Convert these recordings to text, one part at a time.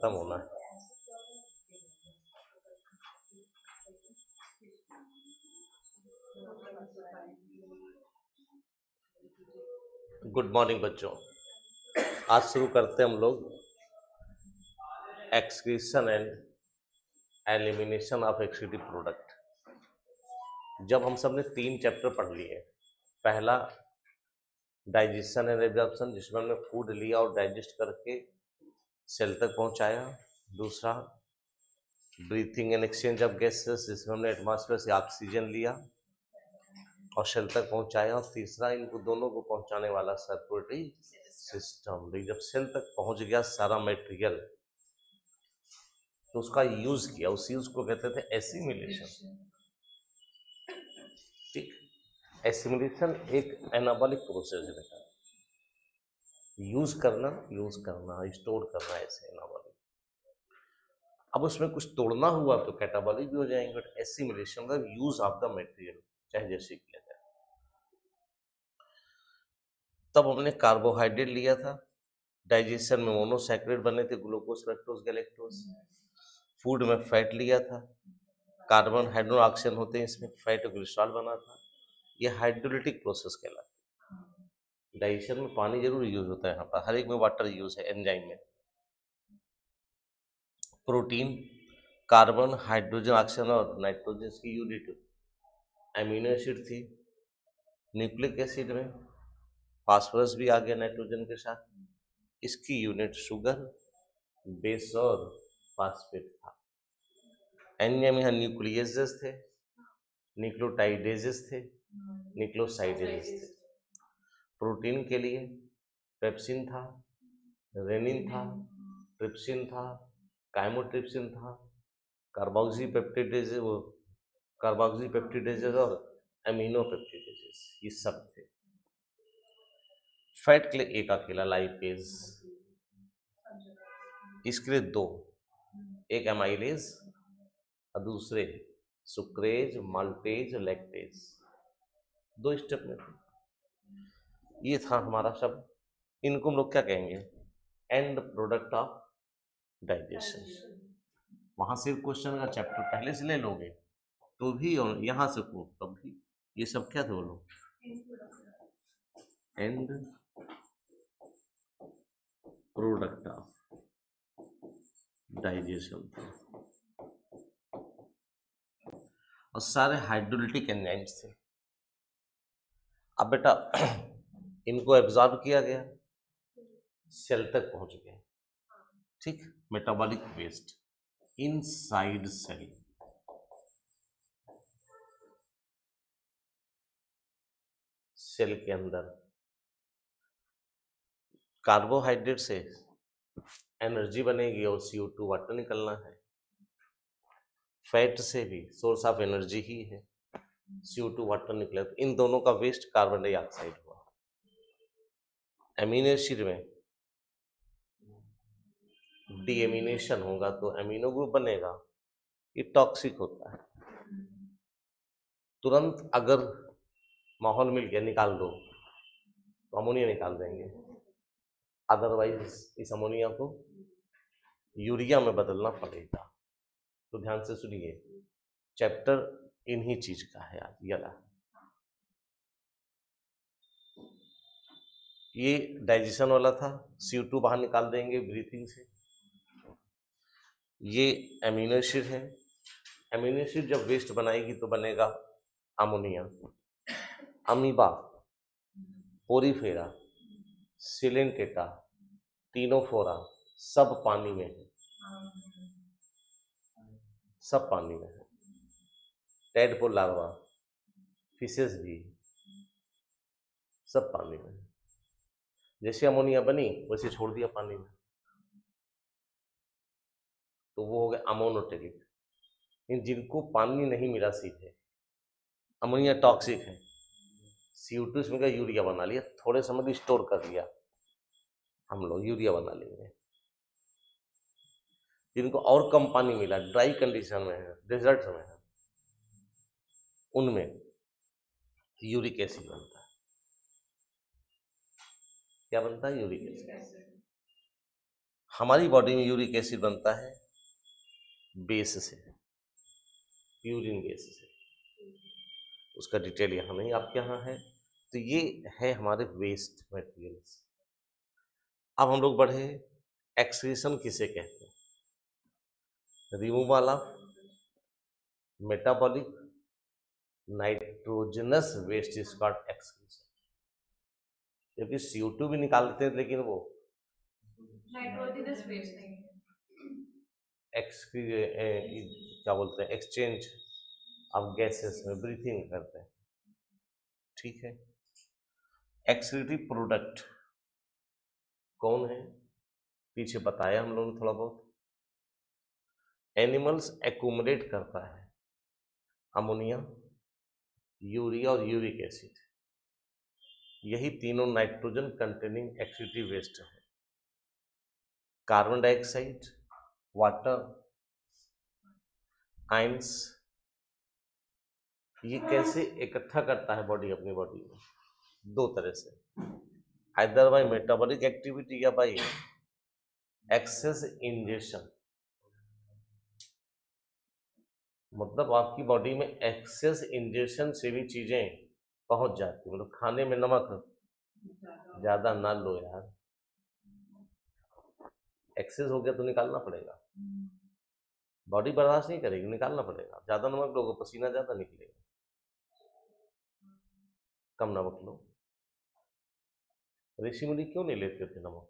खत्म होना है। गुड मॉर्निंग बच्चों, आज शुरू करते हैं हम लोग excretion and elimination of excretive product. जब हम सब ने 3 चैप्टर पढ़ लिए, पहला डाइजेशन एंड एब्जॉर्प्शन जिसमें हमने फूड लिया और डाइजेस्ट करके सेल तक पहुंचाया, दूसरा breathing and exchange of gases जिसमें हमने एटमॉस्फेयर से ऑक्सीजन लिया और सेल तक पहुंचाया, और तीसरा इनको दोनों को पहुंचाने वाला सर्कुलेटरी सिस्टम। जब सेल तक पहुंच गया सारा मटेरियल तो उसका यूज किया, उस यूज को कहते थे एसिमिलेशन। ठीक, एसिमिलेशन एक एनाबॉलिक प्रोसेस है बेटा, यूज करना स्टोर करना, ऐसे एनाबॉलिक। अब उसमें कुछ तोड़ना हुआ तो कैटाबॉलिक भी हो जाएंगे, बट एसिमिलेशन का यूज ऑफ द मटेरियल चाहे जैसे किया जाए। तब हमने कार्बोहाइड्रेट लिया था, डाइजेशन में मोनोसैकेराइड बने थे, ग्लूकोज फ्रक्टोज गैलेक्टोज। फूड में फैट लिया था, कार्बन हाइड्रोजन ऑक्सीजन होते हैं, इसमें फैट ग्लिसरॉल बना था। ये हाइड्रोलिटिक प्रोसेस कहलाता है। डाइजेशन में पानी जरूर यूज होता है, यहाँ पर हर एक में वाटर यूज है एंजाइम में। प्रोटीन, कार्बन हाइड्रोजन ऑक्सीजन और नाइट्रोजन की यूनिट एमिनो एसिड थी। न्यूक्लिक एसिड में फास्फोरस भी आ गया नाइट्रोजन के साथ, इसकी यूनिट शुगर, बेस और फास्फेट था। एंजाइम यहाँ न्यूक्लियेजेस थे, न्यूक्लियोटाइडेजेस थे, न्यूक्लियोसाइडेजेस थे। प्रोटीन के लिए पेप्सिन था, रेनिन था, ट्रिप्सिन था, काइमोट्रिप्सिन था, कार्बोक्सीपेप्टिडेज और एमिनोपेप्टिडेजेस, ये सब थे। फैट के लिए एक अकेला लाइपेज, इसके लिए 2, एक एमाइलेज और दूसरे सुक्रेज, माल्टेज, लैक्टेज, 2 स्टेप में थे। ये था हमारा शब्द। इनको हम लोग क्या कहेंगे? End product of digestion. वहां से क्वेश्चन का चैप्टर पहले से ले लोगे तो भी, और यहां से को तब भी, ये सब क्या थे बोलो? एंड प्रोडक्ट ऑफ डाइजेशन थे, और सारे हाइड्रोलिटिक एंजाइम्स थे। अब बेटा इनको एब्जॉर्ब किया गया, सेल तक पहुंच गए। ठीक, metabolic waste inside cell, cell के अंदर। कार्बोहाइड्रेट से एनर्जी बनेगी और CO2 वाटर निकलना है। फैट से भी सोर्स ऑफ एनर्जी ही है, CO2 वाटर निकले, तो इन दोनों का वेस्ट कार्बन डाइऑक्साइड हुआ। एमिनो एसिड में डीएमिनेशन होगा तो एमिनो ग्रुप बनेगा, ये टॉक्सिक होता है। तुरंत अगर माहौल मिल गया निकाल दो तो अमोनिया निकाल देंगे, अदरवाइज इस अमोनिया को यूरिया में बदलना पड़ेगा। तो ध्यान से सुनिए, चैप्टर इन्हीं चीज का है आज ये वाला। ये डाइजेशन वाला था, CO2 बाहर निकाल देंगे ब्रीथिंग से। ये एमिनो एसिड है, एमिनो एसिड जब वेस्ट बनाएगी तो बनेगा ammonia. Amoeba, porifera, coelenterata, ctenophora सब पानी में है, सब पानी में है। टैडपोल लार्वा, फिशेस भी सब पानी में है। जैसे अमोनिया बनी वैसे छोड़ दिया पानी में, तो वो हो गया अमोनोटेरिक। जिनको पानी नहीं मिला सीधे, अमोनिया टॉक्सिक है, CO2 इसमें का यूरिया बना लिया, थोड़े समय भी स्टोर कर लिया, हम लोग यूरिया बना लेंगे। जिनको और कम पानी मिला, ड्राई कंडीशन में है, डेजर्ट में है, उनमें यूरिक एसिड बनता है। क्या बनता है? Uric acid. हमारी बॉडी में यूरिक एसिड बनता है बेस से, यूरिन बेस से, उसका डिटेल यहाँ नहीं आपके यहाँ है। तो ये है हमारे वेस्ट मटेरियल्स। अब हम लोग बढ़े, एक्सक्रीशन किसे कहते हैं? Removal of metabolic nitrogenous waste is called excretion. क्योंकि CO2 भी निकाल देते हैं, लेकिन वो नाइट्रोजनस वेस्ट नहीं क्या बोलते हैं, एक्सचेंज ऑफ गैसेस में ब्रीथिंग करते हैं, ठीक है। एक्सक्रीटिव प्रोडक्ट कौन है? पीछे बताया हम लोगों ने थोड़ा बहुत। एनिमल्स एक्यूमुलेट करता है अमोनिया, यूरिया और यूरिक एसिड, यही तीनों नाइट्रोजन कंटेनिंग एक्सक्रीटिव वेस्ट है। कार्बन डाइऑक्साइड, वाटर, आयंस, ये कैसे इकट्ठा करता है बॉडी अपनी बॉडी में? दो तरह से, आइदर बाय मेटाबॉलिक एक्टिविटी या बाय एक्सेस इंजेशन। मतलब आपकी बॉडी में एक्सेस इंजेशन से भी चीजें पहुंच जाती, मतलब खाने में नमक ज्यादा ना लो यार, एक्सेस हो गया तो निकालना पड़ेगा, बॉडी बर्दाश्त नहीं करेगी, निकालना पड़ेगा। ज्यादा नमक लोगे पसीना ज्यादा निकलेगा, कम नमक लो। ऋषि मुनि क्यों नहीं लेते थे नमक?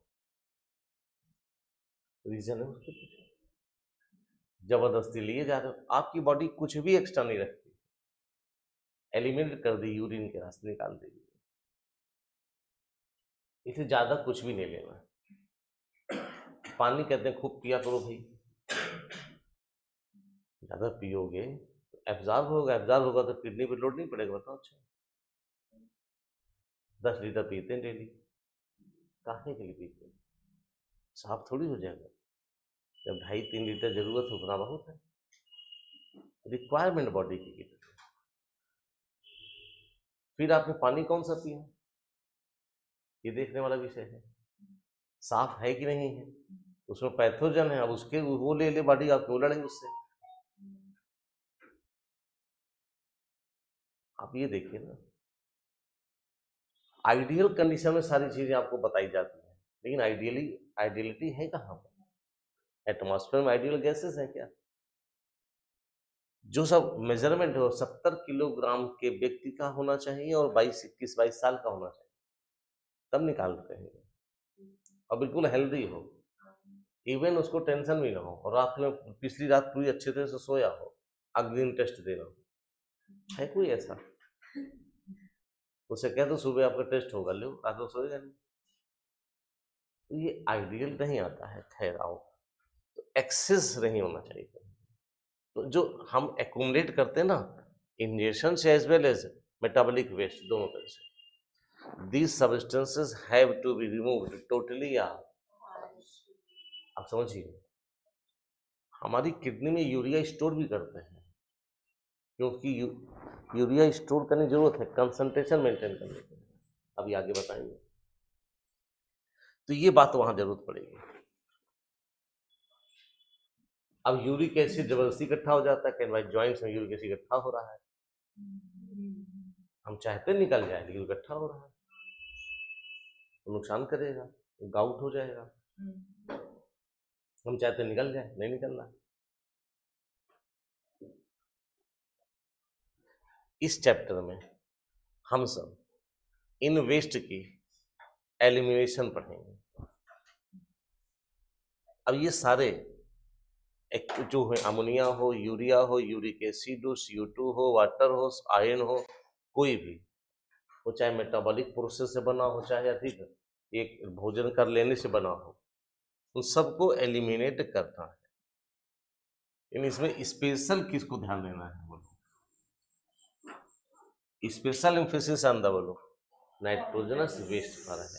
रीजन है उसके पीछे, जबरदस्ती लिए जा रहे हो। आपकी बॉडी कुछ भी एक्स्ट्रा नहीं रखती, एलिमिनेट कर दी, यूरिन के रास्ते निकाल देगी, इसे ज्यादा कुछ भी नहीं लेना। पानी कहते हैं खूब पिया करो भाई, ज्यादा पियोगे तो एब्जॉर्ब होगा, एब्जॉर्ब होगा तो किडनी पे लोड नहीं पड़ेगा, बताओ। अच्छा 10 लीटर पीते हैं डेली, काहे के लिए पीते हैं? साफ थोड़ी हो जाएगा। जब 2.5-3 लीटर जरूरत हो उतना बहुत है, रिक्वायरमेंट बॉडी की कितनी। फिर आपने पानी कौन सा पिया, ये देखने वाला विषय है, साफ है कि नहीं है, उसमें पैथोजन है, अब उसके वो ले बॉडी, आप क्यों लड़ेंगे उससे? आप ये देखिए ना, आइडियल कंडीशन में सारी चीजें आपको बताई जाती है, लेकिन आइडियलिटी है कहाँ पर? एटमॉस्फेयर में आइडियल गैसेस है क्या? जो सब मेजरमेंट है वो 70 किलोग्राम के व्यक्ति का होना चाहिए और 21-22 साल का होना चाहिए, तब निकाल रहे हैं, और बिल्कुल हेल्दी हो, इवन उसको टेंशन भी ना हो, और रात में पिछली रात पूरी अच्छे तरह से सोया हो, अगले दिन टेस्ट देना हो। है कोई ऐसा? उसे कह दो सुबह आपका टेस्ट होगा, लो रात को सोएगा नहीं। तो ये आइडियल नहीं आता है। खैर आओ, तो एक्सेस नहीं होना चाहिए। तो जो हम एक्यूमुलेट करते हैं ना, इंजेक्शन से as well as metabolic waste, दोनों तरह से, these substances have to be removed totally। आप समझिए, हमारी किडनी में यूरिया स्टोर भी करते हैं, क्योंकि यूरिया स्टोर करने की जरूरत है कंसंट्रेशन मेंटेन करने के लिए, अभी आगे बताएंगे। तो ये बात वहां जरूरत पड़ेगी। अब यूरिक एसिड जबरदस्ती इकट्ठा हो जाता है, भाई ज्वाइंट्स में यूरिक एसिड इकट्ठा हो रहा है, हम चाहते निकल जाए लेकिन इकट्ठा हो रहा है, तो नुकसान करेगा, गाउट हो जाएगा। हम चाहते निकल जाए, नहीं निकलना। इस चैप्टर में हम सब इन वेस्ट की एलिमिनेशन पढ़ेंगे। अब ये सारे जो है, अमोनिया हो, यूरिया हो, यूरिक एसिड हो, CO2 हो, वाटर हो, आयरन हो, कोई भी वो, चाहे मेटाबॉलिक प्रोसेस से बना हो, चाहे अधिक एक भोजन कर लेने से बना हो, उन सबको एलिमिनेट करना है। इन इसमें स्पेशल किसको ध्यान देना है बोलो, स्पेशल एम्फेसिस ऑन द बोलो नाइट्रोजनस वेस्ट पर है।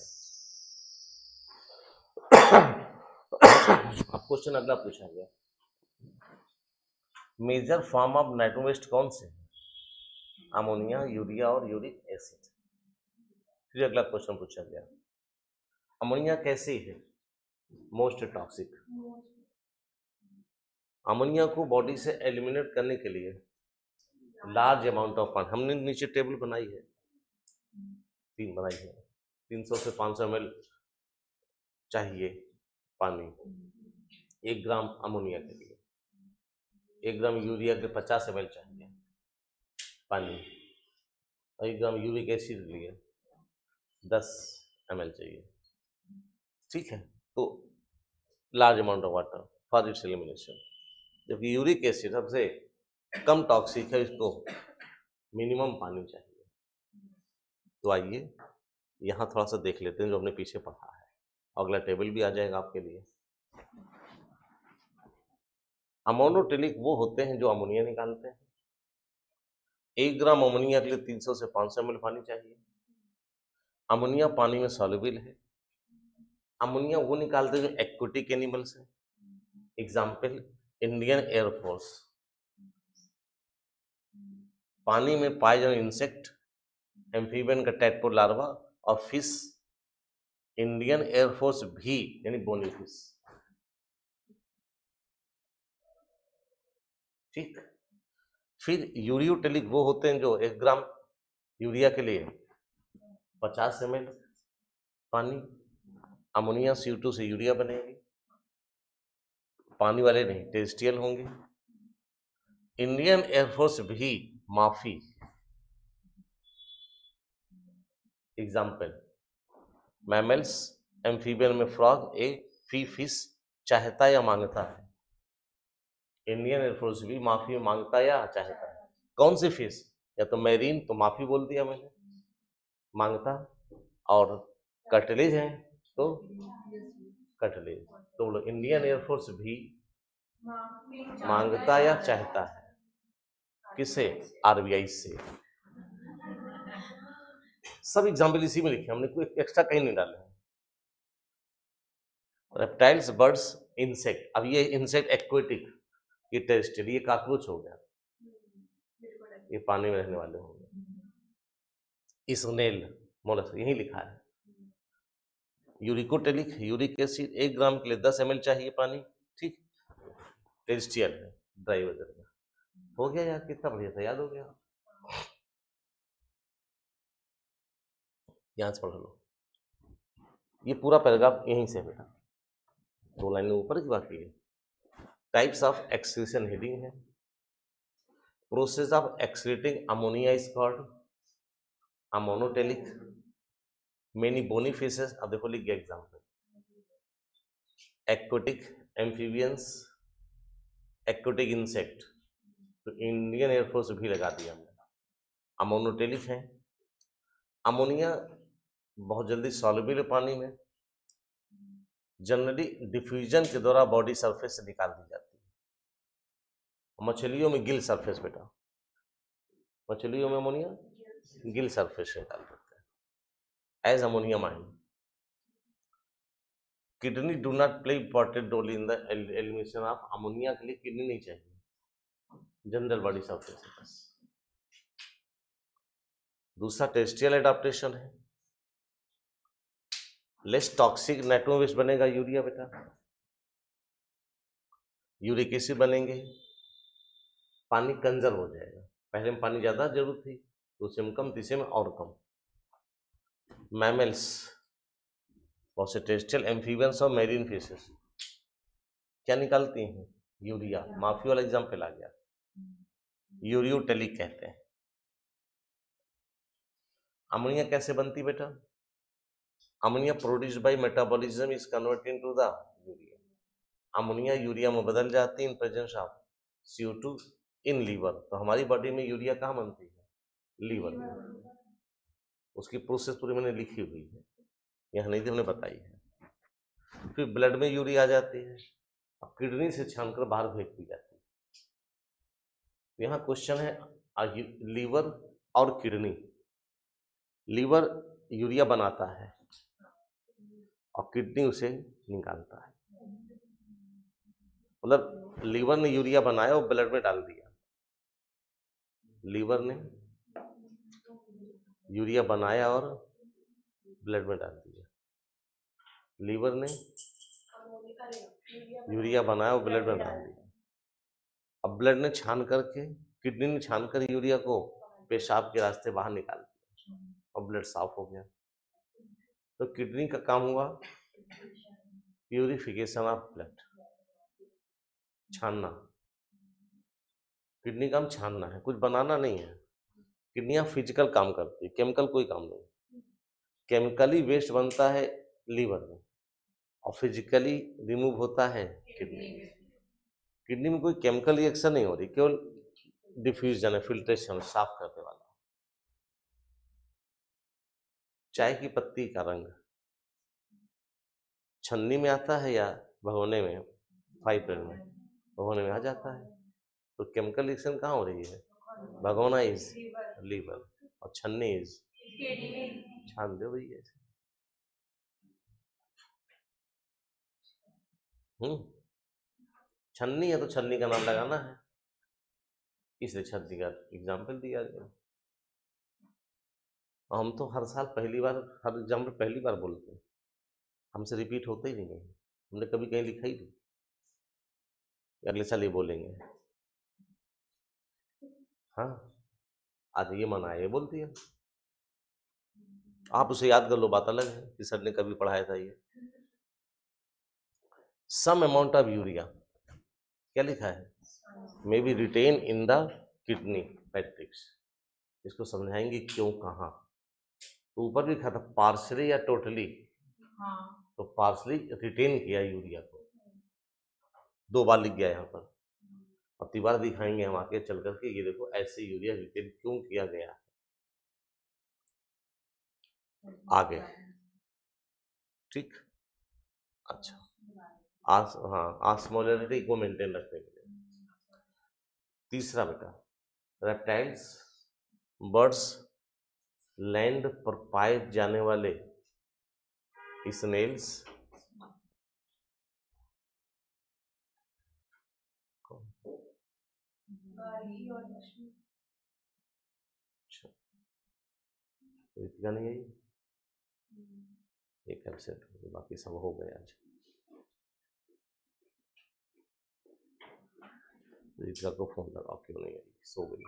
अब क्वेश्चन अगला पूछा गया, major form of nitrogen waste कौन से है? अमोनिया, यूरिया और यूरिक एसिड। फिर अगला क्वेश्चन पूछा गया, अमोनिया कैसी है? Most toxic. अमोनिया को बॉडी से एलिमिनेट करने के लिए लार्ज अमाउंट ऑफ पानी, हमने नीचे टेबल बनाई है, 3 बनाई है, 300 से 500 ml चाहिए पानी 1 ग्राम अमोनिया के लिए। 1 ग्राम यूरिया के 50 ml चाहिए पानी, और 1 ग्राम यूरिक एसिड के लिए 10 ml चाहिए। ठीक है, तो large amount of water for its elimination. जबकि यूरिक एसिड सबसे कम टॉक्सिक है, इसको मिनिमम पानी चाहिए। तो आइए यहाँ थोड़ा सा देख लेते हैं जो हमने पीछे पढ़ा है, अगला टेबल भी आ जाएगा आपके लिए। अमोनोटेलिक वो होते हैं जो अमोनिया निकालते हैं। 1 ग्राम अमोनिया के लिए 300 से 500 ml पानी चाहिए। अमोनिया पानी में सॉल्युबल है। अमोनिया वो निकालते हैं जो एक्वेटिक एनिमल्स है। एग्जाम्पल इंडियन एयरफोर्स, पानी में पाए जाने इंसेक्ट, एम्फीबियन का टैडपोड लार्वा और फिश, इंडियन एयरफोर्स भी यानी बोनी फिश। ठीक, फिर यूरियोटेलिक वो होते हैं जो 1 ग्राम यूरिया के लिए 50 ml पानी, अमोनिया CO2 से यूरिया बनेगी, पानी वाले नहीं, टेरेस्ट्रियल होंगे। इंडियन एयरफोर्स भी माफी, एग्जाम्पल मैमल्स, एम्फीबियन में फ्रॉग, फी फिश चाहता या मांगता है। इंडियन एयरफोर्स भी माफी मांगता या चाहता है। कौन सी फिश? या तो मैरीन, तो माफी बोल दिया मैंने, मांगता, और कटलेज है तो कटलेज। तो बोलो इंडियन एयरफोर्स भी मांगता या चाहता है। किसे? RBI से। सब एग्जाम्पल इसी में लिखे, हमने कोई एक्स्ट्रा कहीं नहीं डाले हैं। Reptiles, birds, insect. अब ये इंसेक्ट एक्वेटिक, ये टेरेस्ट्रियल, ये कॉकरोच हो गया, ये पानी में रहने वाले होंगे। स्नेल, मोलस्क, यही लिखा है। यूरिकोटेलिक, यूरिक एसिड 1 ग्राम के लिए 10 ml चाहिए पानी। ठीक, टेरेस्ट्रियल है, ड्राई वेदर में। हो गया यार, कितना बढ़िया था, याद हो गया। यहाँ से पढ़ लो, ये पूरा पैराग्राफ यहीं से बेटा, 2 लाइनें ऊपर की बाकी है। टाइप्स ऑफ एक्सक्रीशन हेडिंग है। Process of excreting ammonia is called ammonotelic. Many bony fishes, अब देखो लिख गया example, aquatic, amphibians, aquatic insect, तो इंडियन एयरफोर्स भी लगा दिया हमने। अमोनोटेलिक है। अमोनिया बहुत जल्दी सॉल्युबल है पानी में, जनरली डिफ्यूजन के द्वारा बॉडी सरफेस से निकाल दी जाती है। मछलियों में गिल सरफेस बेटा, मछलियों में अमोनिया गिल सरफेस से निकाल देते हैं एज अमोनिया माइन। Kidney do not play important role in the elimination of ammonia. के लिए किडनी नहीं चाहिए, जनरल बॉडी सरफेस है बस। दूसरा टेरेस्ट्रियल एडाप्टेशन है। लेस टॉक्सिक नाइट्रोजन बेस बनेगा यूरिया बेटा, यूरिक एसिड बनेंगे, पानी कंजर्व हो जाएगा। पहले में पानी ज्यादा जरूरत थी, दूसरे में कम, तीसरे में और कम। मैमल्स, बहुत से टेरेस्ट्रियल, एम्फीबियंस और मैरीन फिशेस क्या निकालती हैं? यूरिया। माफी वाला एग्जाम्पल आ गया, यूरियोटेलिक कहते हैं। अमोनिया कैसे बनती बेटा? Ammonia produced by metabolism is converted to the urea. Ammonia urea में बदल जाती है in presence of CO2 in liver. तो हमारी बॉडी में यूरिया कहाँ बनती है? लीवर में। उसकी प्रोसेस पूरी मैंने लिखी हुई है, यहाँ नहीं थी, हमने बताई है। फिर ब्लड में यूरिया आ जाती है, अब किडनी से छानकर बाहर फेंक दी जाती है। यहाँ क्वेश्चन है लीवर और किडनी। लीवर यूरिया बनाता है और किडनी उसे निकालता है। मतलब लीवर ने यूरिया बनाया और ब्लड में डाल दिया। लीवर ने यूरिया बनाया और ब्लड में डाल दिया। लीवर ने यूरिया बनाया और ब्लड में डाल दिया। अब ब्लड ने छान करके, किडनी ने छान कर यूरिया को पेशाब के रास्ते बाहर निकाल दिया और ब्लड साफ हो गया। तो किडनी का काम हुआ प्यूरिफिकेशन ऑफ ब्लड, छानना। किडनी का काम छानना है, कुछ बनाना नहीं है। किडनियां फिजिकल काम करती है, केमिकल कोई काम नहीं। केमिकली वेस्ट बनता है लीवर में और फिजिकली रिमूव होता है किडनी में। किडनी में कोई केमिकल रिएक्शन नहीं हो रही, केवल डिफ्यूजन है, फिल्ट्रेशन, साफ करने वाला। चाय की पत्ती का रंग छन्नी में आता है या भगोने में, फाइबर में, भगोने में आ जाता है। तो केमिकल रिएक्शन कहाँ हो रही है? भगोना इज लीवर और छन्नी इज, छान दे वही ऐसे। छन्नी है तो छन्नी का नाम लगाना है, इसलिए छन्नी का एग्जाम्पल दिया गया। हम तो हर साल पहली बार, हर एग्जाम्पल पहली बार बोलते हैं, हमसे रिपीट होते ही नहीं है। हमने कभी कहीं लिखा ही नहीं, अगले साल ये बोलेंगे। हाँ, आज ये मना है, ये बोल दिया। आप उसे याद कर लो, बात अलग है कि सर ने कभी पढ़ाया था ये। सम अमाउंट ऑफ यूरिया, क्या लिखा है? May be retained in the kidney matrix. इसको समझाएंगे क्यों, कहाँ। तो ऊपर भी लिखा था पार्शली या टोटली, तो पार्शली रिटेन किया यूरिया को, 2 बार लिख गया यहाँ पर। अब 3 बार दिखाएंगे हम आगे चल करके, ये देखो ऐसे यूरिया रिटेन क्यों किया गया आगे। ठीक, अच्छा। हाँ, ऑस्मोलरिटी को मेंटेन रखने के लिए। तीसरा बेटा, रेप्टाइल्स, बर्ड्स, लैंड पर पाए जाने वाले स्नेल्स, रितिका नहीं आई, एक एब्सेंट हो गई, बाकी सब हो गए आज। रितिका को फोन लगाओ, क्यों नहीं आई, सो गई।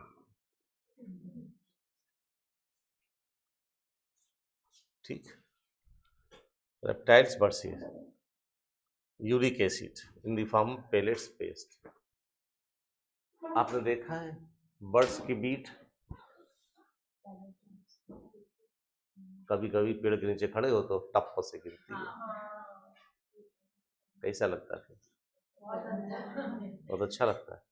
ठीक, reptiles, birds, uric acid in the form pellets paste. आपने देखा है बर्ड्स की बीट, कभी कभी पेड़ के नीचे खड़े हो तो टप से गिरती है, कैसा लगता है? बहुत अच्छा लगता है।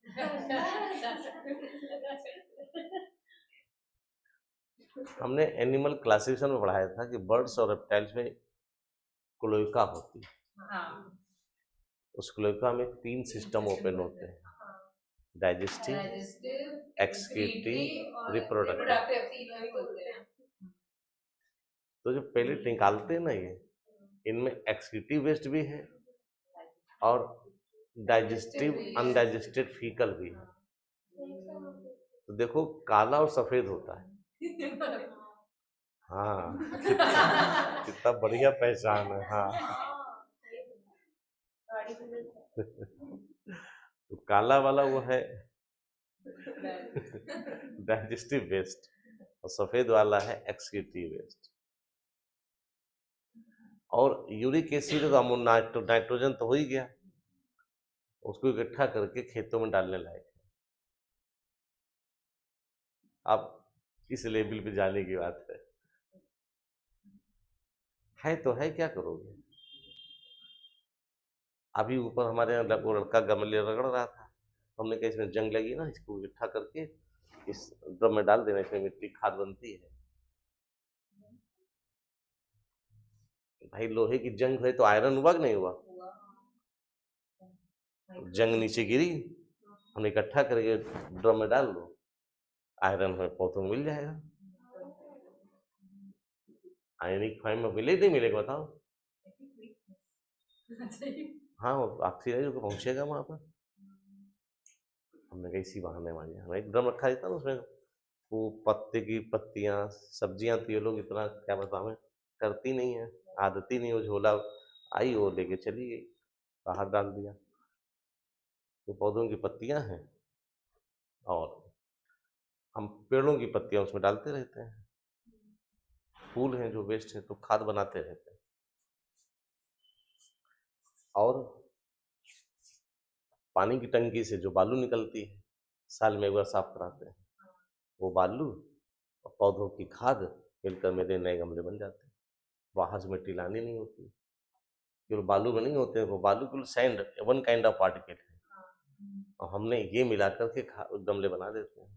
हमने एनिमल क्लासिफिकेशन में पढ़ाया था कि बर्ड्स और रेप्टाइल्स में क्लोएका होती है। उस क्लोएका में 3 सिस्टम ओपन होते हैं, डाइजेस्टिव, एक्सक्रीटरी, रिप्रोडक्टिव। तो जो पेलेट निकालते हैं ना, ये इनमें एक्सक्रीटिव वेस्ट भी है और डाइजेस्टिव अनडाइजेस्टेड फीकल भी है। तो देखो काला और सफेद होता है। हाँ, कितना बढ़िया पहचान है। हाँ, तो काला वाला वो है डाइजेस्टिव वेस्ट और सफेद वाला है एक्सक्रीटिव वेस्ट। और यूरिक एसिड तो नाइट्रोजन तो हो ही गया, उसको इकट्ठा करके खेतों में डालने लायक है। अब इस लेवल पे जाने की बात है तो है, क्या करोगे? अभी ऊपर हमारे यहाँ वो लड़का गमले रगड़ रहा था, हमने कहा इसमें जंग लगी ना, इसको इकट्ठा करके इस ड्रम में डाल देना, इसमें मिट्टी खाद बनती है। भाई लोहे की जंग है तो आयरन हुआ कि नहीं हुआ? जंग नीचे गिरी, हमने इकट्ठा करके ड्रम में डाल दो, आयरन में पौधों में मिल जाएगा। आयनिक फॉर्म में मिले नहीं मिलेगा बताओ? हाँ, ऑक्सीजन को पहुंचेगा वहां पर। हमने कहा इसी बहाने मांगे, हमें एक ड्रम रखा देता ना, उसमें वो पत्ते की पत्तियां, सब्जियां तो ये लोग इतना क्या बताओ करती नहीं है, आदती नहीं, वो झोला आई वो लेके चली गई। बाहर डाल दिया। ये पौधों की पत्तियां हैं और हम पेड़ों की पत्तियां उसमें डालते रहते हैं। फूल हैं जो वेस्ट है तो खाद बनाते रहते हैं। और पानी की टंकी से जो बालू निकलती है साल में एक बार साफ कराते हैं, वो बालू और पौधों की खाद मिलकर मेरे नए गमले बन जाते हैं। बाहर से मिट्टी लानी नहीं होती, केवल बालू में नहीं होते हैं, वो बालू केवल sand one kind of particle है और हमने ये मिला करके गमले बना देते हैं।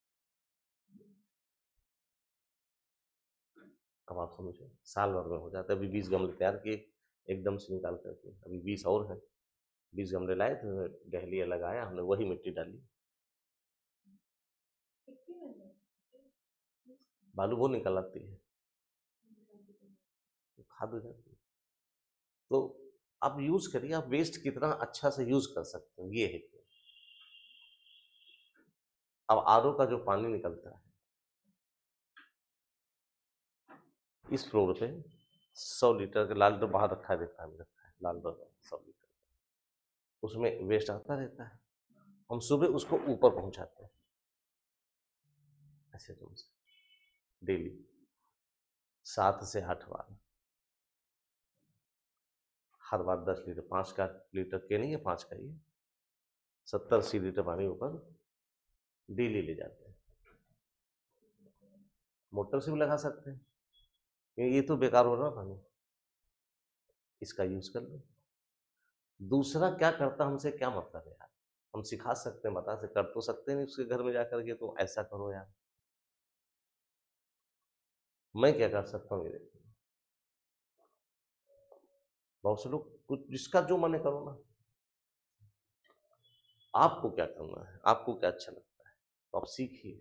अब आप समझो साल भर में हो जाता है। अभी 20 गमले तैयार किए एकदम से निकाल करके, अभी 20 और हैं। 20 गमले लाए थे, डहलिया लगाया हमने, वही मिट्टी डाली। बालू वो निकल आती है, खाद हो जाती है। तो आप यूज करिए, आप वेस्ट कितना अच्छा से यूज कर सकते हैं ये है। अब आरओ का जो पानी निकलता है इस फ्लोर पे 100 लीटर का लाल डब्बा बाहर रखा रहता है, लाल डब्बा 100 लीटर, उसमें वेस्ट आता रहता है। हम सुबह उसको ऊपर पहुंचाते हैं ऐसे रूम से डेली 7 से 8 बार। हर बार 10 लीटर, 5 का लीटर के नहीं है, 5 का ही है, 70-80 लीटर पानी ऊपर डेली ले जाते हैं। मोटर से भी लगा सकते हैं, ये तो बेकार हो रहा पानी, इसका यूज कर लो। दूसरा क्या करता हमसे क्या मतलब है यार, हम सिखा सकते हैं, बता सकते, कर तो सकते नहीं उसके घर में जाकर के तुम ऐसा करो यार। मैं क्या कर सकता हूँ ये देखिए, बहुत से लोग कुछ जिसका जो मन है करो ना। आपको क्या करना है, आपको क्या अच्छा लगता है तो आप सीखिए।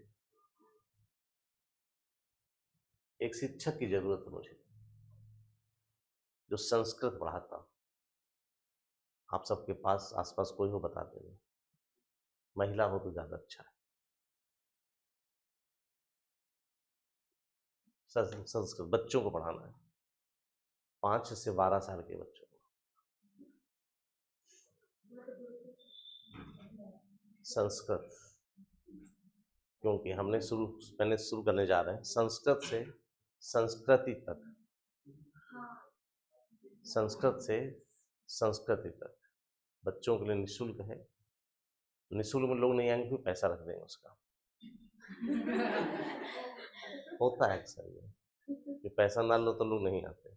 एक शिक्षक की जरूरत है मुझे जो संस्कृत पढ़ाता हो। आप सबके पास आसपास कोई हो बता देना, महिला हो तो ज्यादा अच्छा है। संस्कृत बच्चों को पढ़ाना है, 5 से 12 साल के बच्चों को संस्कृत। क्योंकि मैंने शुरू करने जा रहे हैं संस्कृत से संस्कृति तक, संस्कृत से संस्कृति तक। बच्चों के लिए निःशुल्क है। निःशुल्क में लोग नहीं आएंगे फिर पैसा रख देंगे उसका। होता है अक्सर ये कि पैसा ना लो तो लोग नहीं आते।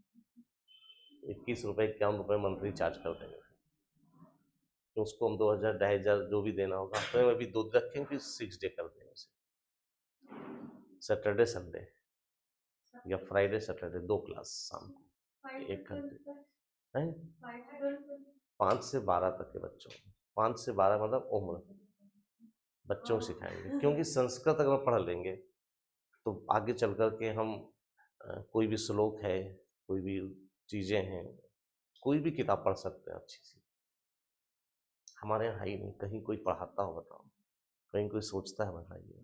21 रुपये 51 रुपये मंथली चार्ज कर देंगे, तो उसको हम 2000 2500 जो भी देना होगा तो अभी 2 रखेंगे फिर 6 डे कर देंगे उसे। सैटरडे संडे या फ्राइडे सैटरडे 2 क्लास शाम को 1 घंटे है। 5 से 12 तक के बच्चों, 5 से 12 मतलब उम्र बच्चों को सिखाएंगे। क्योंकि संस्कृत अगर पढ़ लेंगे तो आगे चल कर के हम कोई भी श्लोक है, कोई भी चीजें हैं, कोई भी किताब पढ़ सकते हैं अच्छी सी। हमारे यहाँ ही नहीं, कहीं कोई पढ़ाता हो बताओ, कहीं कोई सोचता है बताइए।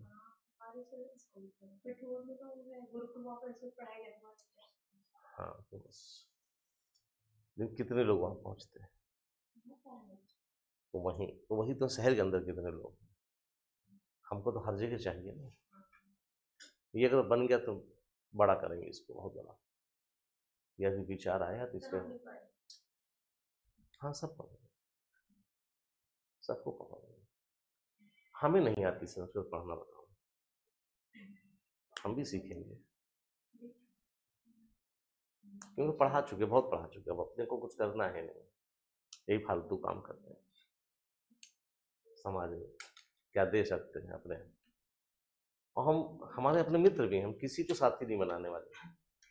हाँ तो बस, लेकिन कितने लोग वहाँ पहुँचते हैं, तो वही तो शहर के अंदर कितने लोग हैं। हमको तो हर जगह चाहिए ना। ये अगर बन गया तो बड़ा करेंगे इसको, बहुत बड़ा। यदि विचार आया तो इसमें हाँ सब पढ़ेंगे, सबको पढ़ाएंगे। हमें नहीं आती संस्कृत पढ़ना बताओ, हम भी सीखेंगे क्योंकि पढ़ा चुके, बहुत पढ़ा चुके, अब अपने को कुछ करना है नहीं, यही फालतू काम करते हैं। समाज में क्या दे सकते हैं अपने, और हम हमारे अपने मित्र भी हैं, हम किसी को साथी नहीं बनाने वाले।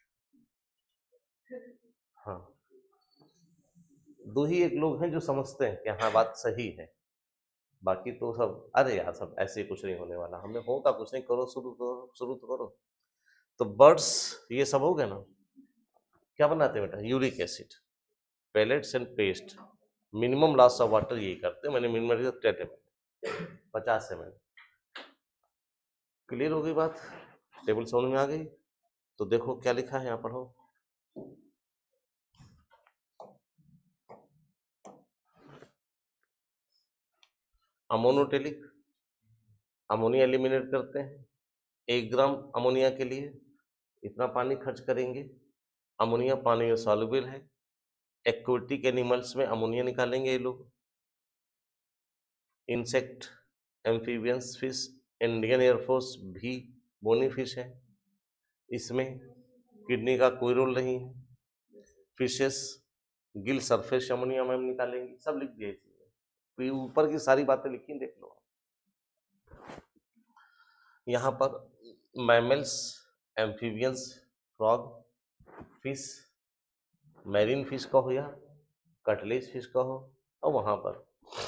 हाँ 2 ही एक लोग हैं जो समझते हैं कि हाँ बात सही है, बाकी तो सब अरे यार सब ऐसे कुछ नहीं होने वाला, हमें होगा कुछ नहीं, करो शुरू करो, शुरू तो करो। तो बर्ड्स ये सब हो गए ना, क्या बनाते हैं बेटा, uric acid, pellets and paste, minimum loss of water यही करते हैं। मैंने मिनिमम 50 ml। क्लियर हो गई बात, टेबल समझ में आ गई। तो देखो क्या लिखा है यहाँ, पढ़ो। अमोनोटेलिक, अमोनिया एलिमिनेट करते हैं। 1 ग्राम अमोनिया के लिए इतना पानी खर्च करेंगे। अमोनिया पानी में सॉल्युबल है। एक्वेटिक एनिमल्स में अमोनिया निकालेंगे ये लोग। Insect, amphibians fish, Indian air force भी बोनी फिश है, इसमें किडनी का कोई रोल नहीं है। फिशेस गिल सरफेस अमोनिया में हम निकालेंगे। सब लिख दिया इसमें, ऊपर की सारी बातें लिखी देख लो। यहाँ पर mammals, amphibians, frog, fish, marine fish का हो या कटलेज फिश का हो, और वहाँ पर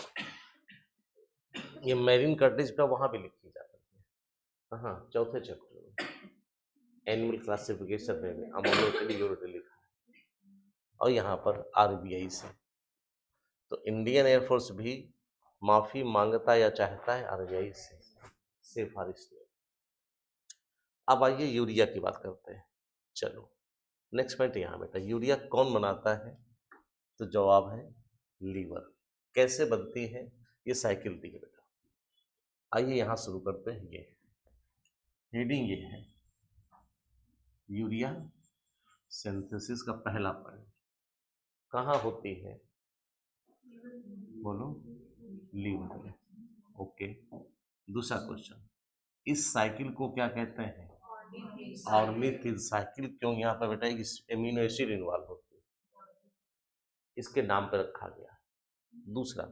ये मैरीन कटलेज का वहाँ भी लिखी जाती है। हाँ, चौथे चैप्टर में एनिमल क्लासिफिकेशन में अमोनोटेलिक लिखा है, और यहाँ पर आरबीआई से। तो इंडियन एयरफोर्स भी माफी मांगता या चाहता है आरबीआई से सिफारिश में। अब आइए यूरिया की बात करते हैं। चलो नेक्स्ट पॉइंट यहाँ बेटा, यूरिया कौन बनाता है? तो जवाब है लीवर। कैसे बनती है? ये साइकिल दी है बेटा। आइए यहाँ शुरू करते हैं। ये हेडिंग ये है, यूरिया सिंथेसिस का पहला पॉइंट कहाँ होती है? बोलो, लीवर में। ओके, दूसरा क्वेश्चन, इस साइकिल को क्या कहते हैं? Ornithine cycle. क्यों? यहाँ पर बेटा एमिनो एसिड इन्वॉल्व होती है, इसके नाम पर रखा गया। दूसरा,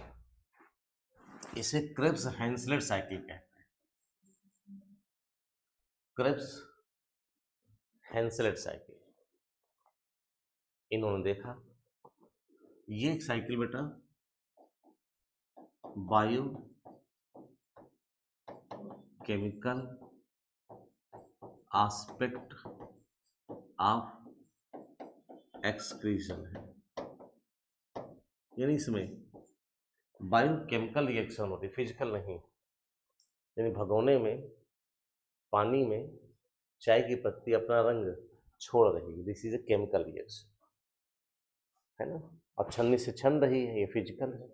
इसे क्रेब्स हैंसलेट साइकिल कहते हैं। क्रेब्स हैंसलेट साइकिल इन्होंने देखा। ये एक साइकिल बेटा biochemical aspect of excretion है, यानी इसमें बायोकेमिकल रिएक्शन होती, फिजिकल नहीं। यानी भगोने में, पानी में चाय की पत्ती अपना रंग छोड़ रही है, this is a chemical reaction, है ना। और छन्नी से छन रही है, ये फिजिकल है।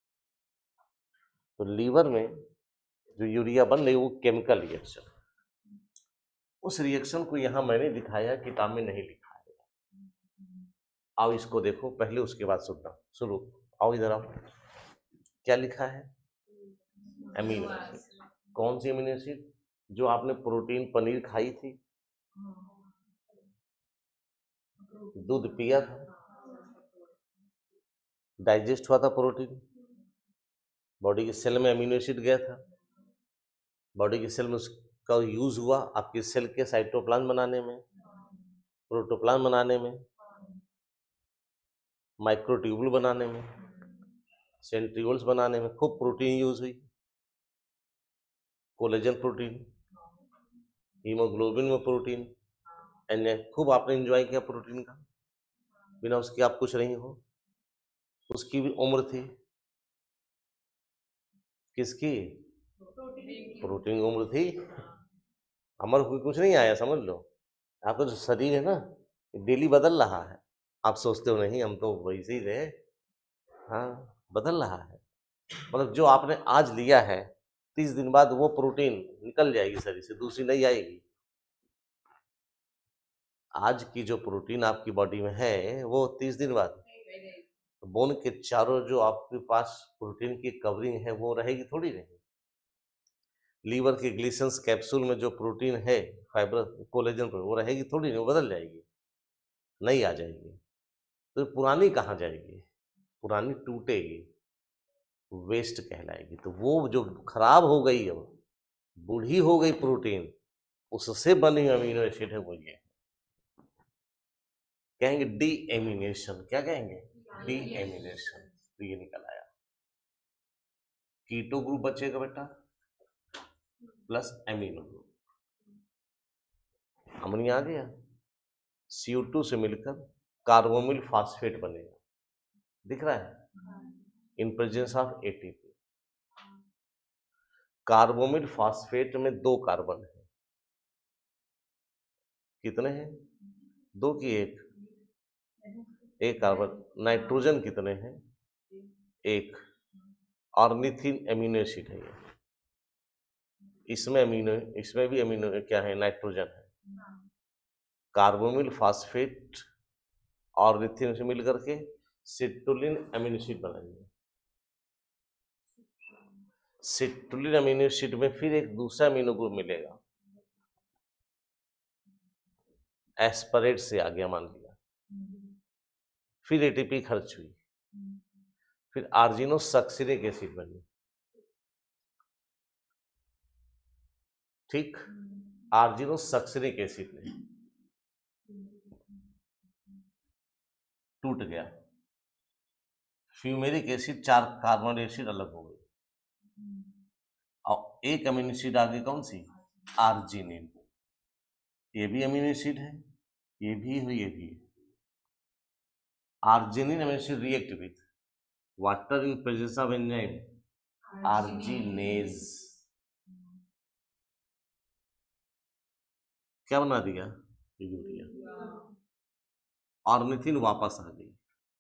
तो लीवर में जो यूरिया बन रही है वो केमिकल रिएक्शन। उस रिएक्शन को यहाँ मैंने दिखाया, किताब में नहीं लिखा है। आओ इसको देखो पहले, उसके बाद सुनना शुरू। आओ इधर आओ, क्या लिखा है? Amino acid. कौन सी अमीनो एसिड? जो आपने प्रोटीन पनीर खाई थी, दूध पिया था, डाइजेस्ट हुआ था प्रोटीन, बॉडी के सेल में अमीनो एसिड गया था, बॉडी के सेल में उसका यूज हुआ आपके सेल के साइटोप्लाज्म बनाने में, प्रोटोप्लाज्म बनाने में, माइक्रोट्यूबुल बनाने में, सेंट्रियोल्स बनाने में खूब प्रोटीन यूज हुई। कोलेजन प्रोटीन, हीमोग्लोबिन में प्रोटीन, खूब आपने एंजॉय किया प्रोटीन का, बिना उसके आप कुछ नहीं हो। उसकी भी उम्र थी, किसकी? प्रोटीन की उम्र थी। अमर कोई कुछ नहीं आया, समझ लो। आपका जो शरीर है ना, डेली बदल रहा है। आप सोचते हो नहीं हम तो वैसे ही रहे, हाँ बदल रहा है। मतलब जो आपने आज लिया है, 30 दिन बाद वो प्रोटीन निकल जाएगी शरीर से, दूसरी नहीं आएगी। आज की जो प्रोटीन आपकी बॉडी में है वो 30 दिन बाद बोन के चारों जो आपके पास प्रोटीन की कवरिंग है वो रहेगी थोड़ी नहीं। लीवर के ग्लिसन्स कैप्सूल में जो प्रोटीन है, फाइबर कोलेजन पर, वो रहेगी थोड़ी नहीं, वो बदल जाएगी, नहीं आ जाएगी। तो पुरानी कहाँ जाएगी? पुरानी टूटेगी, वेस्ट कहलाएगी। तो वो जो खराब हो गई है, बूढ़ी हो गई प्रोटीन, उससे बनी अमीनो एसिड है वो ये कहेंगे डी एमिनेशन। क्या कहेंगे? Deamination. तो ये निकल आया। कीटो ग्रुप बचेगा बेटा प्लस एमिनो ग्रुप, अमोनिया आ गया, CO2 से मिलकर कार्बोमिल फास्फेट बनेगा, दिख रहा है, in presence of ATP. Carbamoyl phosphate में 2 कार्बन है, कितने हैं? 2 की 1, एक कार्बन। नाइट्रोजन कितने हैं? 1। ऑर्निथिन अमीनो एसिड है ये। इसमें भी अमीनो क्या है, नाइट्रोजन है। कार्बोमिल फास्फेट ऑर्निथिन से मिल करके सिट्रुलिन अमीनो एसिड बनाएंगे। सिट्रुलिन अमीनो एसिड में फिर एक दूसरा अमीनो ग्रुप मिलेगा, एस्परेट से आ गया मान लिया, फिर एटीपी खर्च हुई, फिर आर्जिनोसक्सिलिक एसिड बनी। ठीक, आर्जिनोसक्सिलिक एसिड में टूट गया, फ्यूमेरिक एसिड 4 कार्बन एसिड अलग हो गई, और एक अमीनो एसिड आ गई, कौन सी, आर्जिनिन। ये भी अमीनो एसिड है, ये भी है, ये भी है। Arginine amino acid react with water in presence of enzyme arginase. क्या बना दिया, यूरिया। ऑर्निथिन वापस आ गई।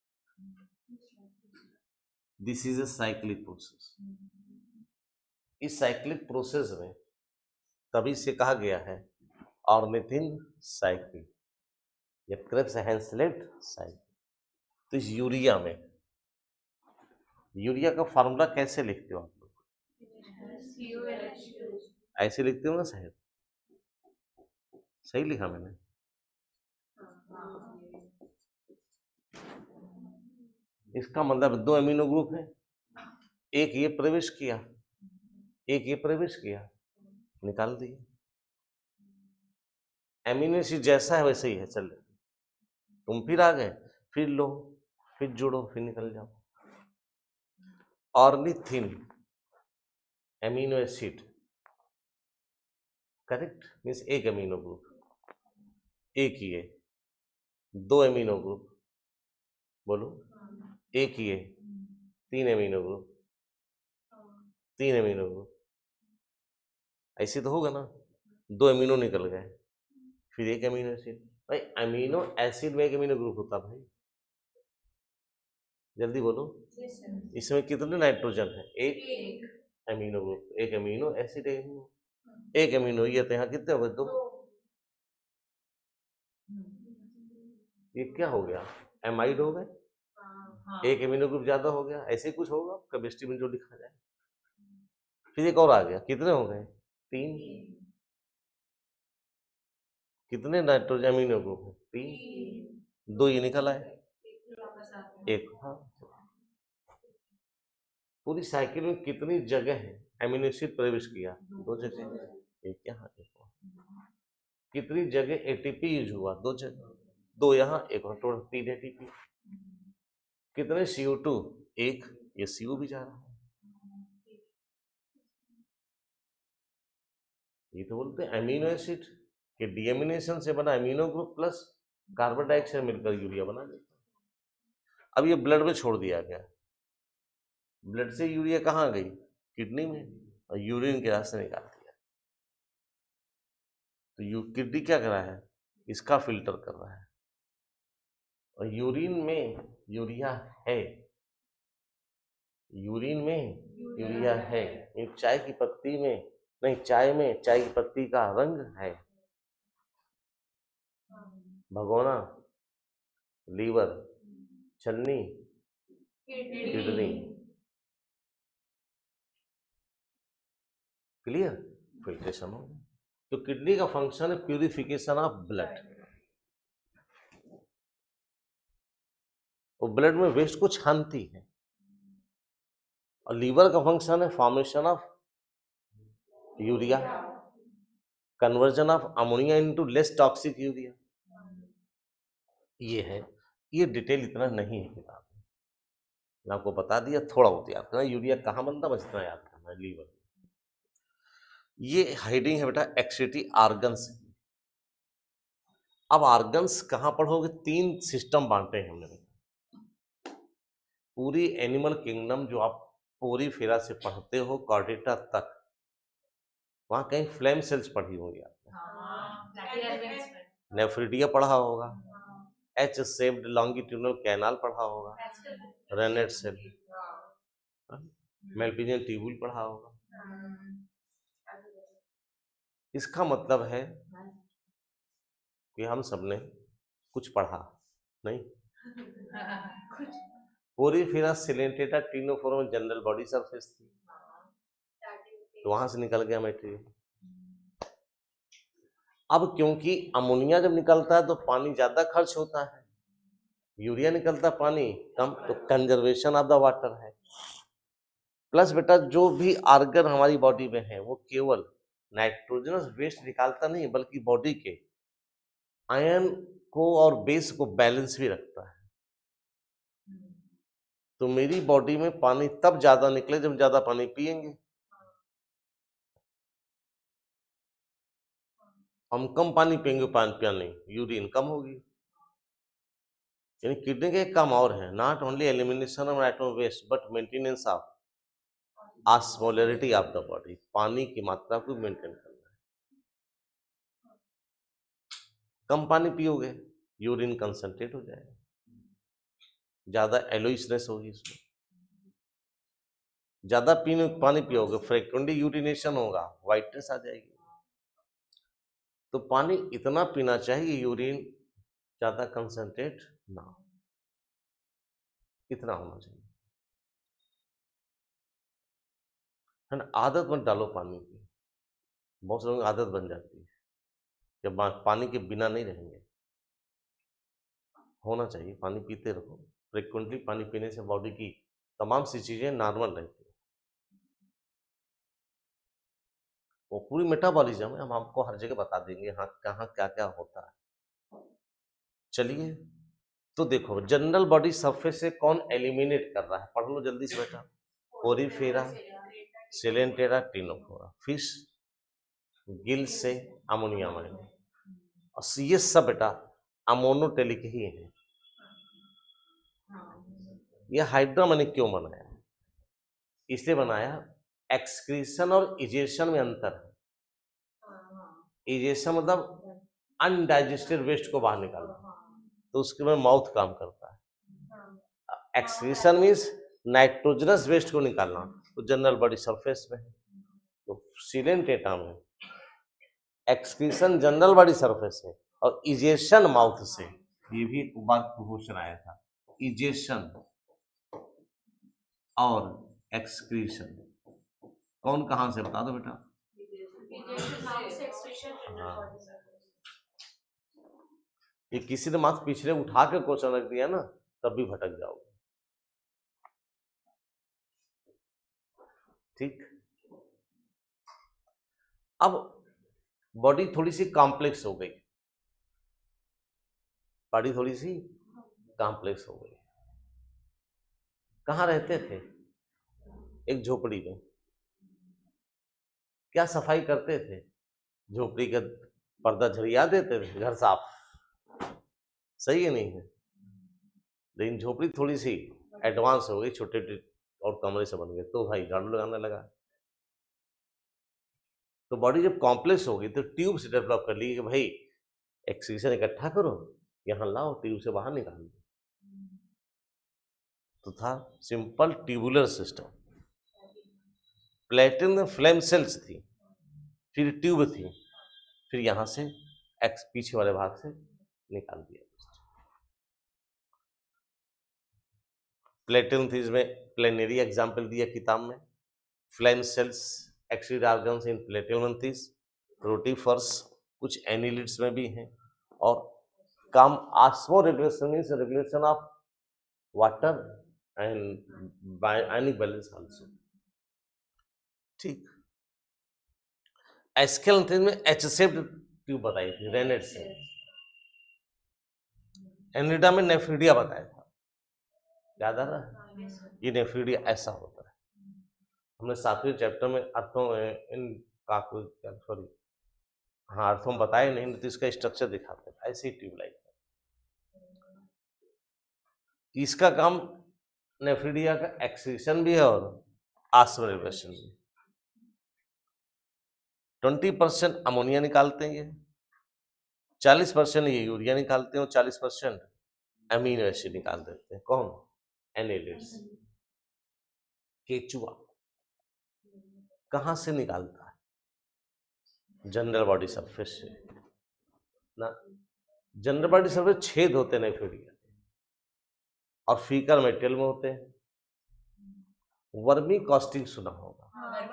This is a cyclic process. इस साइक्लिक प्रोसेस में तभी से कहा गया है ऑर्निथिन साइकिल या क्रेब्स हैंसलेट साइकिल। तो इस यूरिया में, यूरिया का फार्मूला कैसे लिखते हो आप लोग, ऐसे लिखते हो ना शायद, सही लिखा मैंने, इसका मतलब 2 अमीनो ग्रुप है, एक ये प्रवेश किया, एक ये प्रवेश किया, निकाल दिए। अमीनो एसिड जैसा है वैसे ही है, चल तुम फिर आ गए, फिर लो, फिर जोड़ो, फिर निकल जाओ। Ornithine amino acid correct means एक अमीनो ग्रुप, एक ही है, 2 अमीनो ग्रुप, बोलो एक ही है, 3 अमीनो ग्रुप, 3 अमीनो ग्रुप, ऐसे तो होगा ना, 2 अमीनो निकल गए, फिर एक अमीनो एसिड। भाई अमीनो एसिड में एक अमीनो ग्रुप होता भाई, जल्दी बोलो। इसमें कितने नाइट्रोजन है, एक अमीनो ग्रुप, एक अमीनो एसिड, एक अमीनो, ये तो यहाँ कितने हो गए, 2। ये क्या हो गया, एमाइड हो गए, एक अमीनो ग्रुप ज्यादा हो गया, ऐसे कुछ होगा केमिस्ट्री में जो लिखा जाए। फिर एक और आ गया, कितने हो गए, 3। कितने नाइट्रोजन अमीनो ग्रुप है, 3, 2 ये निकल आए, एक। हाँ, पूरी साइकिल में कितनी जगह है अमीनो एसिड प्रवेश किया, 2 जगह, एक यहाँ एक वहाँ। कितनी जगह एटीपी यूज हुआ, 2 जगह, 2 यहाँ एक और, टोटल 3 एटीपी। कितने CO2, 1, ये CO भी जा रहा है। ये तो बोलते हैं अमीनो एसिड के डीएमिनेशन से बना amino group plus carbon dioxide मिलकर यूरिया बना देता है। अब ये ब्लड में छोड़ दिया गया, ब्लड से यूरिया कहाँ गई, किडनी में, और यूरिन के रास्ते निकाल दिया। तो किडनी क्या कर रहा है, इसका फिल्टर कर रहा है, और यूरिन में यूरिया है, यूरिन में यूरिया है। चाय की पत्ती में नहीं, चाय में चाय की पत्ती का रंग है, भगोना, लीवर, छन्नी, किडनी। क्लियर, फिल्ट्रेशन हो गया। तो किडनी का फंक्शन है प्यूरिफिकेशन ऑफ ब्लड, वो ब्लड में वेस्ट को छानती है। और लीवर का फंक्शन है formation of urea, conversion of ammonia into less toxic urea. ये है, ये डिटेल इतना नहीं है किताब में, मैं आपको बता दिया, थोड़ा बहुत याद करना, यूरिया कहाँ बनता बस इतना याद करना, लीवर। ये हेडिंग है बेटा एक्सक्रीटरी ऑर्गन्स। अब ऑर्गन्स कहाँ पढ़ोगे, 3 सिस्टम बांटे हैं हमने। पूरी एनिमल किंगडम जो आप पूरी फेरा से पढ़ते हो कॉर्डेटा तक, वहां कहीं फ्लेम सेल्स पढ़ी होगी आपने, नेफ्रिडिया पढ़ा होगा, एच शेप्ड लॉन्गिट्यूडनल कैनाल पढ़ा होगा, रेनेट सेल, मेल्पिजियन ट्यूबुल पढ़ा होगा। इसका मतलब है कि हम सबने कुछ पढ़ा नहीं। Porifera coelenterata ctenophora general body surface थी, तो वहां से निकल गया मटेरियल। अब क्योंकि अमोनिया जब निकलता है तो पानी ज्यादा खर्च होता है, यूरिया निकलता पानी कम, तो कंजर्वेशन ऑफ द वाटर है। प्लस बेटा जो भी आर्गन हमारी बॉडी में है वो केवल नाइट्रोजनस वेस्ट निकालता नहीं बल्कि बॉडी के आयन को और बेस को बैलेंस भी रखता है। तो मेरी बॉडी में पानी तब ज्यादा निकले जब ज्यादा पानी पिएंगे। हम कम पानी पिएंगे, पानी यूरिन कम होगी। यानी किडनी के एक काम और है, not only elimination of nitrogen waste but maintenance of osmolarity of the body. पानी की मात्रा को मेंटेन करना है। कम पानी पियोगे यूरिन कंसंट्रेट हो जाएगा, ज्यादा एलोइसनेस होगी इसमें। ज्यादा पानी पियोगे फ्रीक्वेंटली यूरिनेशन होगा, व्हाइटनेस आ जाएगी। तो पानी इतना पीना चाहिए यूरिन ज्यादा कंसंट्रेट ना हो, इतना होना चाहिए, है ना। आदत मत डालो पानी की, बहुत से लोगों की आदत बन जाती है, जब पानी के बिना नहीं रहेंगे। होना चाहिए, पानी पीते रहो। फ्रिक्वेंटली पानी पीने से बॉडी की तमाम सी चीजें नॉर्मल रहती है। वो पूरी मेटाबॉलिज्म है, हम आपको हर जगह बता देंगे हाँ कहाँ क्या क्या होता है। चलिए तो देखो जनरल बॉडी सरफेस से कौन एलिमिनेट कर रहा है, पढ़ लो जल्दी से बेटा। Porifera coelenterata ctenophora, fish gill से अमोनिया माइन, और ये सब बेटा अमोनोटेलिक ही है। ये हाइड्रा मैंने क्यों बनाया, इसलिए बनाया एक्सक्रीशन और इजेशन में अंतर है। इजेशन मतलब अनडाइजेस्टेड वेस्ट को बाहर निकालना, तो उसके में माउथ काम करता है। एक्सक्रीशन मीन्स नाइट्रोजनस वेस्ट को निकालना, तो जनरल बॉडी सरफेस में है। तो सिलेंटेटा में एक्सक्रीशन जनरल बॉडी सरफेस है और इजेशन माउथ से। ये भी एक बार क्वेश्चन आया था, इजेशन और एक्सक्रीशन कौन कहां से, बता दो बेटा। हाँ, ये किसी ने मार्क्स पिछले उठा के क्वेश्चन रख दिया ना, तब भी भटक जाओगे। ठीक, अब बॉडी थोड़ी सी कॉम्प्लेक्स हो गई, बॉडी थोड़ी सी कॉम्प्लेक्स हो गई। कहाँ रहते थे, एक झोपड़ी में। क्या सफाई करते थे, झोपड़ी का पर्दा झरिया देते थे, घर साफ, सही है नहीं है। लेकिन झोपड़ी थोड़ी सी एडवांस हो गई, छोटे और कमरे से बन गए, तो भाई झाड़ू लगाने लगा। तो बॉडी जब कॉम्प्लेक्स हो गई तो ट्यूब से डेवलप कर ली कि भाई एक्सक्रीशन इकट्ठा करो, यहाँ लाओ, ट्यूब से बाहर निकाल दो। तो था सिंपल ट्यूबुलर सिस्टम। प्लेटिन में फ्लेम सेल्स थी, फिर ट्यूब थी, फिर यहां से एक्स पीछे वाले भाग से निकाल दिया। प्लेटिन थी, इसमें प्लेनरी एग्जाम्पल दिया किताब में। Flame cells excretory organs in platyhelminthes, rotifers कुछ एनिलिड्स में भी हैं, और काम osmoregulation means regulation of water and ionic balance also. ठीक, एस्केलेटन में एच शेप्ड ट्यूब बताई थी, रेनेट से। एनिडा में नेफ्रीडिया बताया था, याद आ रहा है, ये नेफ्रीडिया ऐसा होता है। हमने 7वें चैप्टर में अर्थों इन काकरोच, सॉरी हाँ अर्थों बताए नहीं, तो इसका स्ट्रक्चर दिखाते थे, ऐसे ही ट्यूबलाइट। इसका काम नेफ्रीडिया का एक्सक्रीशन भी है और ऑस्मोरेगुलेशन भी। 20% अमोनिया निकालते हैं ये, 40% ये यूरिया निकालते हैं और 40% अमीनो एसिड निकाल देते हैं। कौन, एनिलिड्स, केचुआ। कहाँ से निकालता है? जनरल बॉडी सरफेस से ना। जनरल बॉडी सरफेस छेद होते हैं नेफ्रोडिया और फीकल मेटेरियल में होते हैं। वर्मी कॉस्टिंग सुना होगा,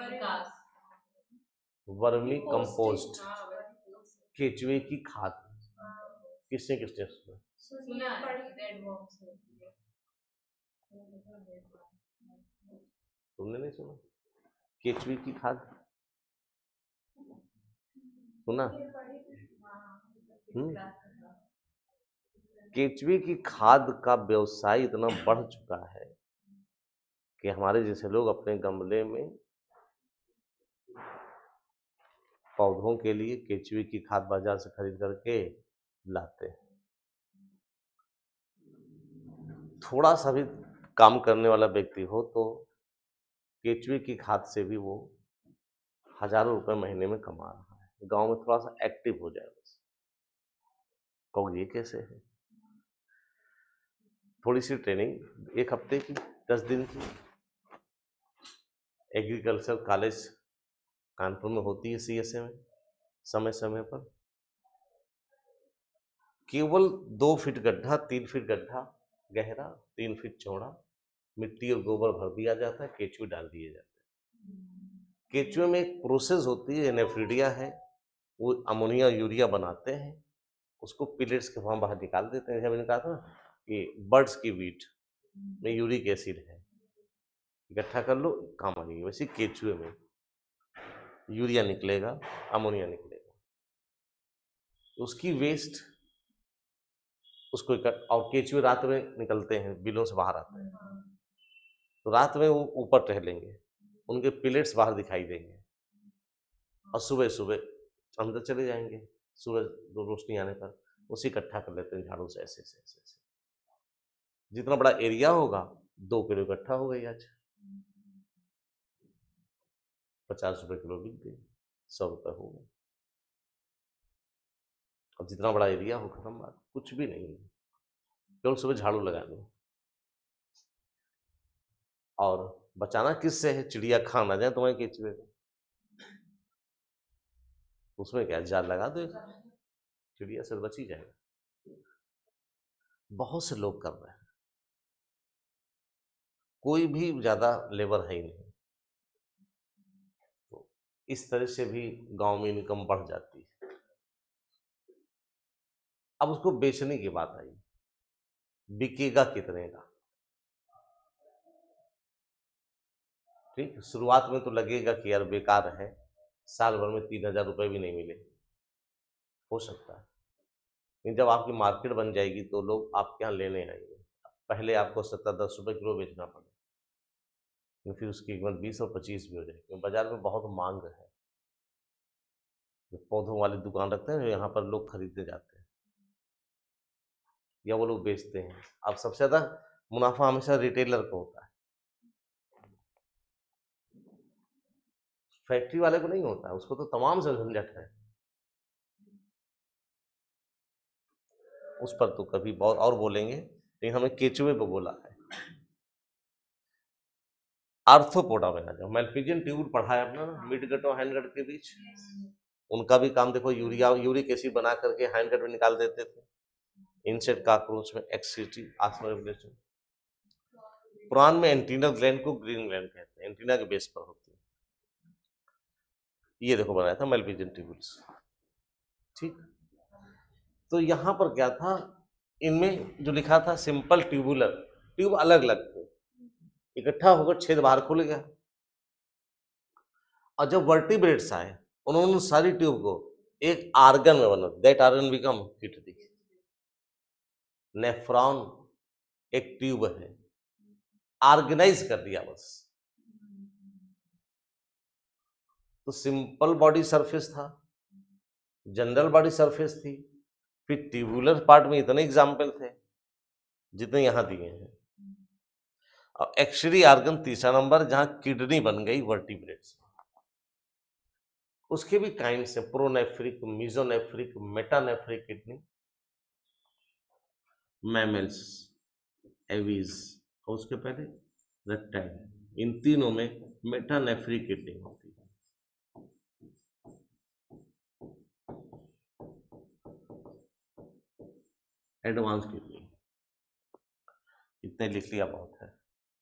वर्मी कंपोस्ट, केचुए की खाद, किसने किसने सुना? तुमने नहीं सुना? केचुए की खाद सुना? केचुए की खाद का व्यवसाय इतना बढ़ चुका है कि हमारे जैसे लोग अपने गमले में पौधों के लिए केचुए की खाद बाजार से खरीद करके लाते हैं। थोड़ा सा भी काम करने वाला व्यक्ति हो तो केचुए की खाद से भी वो हजारों रुपए महीने में कमा रहा है। गांव में थोड़ा सा एक्टिव हो जाए बस। कहोगे ये कैसे है? थोड़ी सी ट्रेनिंग 1 हफ्ते की, 10 दिन की एग्रीकल्चर कॉलेज कानपुर में होती है, CSA में, समय समय पर केवल 2 फीट गड्ढा, 3 फीट गड्ढा गहरा, 3 फीट चौड़ा, मिट्टी और गोबर भर दिया जाता है, केचुए डाल दिए जाते हैं। केचुए में एक प्रोसेस होती है, नेफ्रिडिया है, वो अमोनिया यूरिया बनाते हैं, उसको पिलेट्स के फॉर्म बाहर निकाल देते हैं। जैसे मैंने कहा था ना कि बर्ड्स की वीट में यूरिक एसिड है, इकट्ठा कर लो काम आएगी, वैसे केचुए में यूरिया निकलेगा, अमोनिया निकलेगा, उसकी वेस्ट उसको और केचुए रात में निकलते हैं, बिलों से बाहर आते हैं, तो रात में वो ऊपर टहलेंगे, उनके पिलेट्स बाहर दिखाई देंगे और सुबह सुबह अंदर चले जाएंगे। सुबह रोशनी आने पर उसे इकट्ठा कर लेते हैं झाड़ू से, ऐसे ऐसे ऐसे ऐसे। जितना बड़ा एरिया होगा 2 किलो इकट्ठा हो गई, आज 50 रुपए किलो बिक गई, 100 रुपए हो गए। अब जितना बड़ा एरिया हो, खत्म बात, कुछ भी नहीं है, केवल सुबह झाड़ू लगा दो। और बचाना किससे है? चिड़िया खा ना जाए तुम्हारे केचुए को, उसमें क्या जाल लगा दो, चिड़िया से बच ही जाएगा। बहुत से लोग कर रहे हैं, कोई भी ज्यादा लेबर है ही नहीं, तो इस तरह से भी गांव में इनकम बढ़ जाती है। अब उसको बेचने की बात आई, बिकेगा कितने का? ठीक, शुरुआत में तो लगेगा कि यार बेकार है, साल भर में 3,000 रुपए भी नहीं मिले, हो सकता है, लेकिन जब आपकी मार्केट बन जाएगी तो लोग आपके यहाँ लेने आएंगे। पहले आपको 70-10 रुपए किलो बेचना पड़े, फिर उसकी कीमत 20 और 25 भी हो जाएगी। बाजार में बहुत मांग है, जो पौधों वाली दुकान रखते हैं, यहाँ पर लोग खरीदने जाते हैं या वो लोग बेचते हैं। अब सबसे ज्यादा मुनाफा हमेशा रिटेलर को होता है, फैक्ट्री वाले को नहीं होता है, उसको तो तमाम से झंझट है, उस पर तो कभी बहुत और बोलेंगे, लेकिन हमें केचुए पे बोला है। आर्थ्रोपोडा में आ जाओ, मैल्पिजियन ट्यूब पढ़ा है अपना ना, मिड गट और हैंड गट के बीच, उनका भी काम देखो, यूरिक एसिड बना करके हैंड गट में निकाल देते थे। इंसेक्ट कॉकरोच में एक्सिटी आस्मा रेगुलेशन। पुराण में एंटीना ग्लैंड को ग्रीन ग्लैंड कहते हैं, एंटीना के बेस पर होती है। ये देखो बनाया था मैल्पिजियन ट्यूब्स, ठीक। तो यहां पर क्या था, इनमें जो लिखा था सिंपल ट्यूबुलर, ट्यूब अलग अलग थे, इकट्ठा होकर छेद बाहर खुल गया। और जब वर्टिब्रेट्स आए, उन्होंने सारी ट्यूब को एक आर्गन में बना, that organ become kidney. Nephron एक ट्यूब है, ऑर्गेनाइज कर दिया बस। तो सिंपल बॉडी सरफेस था, जनरल बॉडी सरफेस थी, फिर ट्यूबुलर पार्ट में इतने एग्जाम्पल थे जितने यहां दिए हैं, और एक्सरी आर्गन तीसरा नंबर, जहां किडनी बन गई वर्टिब्रेट्स। उसके भी काइंड्स है, pronephric, mesonephric, metanephric kidney, mammals, Aves और उसके पहले रेप्टाइल, इन तीनों में मेटानेफ्रिक किडनी होती है। Advance kidney. इतने लिख लिया बहुत है।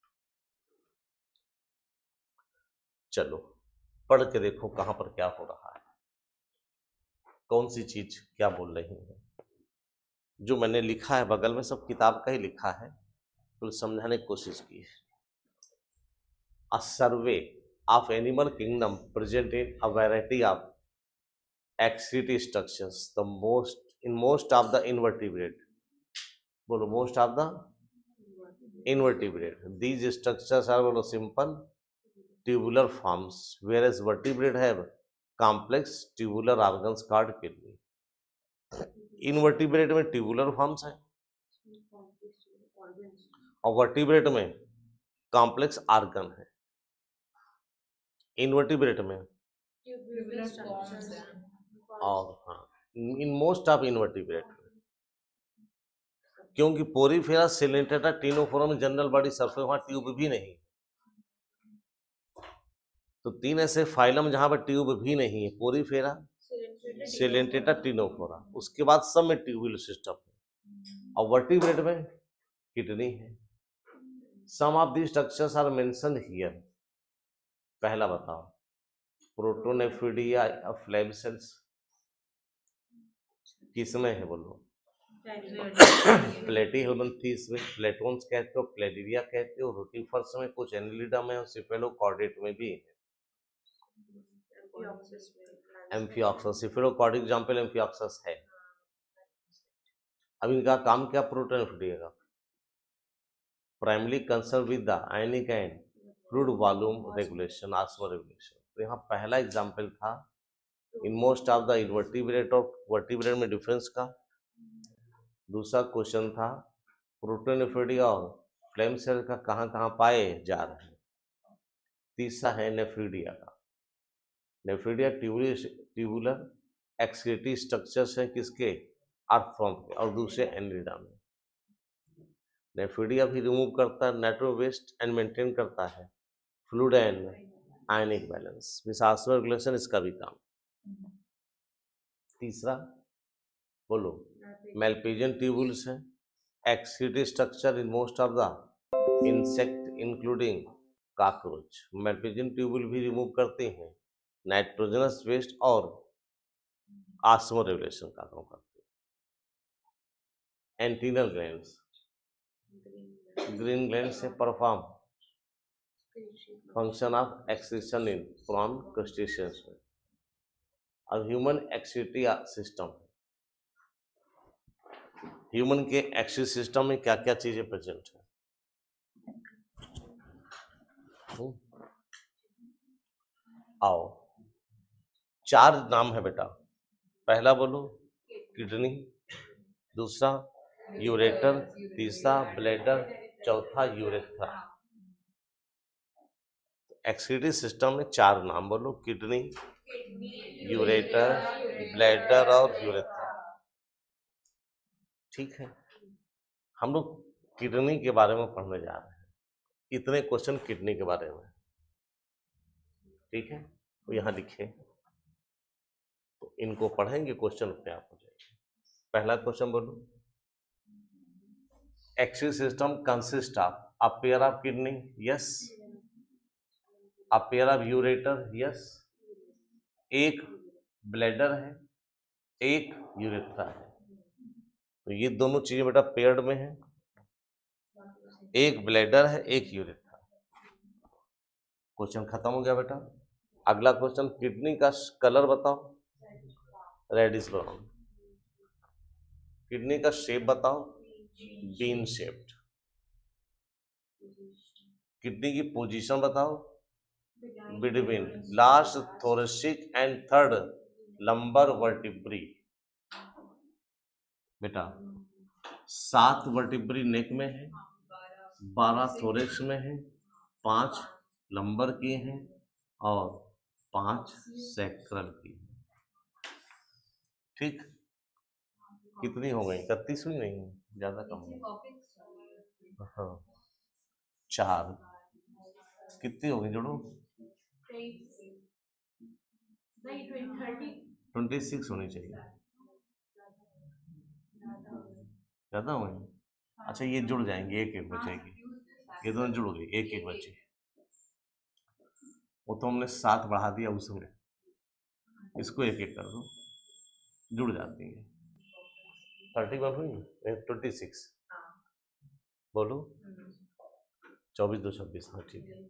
चलो पढ़ के देखो कहां पर क्या हो रहा है, कौन सी चीज क्या बोल रही है। जो मैंने लिखा है बगल में सब किताब का ही लिखा है, तो समझाने की कोशिश की है। A survey of animal kingdom present in a variety of excretory structures the most of the invertebrate, बोलो most of the invertebrate these structures are बोलो simple tubular forms, whereas vertebrate have complex tubular organs called kidney. Invertebrate में tubular forms हैं और vertebrate में complex argon है। Invertebrate में और हाँ इन मोस्ट ऑफ इनवर्टिब्रेट, क्योंकि porifera coelenterata ctenophora general body surface, वहां ट्यूब भी नहीं, तो तीन ऐसे फाइलम जहां पर ट्यूब भी नहीं है, पोरीफेरा सिलेंटेटा टिनोफोरा, उसके बाद सब में ट्यूबुलर सिस्टम है। और वर्टिब्रेट में किडनी है। Some of the structures are mentioned here. पहला बताओ प्रोटोनेफ्रिडिया ऑफ फ्लैम सेल्स किसमें है बोलो? प्लेटीहेल्मिन्थीस में, प्लेटोन्स कहते हो, प्लेडिरिया कहते हो, रोटिफर्स में, कुछ एनिलिडा में और सिफेलोकॉर्डेट में भी है। एम्फिऑक्सस, सिफेलोकॉर्डिक एग्जांपल एम्फिऑक्सस है। अब इनका काम क्या प्रोटोनेफ्रिडिया का? Primary concern with the ionic and fluid volume regulation, osmoregulation. तो यहाँ पहला एग्जांपल था in most of the invertebrate और वर्टिब्रेट में डिफरेंस का। दूसरा क्वेश्चन था प्रोटोनेफ्रिडिया और फ्लेम सेल का कहाँ कहाँ पाए जा रहे हैं। तीसरा है नेफ्रिडिया का। नेफ्रिडिया ट्यूबुलर एक्सक्रीटरी स्ट्रक्चर्स हैं किसके? आर्थ्रोम के, और दूसरे एनिलिडा में। नेफ्रिडिया भी रिमूव करता है नाइट्रो वेस्ट एंड मेंटेन करता है fluid and ionic balance, osmoregulation इसका भी काम। तीसरा बोलो मेल्पिजियन ट्यूबुल्स हैं, excretory structure in most of the insect including cockroach. Malpighian tubule भी रिमूव करते हैं नाइट्रोजनस वेस्ट और ऑस्मो रेगुलेशन का काम करते हैं। एंटीनल ग्लैंड्स, ग्रीन ग्लैंड से perform function of excretion in prawn crustaceans में। और ह्यूमन एक्सक्रीटरी सिस्टम, ह्यूमन के एक्सक्रीटरी सिस्टम में क्या क्या चीजें प्रेजेंट है? आओ चार नाम है बेटा। पहला बोलो किडनी, दूसरा यूरेटर, तीसरा ब्लैडर, चौथा यूरेथ्रा। एक्सक्रीटरी सिस्टम में चार नाम बोलो, किडनी, यूरेटर, ब्लैडर और यूरेथ्रा। ठीक है, हम लोग किडनी के बारे में पढ़ने जा रहे हैं। इतने क्वेश्चन किडनी के बारे में, ठीक है, तो यहाँ लिखे, तो इनको पढ़ेंगे, क्वेश्चन अपने आप हो जाएंगे। पहला क्वेश्चन बोलो, excretory system consist of a pair of kidney, yes, a pair of ureter, yes, एक ब्लैडर है, एक यूरेथ्रा है। तो ये दोनों चीजें बेटा पेयर्ड में है, एक ब्लैडर है, एक यूरेथ्रा। क्वेश्चन खत्म हो गया बेटा। अगला क्वेश्चन, किडनी का कलर बताओ, रेडिश ब्राउन। किडनी का शेप बताओ, बीन शेप्ड। किडनी की पोजीशन बताओ, between last thoracic and third lumbar vertebrae. बेटा 7 वर्टिब्री नेक में है, 12 थोरेक्स में है, 5 लंबर की हैं और 5 सैक्रल की। ठीक, कितनी हो गई? 31 हुई? नहीं, ज्यादा कम हो। हाँ 4 कितनी हो गई? जोड़ो, 26 होनी चाहिए। ज़्यादा हुए? अच्छा ये जुड़ जाएंगे, एक एक बचेगी, ये दोनों जुड़ गई, एक एक बची। वो तो हमने 7 बढ़ा दिया उसमें, इसको एक एक कर दो, जुड़ जाती है। 31 हुई, 26 बोलो, 24 2 26। हाँ ठीक है।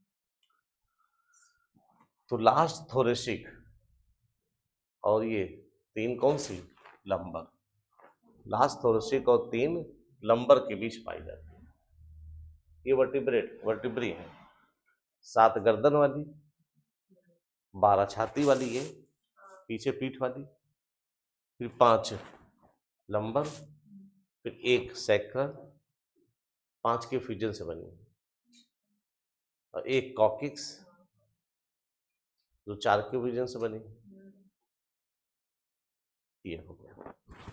तो लास्ट थोरेसिक और ये 3 कौन सी? लंबर। लास्ट थोरेसिक और 3 लंबर के बीच पाई जाती है। ये वर्टिब्री है। 7 गर्दन वाली, 12 छाती वाली, ये पीछे पीठ वाली, फिर 5 लंबर, फिर 1 सैक्रल, 5 के फ्यूजन से बनी, और 1 कॉकिक्स जो 4 के फ्यूजन से बनी। ये हो गया।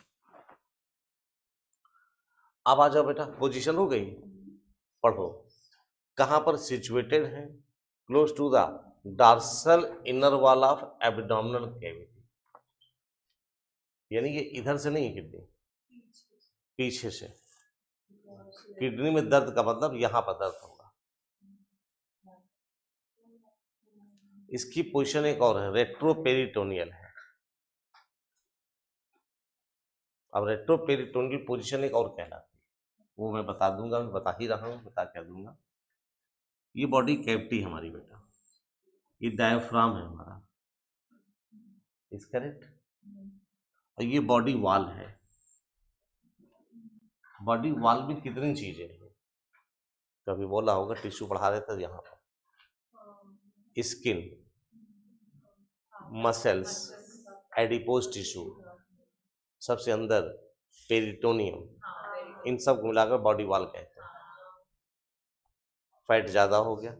अब आ जाओ बेटा, पोजीशन हो गई, पढ़ो। कहां पर सिचुएटेड है? Close to the dorsal inner wall of abdominal cavity, यानी ये इधर से नहीं किडनी, पीछे से। किडनी में दर्द का मतलब यहां पर दर्द होगा। इसकी पोजीशन एक और है, रेट्रोपेरिटोनियल है। अब रेट्रोपेरिटोनियल पोजीशन एक और कहलाती है, वो मैं बता दूंगा, मैं बता ही रहा हूं, बता क्या दूंगा। ये बॉडी कैविटी हमारी बेटा, ये डायफ्राम है हमारा, इज करेक्ट। और ये बॉडी वॉल है। बॉडी वॉल में कितनी चीजें हैं? कभी बोला होगा, टिश्यू पढ़ा रहे थे यहाँ पर, स्किन, मसल्स, एडिपोज टिश्यू, सबसे अंदर पेरिटोनियम, इन सब को मिलाकर बॉडी वॉल कहते हैं। फैट ज्यादा हो गया,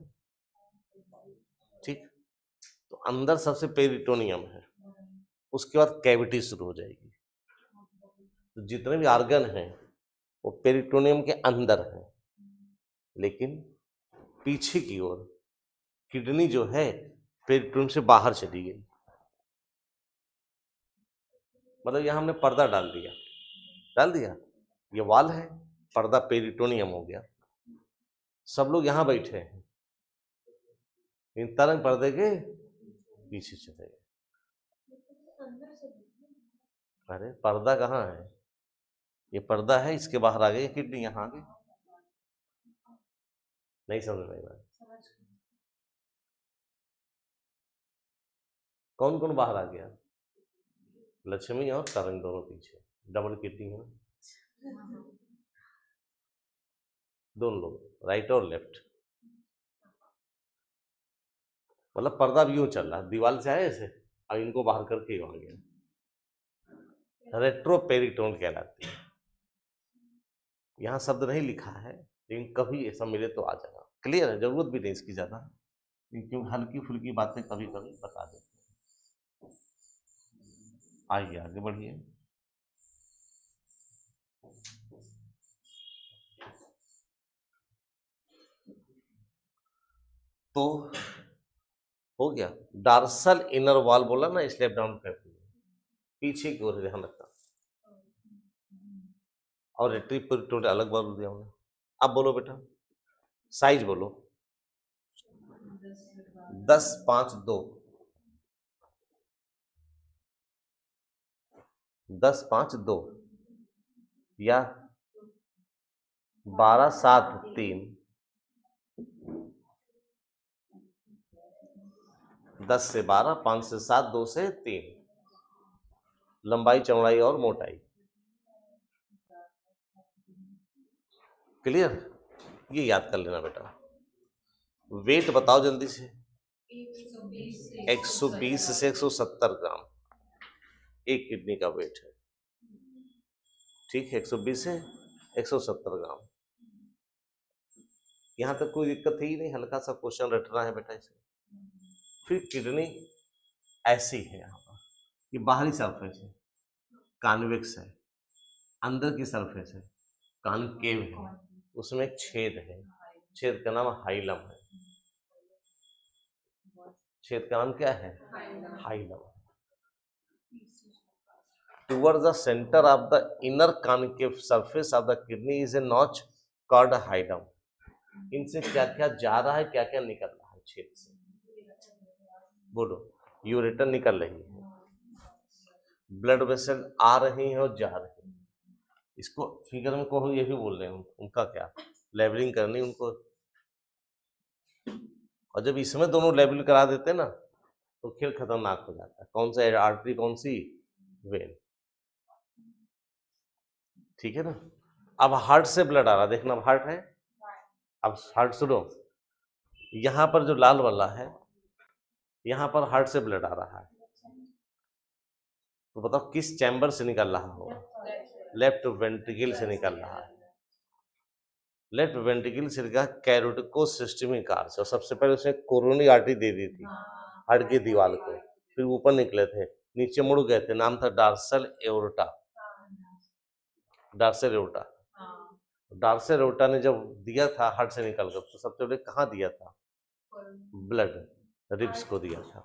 ठीक, तो अंदर सबसे पेरिटोनियम है, उसके बाद कैविटी शुरू हो जाएगी। तो जितने भी आर्गन हैं वो पेरिटोनियम के अंदर हैं, लेकिन पीछे की ओर किडनी जो है पेरिटोनियम से बाहर चली गई। मतलब यहां हमने पर्दा डाल दिया, ये वॉल है, पर्दा पेरिटोनियम हो गया, सब लोग यहां बैठे हैं, इन तरंग पर्दे के पीछे चले गए। अरे पर्दा कहाँ है? ये पर्दा है, इसके बाहर आ गई किडनी, यहाँ आ गई। नहीं समझ में आई। कौन कौन बाहर आ गया? लक्ष्मी और तरंग दोनों पीछे, डबल किडनी है, दोनों लोग, राइट और लेफ्ट। मतलब पर्दा भी यूं चल रहा, दीवार से आए ऐसे, अब इनको बाहर करके आ गया। रेट्रोपेरिटोन कहलाती है। यहाँ शब्द नहीं लिखा है, लेकिन कभी ऐसा मिले तो आ जाना। क्लियर है, जरूरत भी नहीं इसकी ज्यादा, क्योंकि हल्की फुल्की बातें कभी कभी बता देते हैं। आइए आगे बढ़िए। तो हो गया, डार्सल इनर वॉल बोला ना, इसलिए डाउन करती है, पीछे की ओर ध्यान रखना, और रेट्रोपेरिटोनियल अलग बोल दिया हमने। अब बोलो बेटा, साइज बोलो। 10 5 2, 10 5 2, या 12 7 3, 10 से 12, 5 से 7, 2 से 3, लंबाई चौड़ाई और मोटाई। क्लियर? ये याद कर लेना बेटा। वेट बताओ जल्दी से। 120 से 170 ग्राम एक किडनी का वेट है, ठीक है, 120 से 170 ग्राम। यहां तक कोई दिक्कत ही नहीं, हल्का सा क्वेश्चन रटना है बेटा इसे। फिर किडनी ऐसी है, यहाँ पर ये बाहरी सरफेस है, कॉन्वेक्स है, अंदर की सरफेस है, कॉनकेव है, उसमें एक छेद है, छेद का नाम हाइलम है। छेद का नाम क्या है? Hilum. towards the center of the inner concave surface of the kidney is a notch called hilum. इनसे क्या क्या जा रहा है, क्या क्या निकल रहा है छेद से, बोलो। यूरेटर निकल रही है, ब्लड वेसल आ रही है और जा रही है। इसको फिगर में कहो, ये भी बोल रहे हैं, उनका क्या लेबलिंग करनी उनको। और जब इसमें दोनों लेबल करा देते ना तो खेल खतरनाक हो जाता है। कौन सा आर्टरी, कौन सी वेन, ठीक है ना। अब हार्ट से ब्लड आ रहा, देखना अब हार्ट है। अब हार्ट सुनो, यहां पर जो लाल वाला है, यहां पर हार्ट से ब्लड आ रहा है, तो बताओ किस चैम्बर से निकल रहा होगा? लेफ्ट वेंट्रिकल से निकल रहा है। लेफ्ट वेंट्रिकल से निकला कैरोटिकोसिस्टमिक आर्च, और सबसे पहले उसने कोरोनरी आर्टरी दे दी थी हार्ट की दीवार को, फिर ऊपर निकले थे, नीचे मुड़ गए थे, नाम था dorsal aorta. Dorsal aorta, dorsal aorta ने जब दिया था हार्ट से निकलकर, तो सबसे पहले कहाँ दिया था? ब्लड रिब्स को दिया था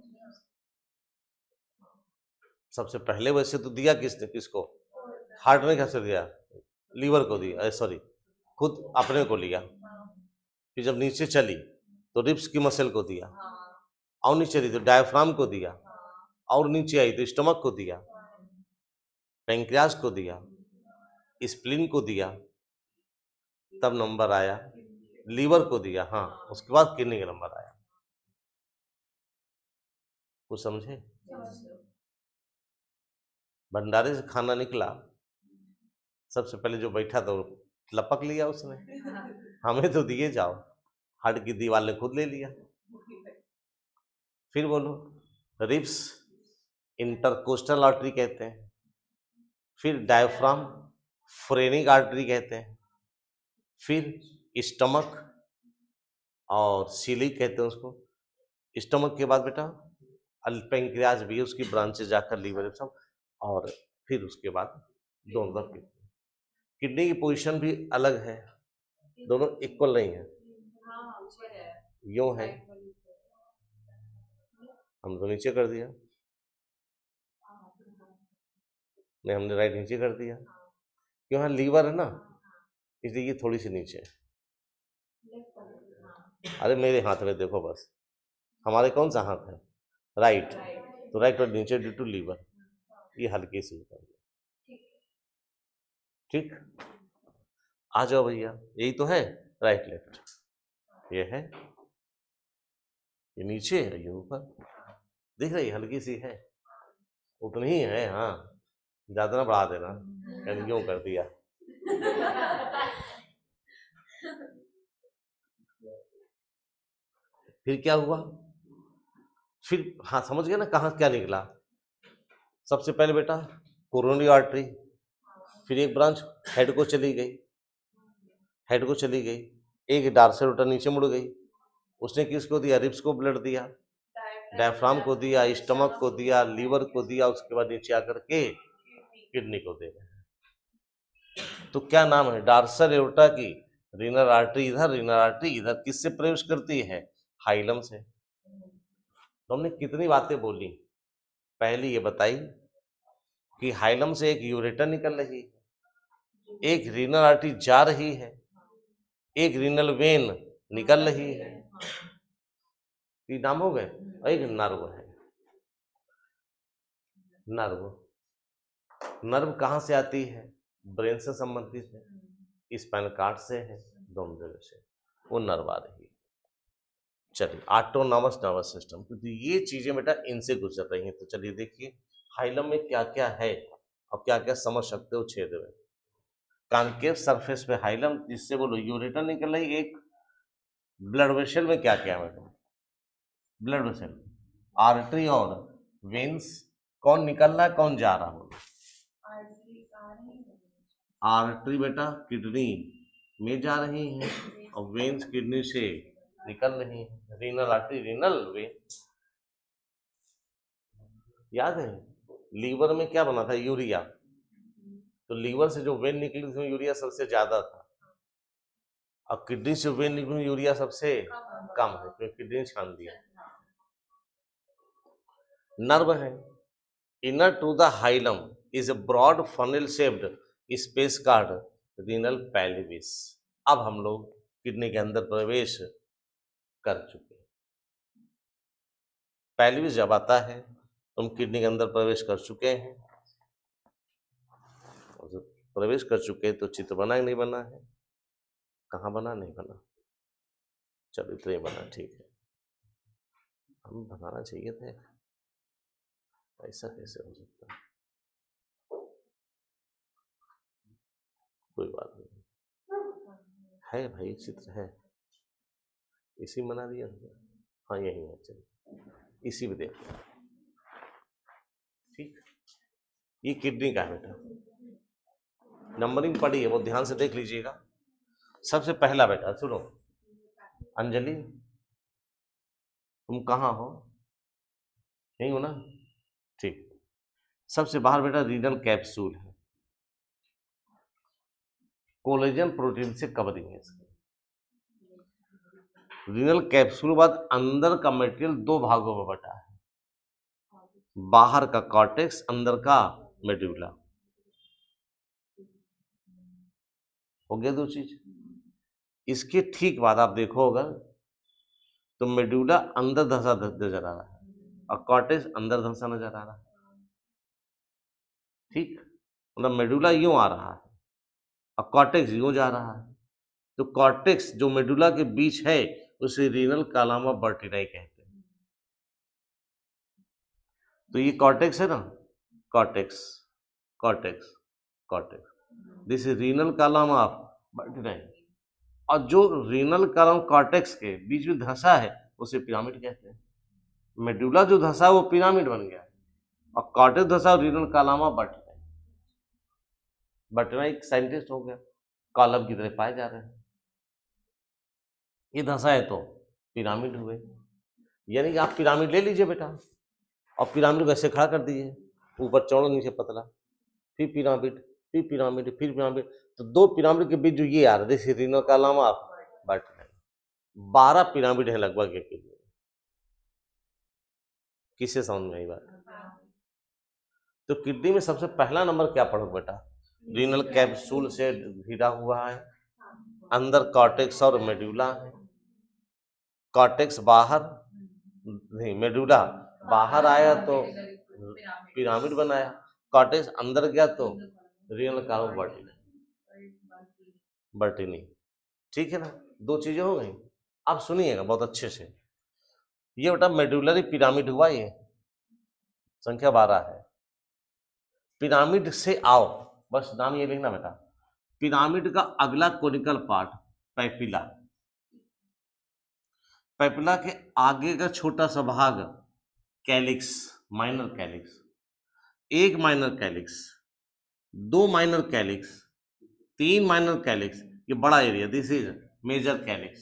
सबसे पहले। वैसे तो दिया किसने, किसको? हार्ट ने कैसे दिया? लीवर को दिया, सॉरी खुद अपने को लिया। फिर जब नीचे चली तो रिब्स की मसल को दिया, और नीचे चली तो डायफ्राम को दिया, और नीचे आई तो स्टमक को दिया, पैंक्रियास को दिया, स्प्लीन को दिया, तब नंबर आया लीवर को दिया, हाँ उसके बाद किडनी का नंबर आया। कुछ समझे? भंडारे से खाना निकला, सबसे पहले जो बैठा था वो लपक लिया उसने, हमें तो दिए जाओ, हार्ट की दीवार ने खुद ले लिया। फिर बोलो, रिब्स इंटरकोस्टल आर्टरी कहते हैं, फिर डायफ्राम फ्रेनिक आर्टरी कहते हैं, फिर स्टमक और सीलिक कहते हैं उसको। स्टमक के बाद बेटा पैंक्रियाज भी है, उसकी ब्रांचेज जाकर लीवर सब, और फिर उसके बाद दोनों तरफ किडनी की पोजीशन भी अलग है, दोनों इक्वल नहीं है। यूं है, हम तो नीचे कर दिया, नहीं हमने राइट नीचे कर दिया, क्यों? यहाँ लीवर है ना, इसलिए ये थोड़ी सी नीचे है। अरे मेरे हाथ में देखो बस, हमारे कौन सा हाथ है? राइट, तो राइट और नीचे ड्यू टू लीवर, ये हल्की सी कर दिया, ठीक। आ जाओ भैया, यही तो है राइट लेफ्ट, ये है, ये नीचे है, ये ऊपर, दिख रही हल्की सी है, उतनी ही है, हाँ ज्यादा ना बढ़ा देना, क्यों कर दिया। फिर क्या हुआ? फिर हाँ समझ गए ना कहाँ क्या निकला? सबसे पहले बेटा कोरोनरी आर्टरी, फिर एक ब्रांच हेड को चली गई, हेड को चली गई, एक डार्सल एओर्टा नीचे मुड़ गई, उसने किसको दिया? रिब्स को ब्लड दिया, डायफ्राम को दिया, स्टमक को दिया, लीवर को दिया, उसके बाद नीचे आकर के किडनी को दे रहे हैं। तो क्या नाम है? डार्सल एओर्टा की रीनल आर्टरी इधर, रीनल आर्टरी इधर, किससे प्रवेश करती है? हाइलम से। तो हमने कितनी बातें बोली? पहली ये बताई कि हाइलम से एक यूरेटर निकल रही है, एक रीनल आर्टरी जा रही है, एक रीनल वेन निकल रही है, ये नाम हो गए, और एक नर्व है। नर्व कहाँ से आती है? ब्रेन से संबंधित है, स्पाइनल कॉर्ड से है, दोनों जगह से वो नर्व आ रही है। चलिए ऑटोनॉमस नर्वस सिस्टम, क्योंकि ये चीजें बेटा इनसे गुजर रही हैं। तो चलिए देखिए हाइलम में क्या क्या है और क्या क्या समझ सकते हो छेद में। कॉन्केव सरफेस पे हाइलम, जिससे बोलो यूरेटर निकल रही, एक ब्लड वेसल में क्या क्या है? ब्लड वेसल, आर्टरी और वेन्स, कौन निकल रहा है कौन जा रहा है? आर्टरी बेटा किडनी में जा रही है, और वेन्स किडनी से निकल रही है। Renal artery, renal vein. याद है लीवर में क्या बना था? यूरिया। तो लीवर से जो वेन निकली उसमें यूरिया सबसे ज्यादा था, और किडनी से वेन निकली यूरिया सबसे कम है, क्योंकि किडनी छान दिया। नर्व है inner to the hilum, is a broad funnel shaped space called renal pelvis। अब हम लोग किडनी के अंदर प्रवेश कर चुके हैं। पेल्विस जब आता है तो हम किडनी के अंदर प्रवेश कर चुके हैं। प्रवेश कर चुके हैं तो चित्र बना कि नहीं बना है? कहाँ बना? नहीं बना। चलो इतना ही बना, ठीक है। हम बनाना चाहिए थे, ऐसा कैसे हो सकता है? कोई बात नहीं, है भाई चित्र है, इसी में बना दिया था। हाँ यही है, चलिए इसी में देख। ठीक, ये किडनी का है बेटा, नंबरिंग पड़ी है वो ध्यान से देख लीजिएगा। सबसे पहला बेटा सुनो, अंजलि तुम कहाँ हो? यही हो ना? ठीक। सबसे बाहर बेटा रीनल कैप्सूल है, कोलेजन प्रोटीन से कवरिंग है इसकी। रीनल कैप्सूल बाद अंदर का मटेरियल दो भागों में बटा है, बाहर का कॉर्टेक्स, अंदर का मेडुला। हो गया दो चीज। इसके ठीक बाद आप देखो होगा तो मेडुला अंदर धंसा नजर आ रहा है और कॉर्टेक्स अंदर धंसा नजर आ रहा है। ठीक, मतलब मेडुला यूं आ रहा है और कॉर्टेक्स यूं जा रहा है। तो कॉर्टेक्स जो मेडुला के बीच है उसे रीनल कालामा वर्टिब्राई कहते हैं। तो ये कॉर्टेक्स है ना, cortex cortex cortex, this is renal column of वर्टिब्राई। और जो रीनल कालामा कॉर्टेक्स के बीच में धंसा है उसे पिरामिड कहते हैं। मेडुला जो धंसा है वो पिरामिड बन गया और कॉर्टेक्स धंसा रीनल कालामा वर्टिब्राई। वर्टिब्राई एक साइंटिस्ट हो गया, कॉलम की तरह पाए जा रहे हैं। ये धंसा है तो पिरामिड हुए। यानी कि आप पिरामिड ले लीजिए बेटा और पिरामिड को ऐसे खड़ा कर दीजिए, ऊपर चौड़ा नीचे पतला, फिर पिरामिड, फिर पिरामिड, फिर पिरामिड। तो दो पिरामिड के बीच जो ये आ रहा है रीनल कालामा वर्टिब्राई, 12 पिरामिड है लगभग एक लिए। किससे समझ में आई बात? तो किडनी में सबसे पहला नंबर क्या पढ़ो बेटा? रीनल कैप्सूल से घिरा हुआ है, अंदर कॉर्टेक्स और मेडुला है। कॉर्टेक्स बाहर नहीं, मेडुला बाहर आया तो पिरामिड बनाया, कॉर्टेक्स अंदर गया तो रीनल कालामा वर्टिब्राई। ठीक है ना, दो चीजें हो गई। आप सुनिएगा बहुत अच्छे से। ये बेटा मेडुलरी पिरामिड हुआ, ये संख्या 12 है। पिरामिड से आओ, बस नाम ये लिखना बेटा। पिरामिड का अगला कोनिकल पार्ट पैपिला, पैपिला के आगे का छोटा सा भाग कैलिक्स, माइनर कैलिक्स, एक माइनर कैलिक्स, दो माइनर कैलिक्स, तीन माइनर कैलिक्स, ये बड़ा area, this is major calyx.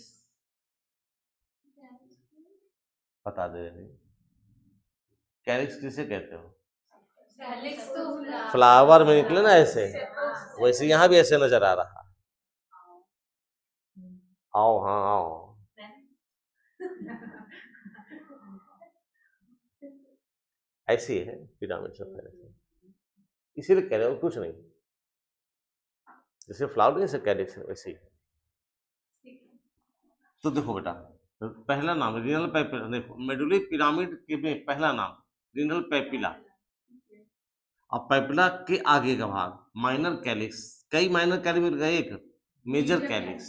बता दे रहे कैलिक्स किसे कहते हो? फ्लावर में निकले ना ऐसे, वैसे यहां भी ऐसे नजर आ रहा। आओ, हाँ आओ। ऐसी है पिरामिड से पहले से, इसीलिए कह रहे हो, कुछ नहीं। जैसे फ्लावर ऐसे कैलिक्स है वैसे ही। तो देखो बेटा, पहला नाम रीनल पैपिला, देखो मेडुलरी पिरामिड के में पहला नाम रीनल पैपिला, और पैपिला के आगे का भाग माइनर कैलिक्स। कई माइनर कैलिक्स का एक मेजर कैलिक्स।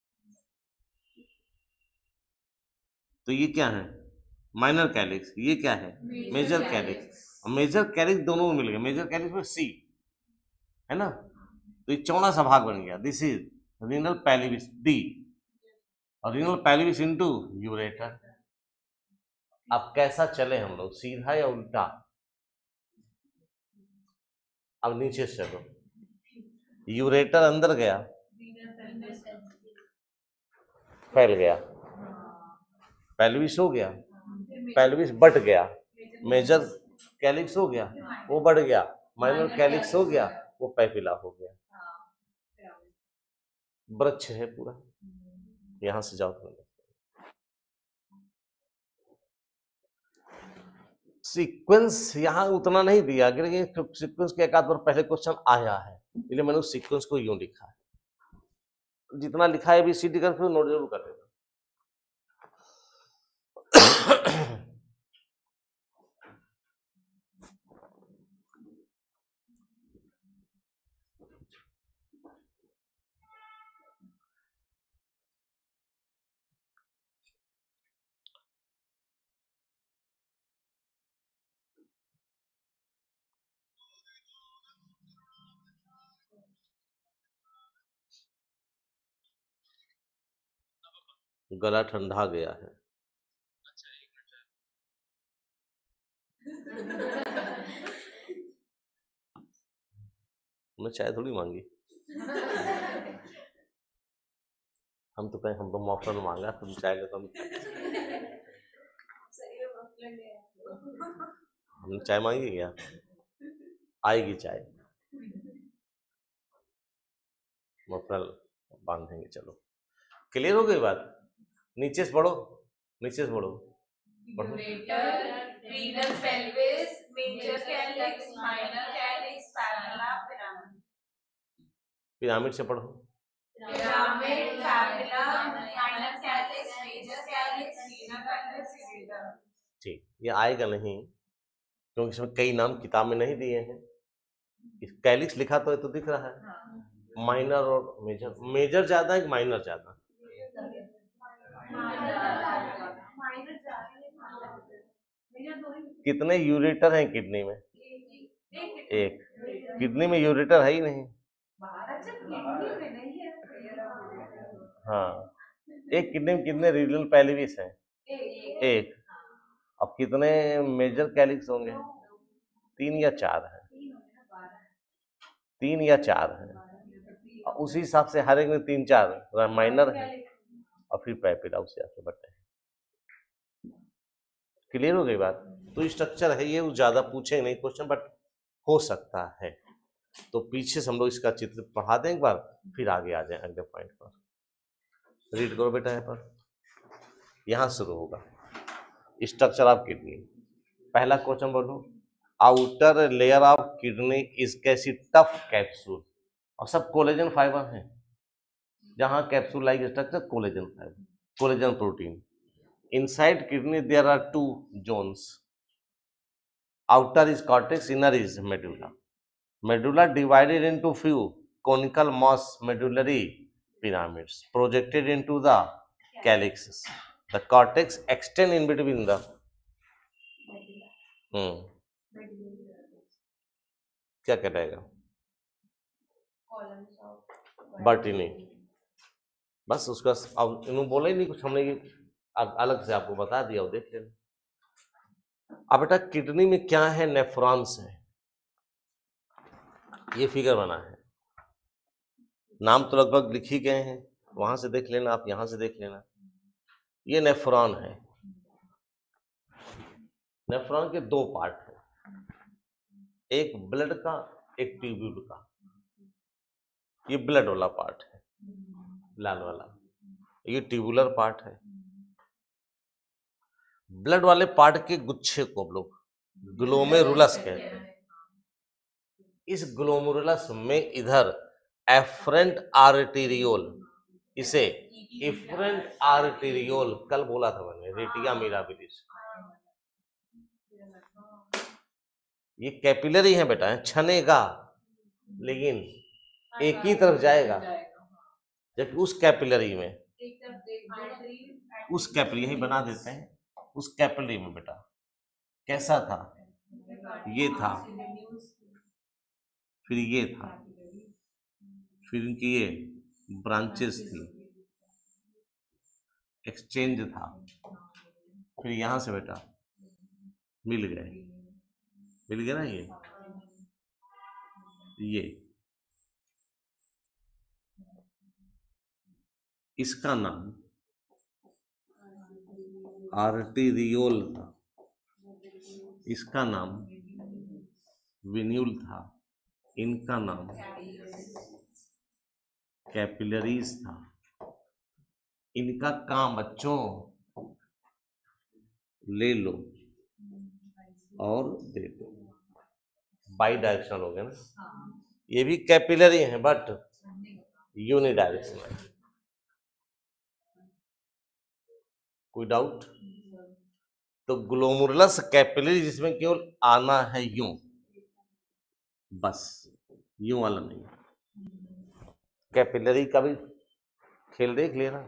तो ये क्या है? Minor calyx. ये क्या है? Major calyx. मेजर कैलिक्स दोनों में मिल गए, मेजर कैलिक्स में सी है ना, तो ये चौड़ा सा भाग बन गया, दिस इज रीनल पैलिविस डी, और रीनल पैलिविस इनटू यूरेटर। अब कैसा चले हम लोग, सीधा या उल्टा? अब नीचे से चलो, यूरेटर अंदर गया, फैल गया, पेल्विस हो गया, पेल्विस बढ़ गया, मेजर कैलिक्स हो गया, वो बढ़ गया, माइनर कैलिक्स हो गया, वो पैपिला हो गया। वृक्ष है पूरा, यहां से जाओ तो सीक्वेंस यहाँ उतना नहीं दिया गया, लेकिन सीक्वेंस के एक आध बार पहले क्वेश्चन आया है, इसलिए मैंने उस सीक्वेंस को यूं लिखा है। जितना लिखा है ABCD कर फिर नोट जरूर कर देना। गला ठंडा गया है। मैं चाय थोड़ी मांगी, हम तो कहें हम तो मॉकटेल मांगा, तुम चाय का कम। हमने चाय मांगी क्या? आएगी चाय, मॉकटेल बांधेंगे। चलो क्लियर हो गई बात? नीचे से पढ़ो, नीचे से पढ़ो। renal pelvis, major calyx, minor calyx, papilla, pyramid. Pyramid से पढ़ो। Pyramid, papilla, minor calyx, major calyx, renal pelvis, ureter. ठीक, ये आएगा नहीं क्योंकि इसमें कई नाम किताब में नहीं दिए हैं। कैलिक्स लिखा तो दिख रहा है। माइनर और मेजर, मेजर ज्यादा है कि माइनर ज्यादा? कितने यूरेटर हैं किडनी में? एक। किडनी में यूरेटर है ही नहीं। हाँ, एक किडनी में कितने रीनल पेल्विस हैं? एक। अब कितने मेजर कैलिक्स होंगे? 3 या 4 है। 3 या 4 है। उसी हिसाब से हर एक में 3-4 माइनर है और फिर पैपिला उससे आके बढ़ते हैं। क्लियर हो गई बात? तो स्ट्रक्चर है ये, ज्यादा पूछेंगे नहीं क्वेश्चन, बट हो सकता है। तो पीछे से हम लोग इसका चित्र पढ़ा दें एक बार, फिर आगे आ जाए अगले पॉइंट पर। रीड करो बेटा, यहाँ पर यहाँ शुरू होगा स्ट्रक्चर ऑफ किडनी। पहला क्वेश्चन बोलो, outer layer of kidney is कैसी टफ कैप्सूल, और सब कोलेजन फाइबर है। जहां capsule like structure, collagen fibre, collagen protein. Inside kidney there are 2 zones. Outer is cortex, inner is medulla. Medulla divided into few conical moss medullary pyramids projected into the calyxes. The cortex extend in between the क्या कहलाएगा? Bertini. बस उसका अब इन्होंने बोला ही नहीं कुछ, हमने ये अलग से आपको बता दिया, देख लेना। अब बेटा किडनी में क्या है? नेफ्रॉन्स है। ये फिगर बना है, नाम तो लगभग लिख ही गए हैं, वहां से देख लेना, आप यहां से देख लेना। ये नेफ्रॉन है। नेफ्रॉन के 2 पार्ट हैं, एक ब्लड का, एक ट्यूब्यूल का। ये ब्लड वाला पार्ट है, लाल वाला। ये ट्यूबुलर पार्ट है। ब्लड वाले पार्ट के गुच्छे को हम लोग ग्लोमेरुलस कहते हैं। इस ग्लोमेरुलस में इधर एफरेंट आर्टेरियोल, इसे इफरेंट आर्टेरियोल कल बोला था मैंने, रेटिया मिराबिलिस। ये कैपिलरी है बेटा, छनेगा लेकिन एक ही तरफ जाएगा, जबकि उस कैपिलरी में, उस कैपिलरी यही बना देते हैं, उस कैपिलरी में बेटा कैसा था? ये था, फिर ये था, फिर इनकी ये ब्रांचेस थी, एक्सचेंज था, फिर यहां से बेटा मिल गए ना ये इसका नाम आर्टेरियोल था, इसका नाम विन्यूल था, इनका नाम कैपिलरीज था। इनका काम बच्चों ले लो, और दे दो, बाई डायरेक्शनल हो गया ना। ये भी कैपिलरी है बट यूनिडायरेक्शनल। कोई डाउट? तो ग्लोमुरुलस कैपिलरी जिसमें केवल आना है यूं, बस यूं वाला नहीं। कैपिलरी का भी खेल देख लेना।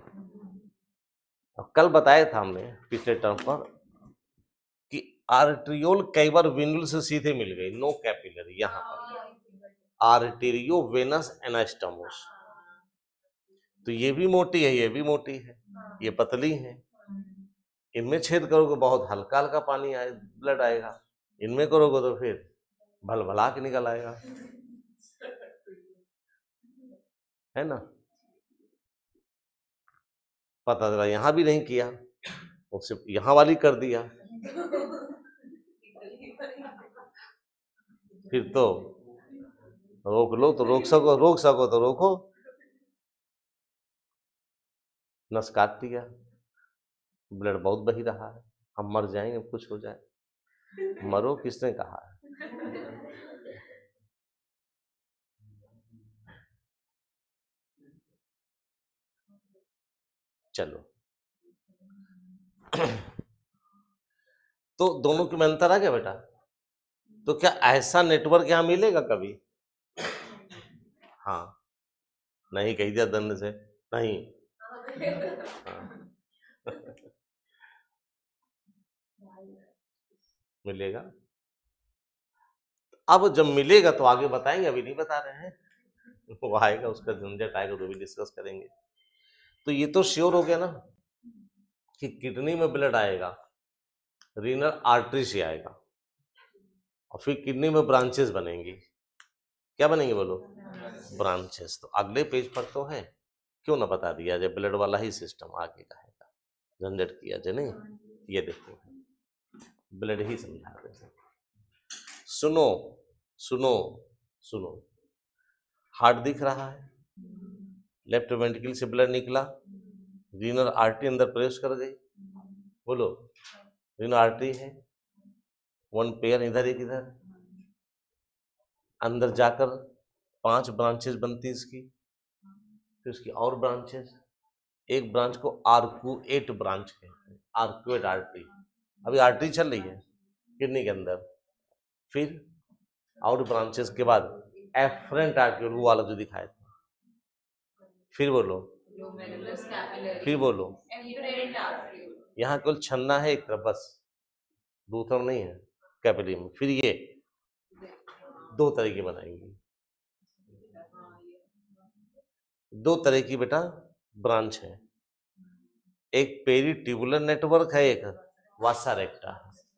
कल बताया था हमने पिछले टर्म पर कि आर्टेरियोल कई बार वेन्यूल से सीधे मिल गई, नो कैपिलरी। यहाँ पर आर्टेरियो वेनस एनास्टमोस, तो ये भी मोटी है, ये भी मोटी है, ये पतली है। इनमें छेद करोगे बहुत हल्का हल्का पानी आए, ब्लड आएगा। इनमें करोगे तो फिर भलभला के निकल आएगा, है ना। पता चला यहाँ भी नहीं किया, उससे यहाँ वाली कर दिया, फिर तो रोक लो तो रोक सको तो रोको। नस काट दिया, ब्लड बहुत बही रहा है, हम मर जाएंगे, कुछ हो जाए। मरो किसने कहा है? चलो तो दोनों के में अंतर आ गया बेटा। तो क्या ऐसा नेटवर्क यहां मिलेगा कभी? हाँ, नहीं कही दिया दंड से नहीं। हाँ। मिलेगा। अब जब मिलेगा तो आगे बताएंगे, अभी नहीं बता रहे हैं। वो आएगा, उसका झंझट आएगा तो भी डिस्कस करेंगे। तो ये तो श्योर हो गया ना कि किडनी में ब्लड आएगा, रीनल आर्टरी से आएगा, और फिर किडनी में ब्रांचेस बनेंगी। क्या बनेंगे बोलो? ब्रांचेस। तो अगले पेज पर तो है, क्यों ना बता दिया जाए, ब्लड वाला ही सिस्टम आगे का है, झंझट किया जाए नहीं। ये देखो ब्लड ही समझा रहे हैं। सुनो सुनो सुनो, हार्ट दिख रहा है, लेफ्ट वेंट्रिकल से ब्लड निकला, रीनल आर्टरी अंदर प्रवेश कर गई। बोलो, रीनल आर्टरी है, वन पेयर इधर एक इधर, अंदर जाकर 5 ब्रांचेस बनती इसकी, फिर उसकी और ब्रांचेस, एक ब्रांच को आर्कुएट ब्रांच कहते हैं, आर्कुएट आर्टरी। अभी आर्टरी चल रही है किडनी के अंदर, फिर और ब्रांचेस के बाद एफरेंट आर्टरी, वो वाला जो दिखाया था। फिर बोलो, फिर बोलो, यहाँ केवल छन्ना है एक तरफ बस, दूसरा नहीं है कैपिलरी में। फिर ये 2 तरह की बनाएंगी, 2 तरह की बेटा ब्रांच है, एक पेरीट्यूबुलर नेटवर्क है, एक वासा रेक्टा।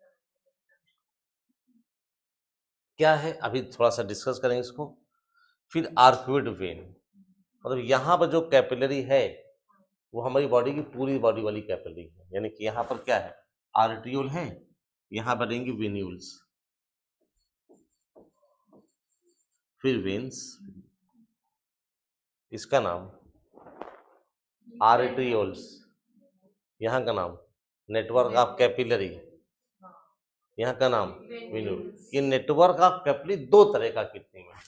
क्या है अभी थोड़ा सा डिस्कस करेंगे इसको। फिर आर्क्विड वेन, मतलब यहाँ पर जो कैपिलरी है वो हमारी बॉडी की पूरी बॉडी वाली कैपिलरी है, यानी कि यहाँ पर क्या है, आर्टियोल है, यहाँ बनेंगे वेन्यूल्स, फिर वेन्स, इसका नाम आर्टियोल्स, यहाँ का नाम नेटवर्क ऑफ कैपिलरी, यहाँ का नाम वेन्यूल। ये नेटवर्क ऑफ कैपिलरी 2 तरह का किडनी में,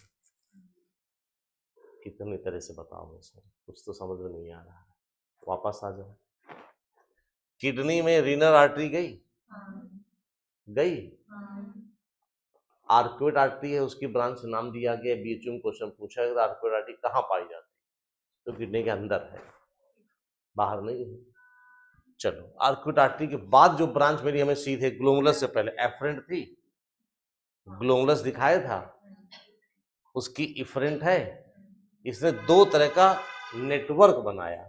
कितने तरह से बताओ सर, कुछ तो समझ में नहीं आ रहा है, वापस आ जाओ। किडनी में रीनल आर्टरी गई, आर्क्वेट आर्टरी है, उसकी ब्रांच नाम दिया गया। बीच में क्वेश्चन पूछा गया आर्क्वेट आर्टरी कहाँ पाई जाती है, तो किडनी के अंदर है, बाहर नहीं है। चलो, आर्क्वेट आर्टरी के बाद जो ब्रांच मेरी हमें सीधे ग्लोमुलस से पहले एफरेंट थी, ग्लोमुलस दिखाया था, उसकी इफरेंट है। इसने 2 तरह का नेटवर्क बनाया,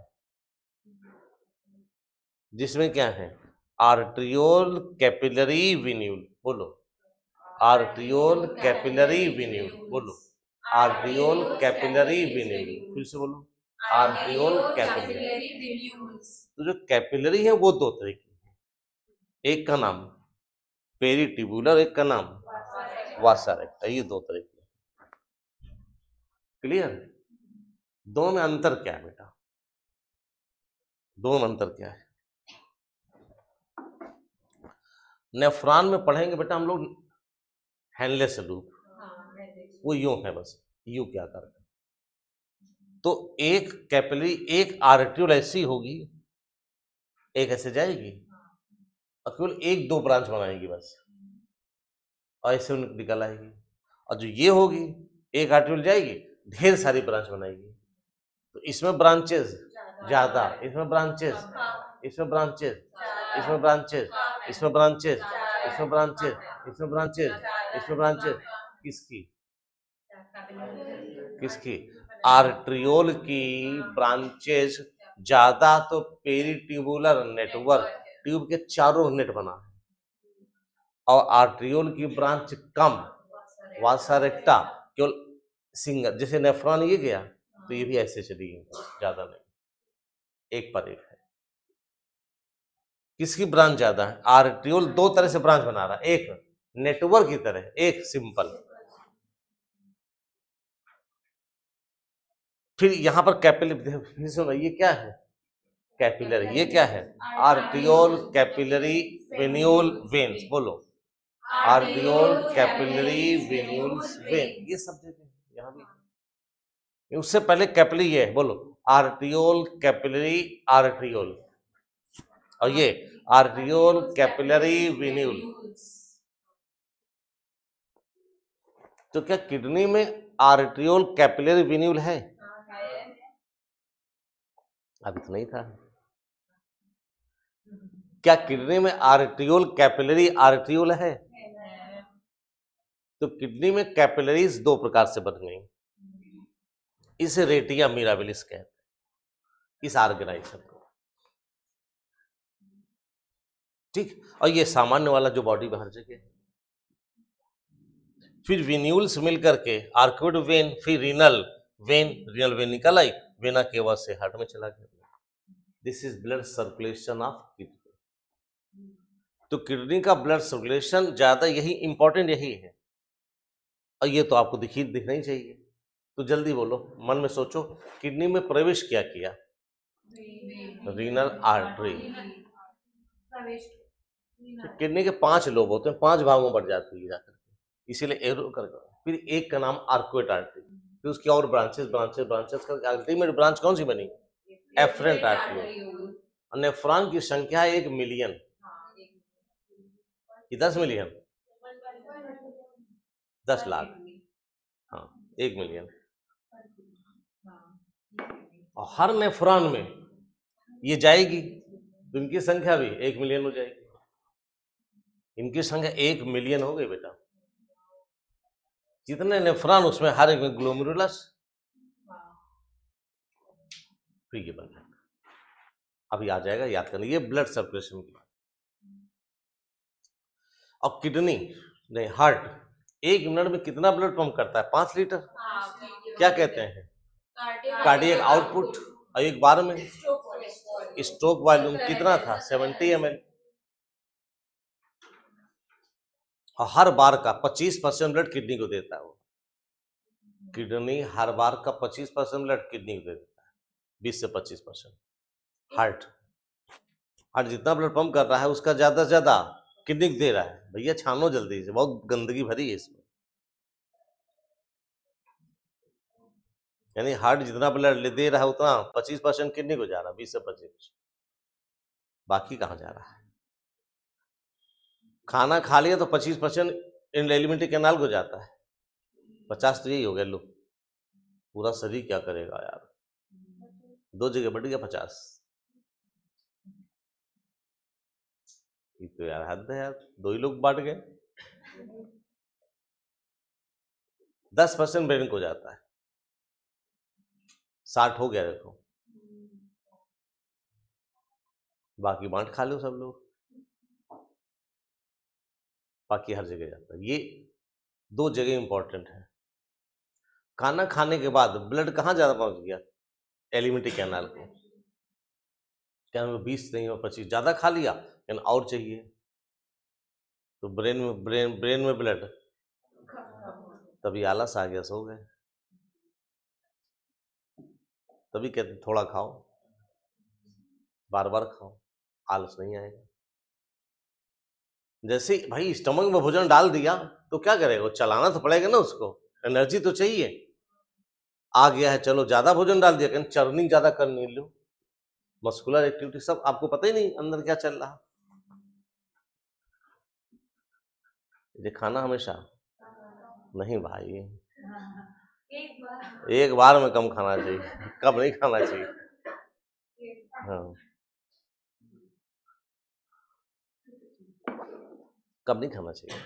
जिसमें क्या है, आर्ट्रियोल कैपिलरी वेन्यूल, बोलो आर्ट्रियोल कैपिलरी वेन्यूल, बोलो आर्ट्रियोल कैपिलरी वेन्यूल, फिर से बोलो आर्ट्रियोल कैपिलरी। तो जो कैपिलरी है वो 2 तरह की है, एक का नाम पेरीट्यूबुलर, एक का नाम वासा रेक्टा, ये 2 तरह की। क्लियर? दोनों में अंतर क्या है बेटा, दोनों में अंतर क्या है? नेफ्रॉन में पढ़ेंगे बेटा हम लोग हैंडलेस लूप, वो यूं है बस, यूं क्या कर, तो एक कैपिलरी एक आर्ट्रियोल ऐसी होगी, एक ऐसे जाएगी और केवल एक दो ब्रांच बनाएगी बस, और ऐसे निकल आएगी। और जो ये होगी एक आर्ट्रियोल जाएगी ढेर सारी ब्रांच बनाएगी, तो इसमें ब्रांचेस ज्यादा, इसमें ब्रांचेस, इसमें ब्रांचेस, इसमें ब्रांचेस, इसमें ब्रांचेस, इसमें ब्रांचेस, इसमें ब्रांचेस, इसमें ब्रांचेस, किसकी किसकी आर्ट्रियोल की ब्रांचेस ज्यादा, तो पेरिट्यूबुलर नेटवर्क, ट्यूब के चारों नेट बना है, और आर्ट्रियोल की ब्रांच कम, वासा रेक्टा केवल सिंगल, जैसे नेफ्रॉन ये गया तो ये भी ऐसे चली गई, ज्यादा नहीं, एक पर एक है। किसकी ब्रांच ज्यादा है? आर्ट्रियोल दो तरह से ब्रांच बना रहा है, एक नेटवर्क की तरह, एक सिंपल। फिर यहां पर कैपिलरी, ये क्या है? कैपिलरी, ये क्या है? आर्ट्रियोल कैपिलरी वेन्यूल वेन्स, बोलो आर्ट्रियोल कैपिलरी वेन्यूल्स वेन, ये सब देते हैं यहां भी। उससे पहले कैपिलरी ये है, बोलो आर्ट्रियोल कैपिलरी आर्ट्रियोल, और ये आर्ट्रियोल कैपिलरी वेन्यूल। तो क्या किडनी में आर्ट्रियोल कैपिलरी वेन्यूल है? अभी तो नहीं था। क्या किडनी में आर्ट्रियोल कैपिलरी आर्ट्रियोल है? तो किडनी में कैपिलरीज दो प्रकार से बन गई, इसे रेटिया मिराबिलिस कहते हैं, इस ऑर्गेनाइजेशन को, ठीक। और ये सामान्य वाला जो बॉडी में हर जगह, फिर वेन्यूल्स मिलकर के आर्क्वेड वेन, फिर रीनल वेन निकल आई, वेना केवा से हार्ट में चला गया। This is blood circulation of kidney. तो किडनी का ब्लड सर्कुलेशन ज्यादा, यही इंपॉर्टेंट यही है, और ये तो आपको दिखना ही चाहिए। तो जल्दी बोलो, मन में सोचो, किडनी में प्रवेश क्या किया? Renal artery. किडनी के 5 लोब होते हैं, 5 भागों में बढ़ जाती है जाकर, इसीलिए एरो कर, फिर एक का नाम आर्क्वेट आर्टरी, फिर उसकी और ब्रांचेस ब्रांचेस ब्रांचेस करके अल्टीमेट ब्रांच कौन सी बनी? Efferent artery. नेफ्रॉन की संख्या 1 मिलियन कि 10 मिलियन? 10 लाख, हाँ 1 मिलियन। और हर नेफ्रॉन में ये जाएगी तो इनकी संख्या भी 1 मिलियन हो जाएगी, इनकी संख्या 1 मिलियन हो गई बेटा। जितने नेफ्रॉन उसमें हर एक में ग्लोमेरुलस, फिर ये बन जाएगा, अभी आ जाएगा, याद करना, ये ब्लड सर्कुलेशन की बात। और किडनी नहीं, हार्ट 1 मिनट में कितना ब्लड पंप करता है? 5 लीटर। क्या कहते हैं? Cardiac output. और एक बार में स्ट्रोक वॉल्यूम कितना था? 70 ml। और हर बार का 25% ब्लड किडनी को देता है वो, किडनी हर बार का 25% ब्लड किडनी को देता है, 20 से 25%। हार्ट जितना ब्लड पंप कर रहा है उसका ज्यादा से ज्यादा किडनी को दे रहा है। भैया छानो जल्दी से, बहुत गंदगी भरी है इसमें। यानी हार्ट जितना ब्लड दे रहा है उतना 25% किडनी को जा रहा है, 20 से 25%, बाकी कहाँ जा रहा है? खाना खा लिया तो 25% एलिमेंट्री कैनाल को जाता है, 50 तो यही हो गया। लो पूरा शरीर क्या करेगा यार, 2 जगह बढ़ गया 50। ये तो यार हद है यार, 2 ही लोग बांट गए। 10% ब्रेन को जाता है, 60 हो गया देखो, बाकी बांट खा लो सब लोग, बाकी हर जगह जाता है। ये 2 जगह इंपॉर्टेंट है। खाना खाने के बाद ब्लड कहाँ ज्यादा पहुंच गया? एलिमेंट्री कैनाल को। क्या 20 नहीं हो 25, ज्यादा खा लिया लेकिन और चाहिए, तो ब्रेन में ब्लड, तभी आलस आ गया, सो गए। तभी कहते थोड़ा खाओ, बार बार खाओ, आलस नहीं आएगा। जैसे भाई स्टमक में भोजन डाल दिया तो क्या करेगा, वो चलाना तो पड़ेगा ना, उसको एनर्जी तो चाहिए। आ गया है, चलो ज्यादा भोजन डाल दिया, कहीं चर्निंग ज्यादा करनी लो, मस्कुलर एक्टिविटी सब आपको पता ही नहीं अंदर क्या चल रहा। ये खाना हमेशा नहीं भाई, एक बार में कम खाना चाहिए, कब नहीं खाना चाहिए। हाँ, कब नहीं खाना चाहिए।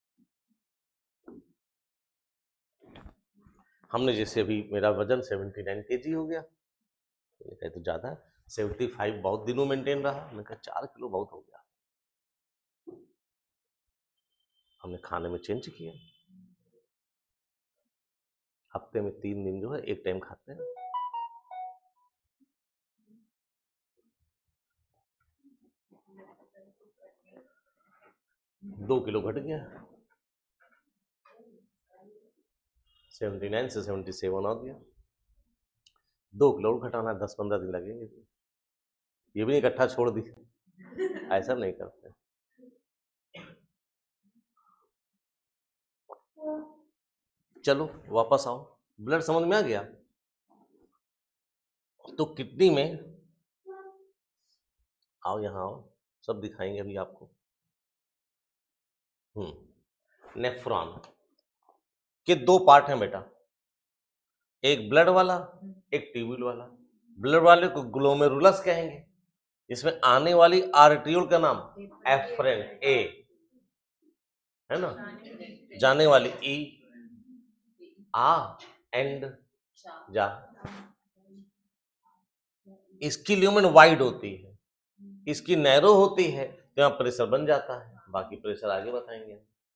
हमने जैसे अभी मेरा वजन 79 kg हो गया, तो ज्यादा है, 75 बहुत दिनों मेंटेन रहा, मैंने कहा 4 किलो बहुत हो गया। हमने खाने में चेंज किया, हफ्ते में 3 दिन जो है एक टाइम खाते हैं। दो किलो घट गया, 79 से 77 हो गया। 2 किलो घटाना 10-15 दिन लगेंगे, ये भी इकट्ठा छोड़ दी, ऐसा नहीं करते। चलो वापस आओ, ब्लड समझ में आ गया। तो किडनी में आओ, यहाँ आओ, सब दिखाएंगे अभी आपको। नेफ्रॉन के 2 पार्ट हैं बेटा, एक ब्लड वाला, एक ट्यूब्यूल वाला। ब्लड वाले को ग्लोमेरुलस कहेंगे, इसमें आने वाली आर्टियोल का नाम एफरेंट ए है ना, जाने वाली ई आ एंड जा। इसकी ल्यूमेन वाइड होती है, इसकी नैरो होती है, तो यहाँ प्रेशर बन जाता है, बाकी प्रेशर आगे बताएंगे।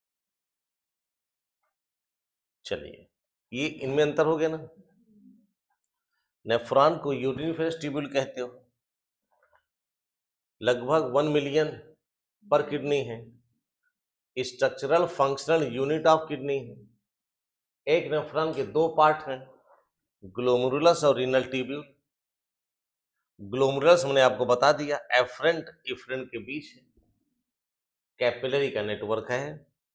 चलिए, ये इनमें अंतर हो गया ना। नेफ्रॉन को यूरिनिफेरस ट्यूब्यूल कहते हो, लगभग 1 मिलियन पर किडनी है, structural functional unit of kidney है। एक नेफ्रॉन के 2 पार्ट हैं, ग्लोमेरुलस और रीनल ट्यूब्यूल। ग्लोमेरुलस मैंने आपको बता दिया, एफरेंट इफरेंट के बीच है, कैपिलरी का नेटवर्क है।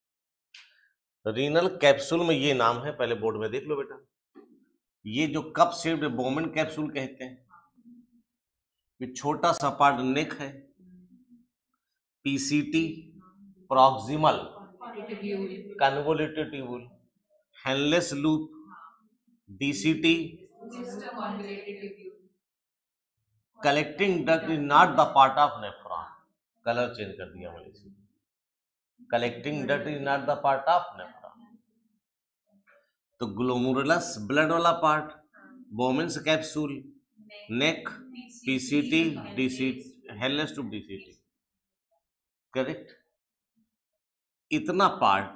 रीनल कैप्सूल में ये नाम है, पहले बोर्ड में देख लो बेटा, ये जो कप शेप्ड बोमेन कैप्सूल कहते हैं, ये छोटा सा पार्ट नेक है, PCT proximal convoluted tubule, Henle's loop, DCT collecting duct is not the part of nephron. Colour change कर दिया मैंने इसे, collecting duct is not the part of nephron. तो ग्लोमेरुलस ब्लड वाला part, Bowman's capsule, neck, PCT, DCT, Henle's to DCT, correct. इतना part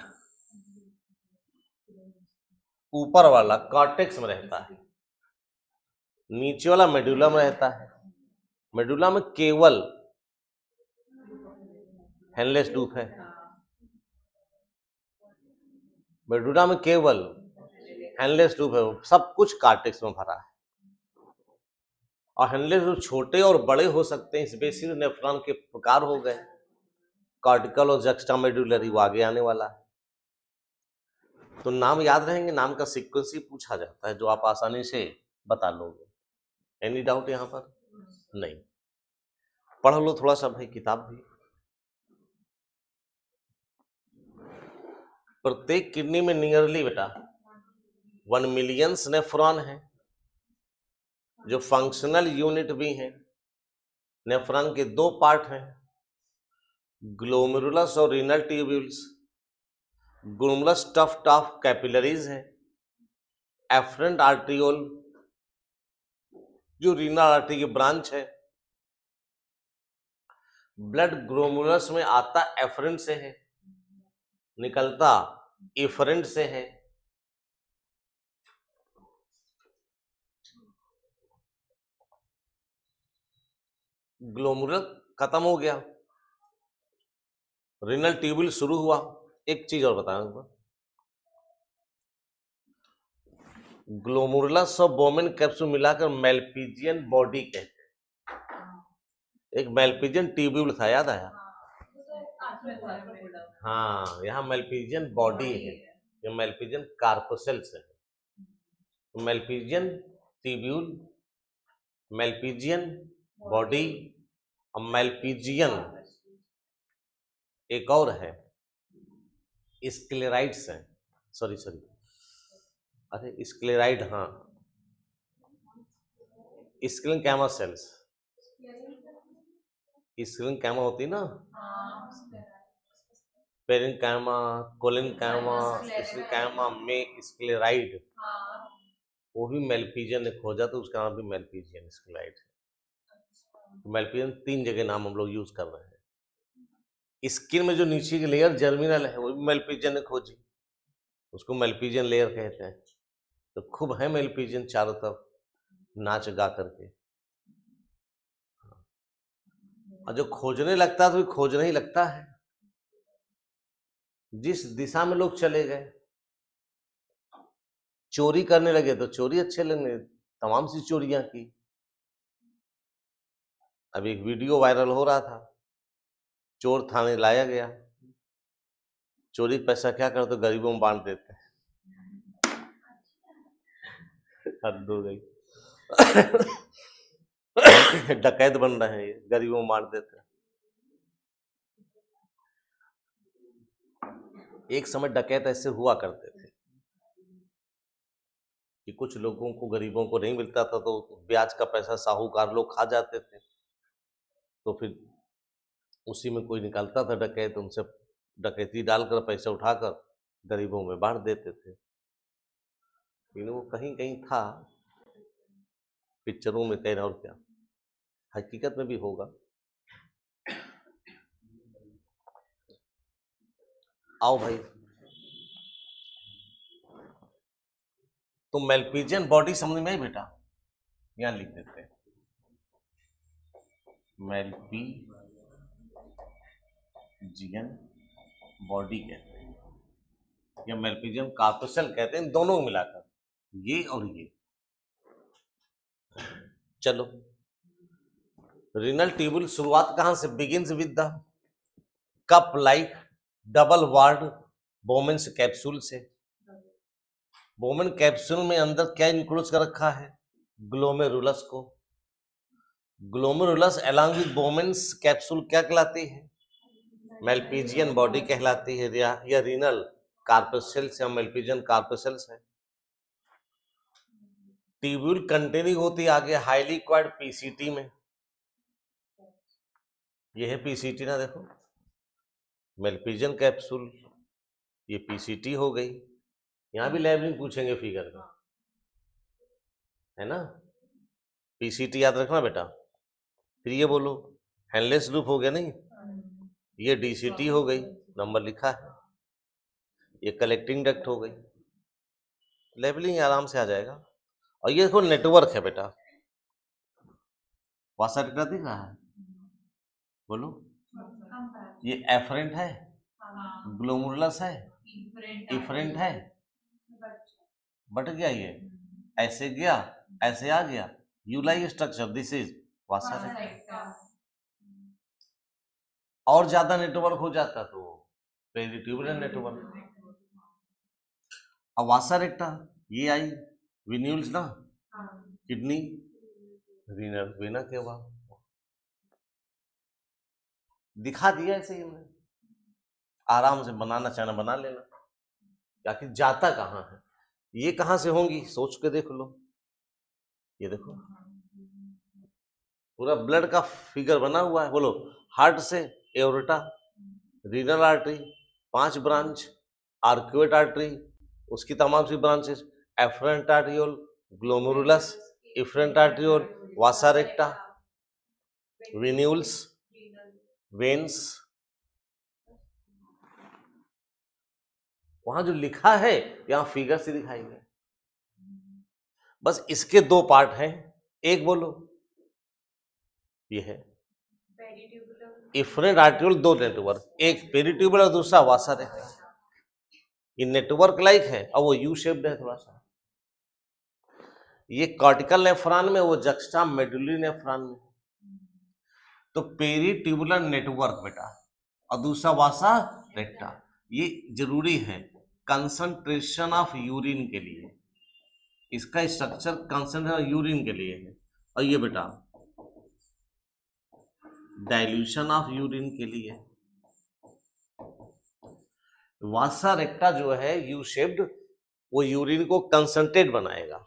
ऊपर वाला cortex में रहता है, नीचे वाला मेडुला में रहता है। मेडुला में केवल हेनलेस लूप है, मेडुला में केवल हेनलेस लूप है, सब कुछ कॉर्टेक्स में भरा है। और हेनलेस लूप छोटे और बड़े हो सकते हैं, इस बेसिक नेफ्रॉन के प्रकार हो गए, कॉर्टिकल और जक्स्टामेडुलरी, वो आगे आने वाला है। तो नाम याद रहेंगे, नाम का सीक्वेंस ही पूछा जाता है, जो आप आसानी से बता लोगे। एनी डाउट यहाँ पर? नहीं। पढ़ लो थोड़ा सा भाई किताब भी। प्रत्येक किडनी में नियरली बेटा 1 मिलियन नेफ्रॉन है, जो फंक्शनल यूनिट भी हैं। नेफ्रॉन के 2 पार्ट हैं, ग्लोमेरुलस और renal tubules. Glomerulus tuft of capillaries है, एफरेंट आर्टियोल जो रीनल आर्टरी की ब्रांच है। ब्लड ग्लोमेरुलस में आता एफरेंट से है, निकलता इफरेंट से है। ग्लोमेरुलस खत्म हो गया, रीनल ट्यूब्यूल शुरू हुआ। एक चीज और बताऊंगा, ग्लोमेरुलस और बोमेन कैप्सूल मिलाकर मेलपीजियन बॉडी कहते हैं। एक मेलपीजियन ट्यूब्यूल था, याद आया? हाँ, यहाँ मेल्पिजियन बॉडी है, ये मेल्पिजियन कार्पोसेल्स है। मेल्पिजियन ट्यूब्यूल, मेल्पिजियन बॉडी और मेल्पिजियन एक और है, स्क्लेराइड्स है, सॉरी अरे स्क्लेराइड, हाँ स्क्लेरेंकाइमा सेल्स, स्क्लेरेंकाइमा होती ना, पेरेंकाइमा, कोलेनकाइमा, स्क्लेरेंकाइमा में स्क्लेराइड, वो भी मेल्पिजियन ने खोजा तो उसका नाम भी मेल्पिजियन स्क्लेराइड है। मेल्पिजियन 3 जगह नाम हम लोग यूज कर रहे हैं। स्किन में जो नीचे की लेयर जर्मिनल है वो भी मेल्पिजियन ने खोजी, उसको मेल्पिजियन लेयर कहते हैं। तो खूब है मेल्पिजियन चारों तरफ नाच गा करके, और जो खोजने लगता है तो खोजने ही लगता है। जिस दिशा में लोग चले गए, चोरी करने लगे तो चोरी अच्छे लगने, तमाम सी चोरियां की। अब एक वीडियो वायरल हो रहा था, चोर थाने लाया गया, चोरी पैसा क्या करते, गरीबों में बांट देते हैं। हद हो गई। डकैत बन रहे हैं ये, गरीबों में बांट देते हैं। एक समय डकैत ऐसे हुआ करते थे कि कुछ लोगों को, गरीबों को नहीं मिलता था तो ब्याज का पैसा साहूकार लोग खा जाते थे, तो फिर उसी में कोई निकालता था डकैत, उनसे डकैती डालकर पैसा उठाकर गरीबों में बांट देते थे। लेकिन वो कहीं कहीं था, पिक्चरों में कहीं और क्या, हकीकत में भी होगा। आओ भाई, तो मेल्पिजियन बॉडी समझ में आई बेटा, यहां लिख देते हैं मेल्पिजियन बॉडी कहते हैं या मेल्पिजियन कार्पोसेल कहते हैं, दोनों को मिलाकर, ये और ये। चलो, रीनल ट्यूबुल शुरुआत कहां से, begins with the cup like double walled Bowman's capsule से। बोमेन कैप्सूल में अंदर क्या इंक्लूड कर रखा है, ग्लोमेरुलस को। Glomerulus along with Bowman's capsule क्या कहलाती है, मेल्पिजियन बॉडी कहलाती है, या रीनल कार्पोसेल्स या मेल्पिजियन कार्पोसेल्स है। ट्यूब्यूल कंटेनिंग होती है आगे हाईली क्वाइड पीसीटी में, ये है पीसीटी ना, देखो मेल्पिजियन कैप्सूल, ये पीसीटी हो गई। यहां भी लेबलिंग पूछेंगे फिगर का, है ना, पीसीटी याद रखना बेटा। फिर ये बोलो हैंडलेस लूप हो गया, नहीं ये डीसीटी हो गई, नंबर लिखा है, ये कलेक्टिंग डक्ट हो गई, लेबलिंग आराम से आ जाएगा। और ये देखो नेटवर्क है बेटा, वासा दिख रहा है, बोलो ये एफरेंट है, ग्लोमेरुलस है, इफरेंट है, बट गया ये, ऐसे गया ऐसे आ गया, U like structure, this is vasa. और ज्यादा नेटवर्क हो जाता तो पेरिट्यूबुलर नेटवर्क। अब वासा रेक्टा ये आई, विन्यूल्स ना, किडनी, रीनल वेना के बाद दिखा दिया ऐसे ही, मैं आराम से बनाना चाहना बना लेना, आखिर जाता कहाँ है, ये कहाँ से होंगी सोच के देख लो। ये देखो पूरा ब्लड का फिगर बना हुआ है, बोलो हार्ट से aorta, renal artery 5 branch, arcuate artery उसकी तमाम सी branches, afferent arteriole, glomerulus, efferent arteriole, vasa recta, venules, veins. वहां जो लिखा है यहां फिगर से दिखाई है। बस इसके 2 पार्ट हैं, एक बोलो ये है इफरेंट आर्टियोल, 2 नेटवर्क, एक पेरिट्यूबुलर और दूसरा वासा रेक्टा। ये नेटवर्क लाइक है और वो यू शेप्ड है थोड़ा सा, ये कॉर्टिकल नेफ्रॉन में, वो जक्स्टा मेडुलरी नेफ्रॉन में। तो पेरिट्यूबुलर नेटवर्क बेटा और दूसरा वासा रेक्टा। ये जरूरी है कंसंट्रेशन ऑफ यूरिन के लिए, इसका स्ट्रक्चर कंसंट्रेशन यूरिन के लिए है। और ये बेटा डाइल्यूशन ऑफ यूरिन के लिए। वासा रेक्टा जो है यू शेप्ड, वो यूरिन को कंसंट्रेट बनाएगा।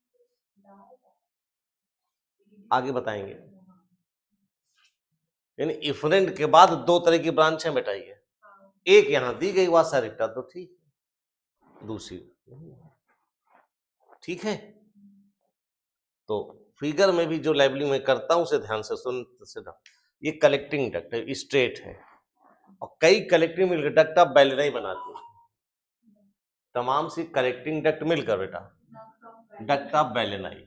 आगे बताएंगे। यानी इफरेंट के बाद दो तरह की ब्रांच है बेटा, ये एक यहां दी गई वासा रेक्टा तो ठीक, दूसरी ठीक है। तो फिगर में भी जो लेबलिंग में करता हूं उसे ध्यान से सुन। ये कलेक्टिंग डक्ट है, स्ट्रेट है, और कई कलेक्टिंग मिलकर डक्ट ऑफ बैलेनाई बनाती है। तमाम सी कलेक्टिंग डक्ट मिलकर बेटा डक्ट ऑफ बैलेनाई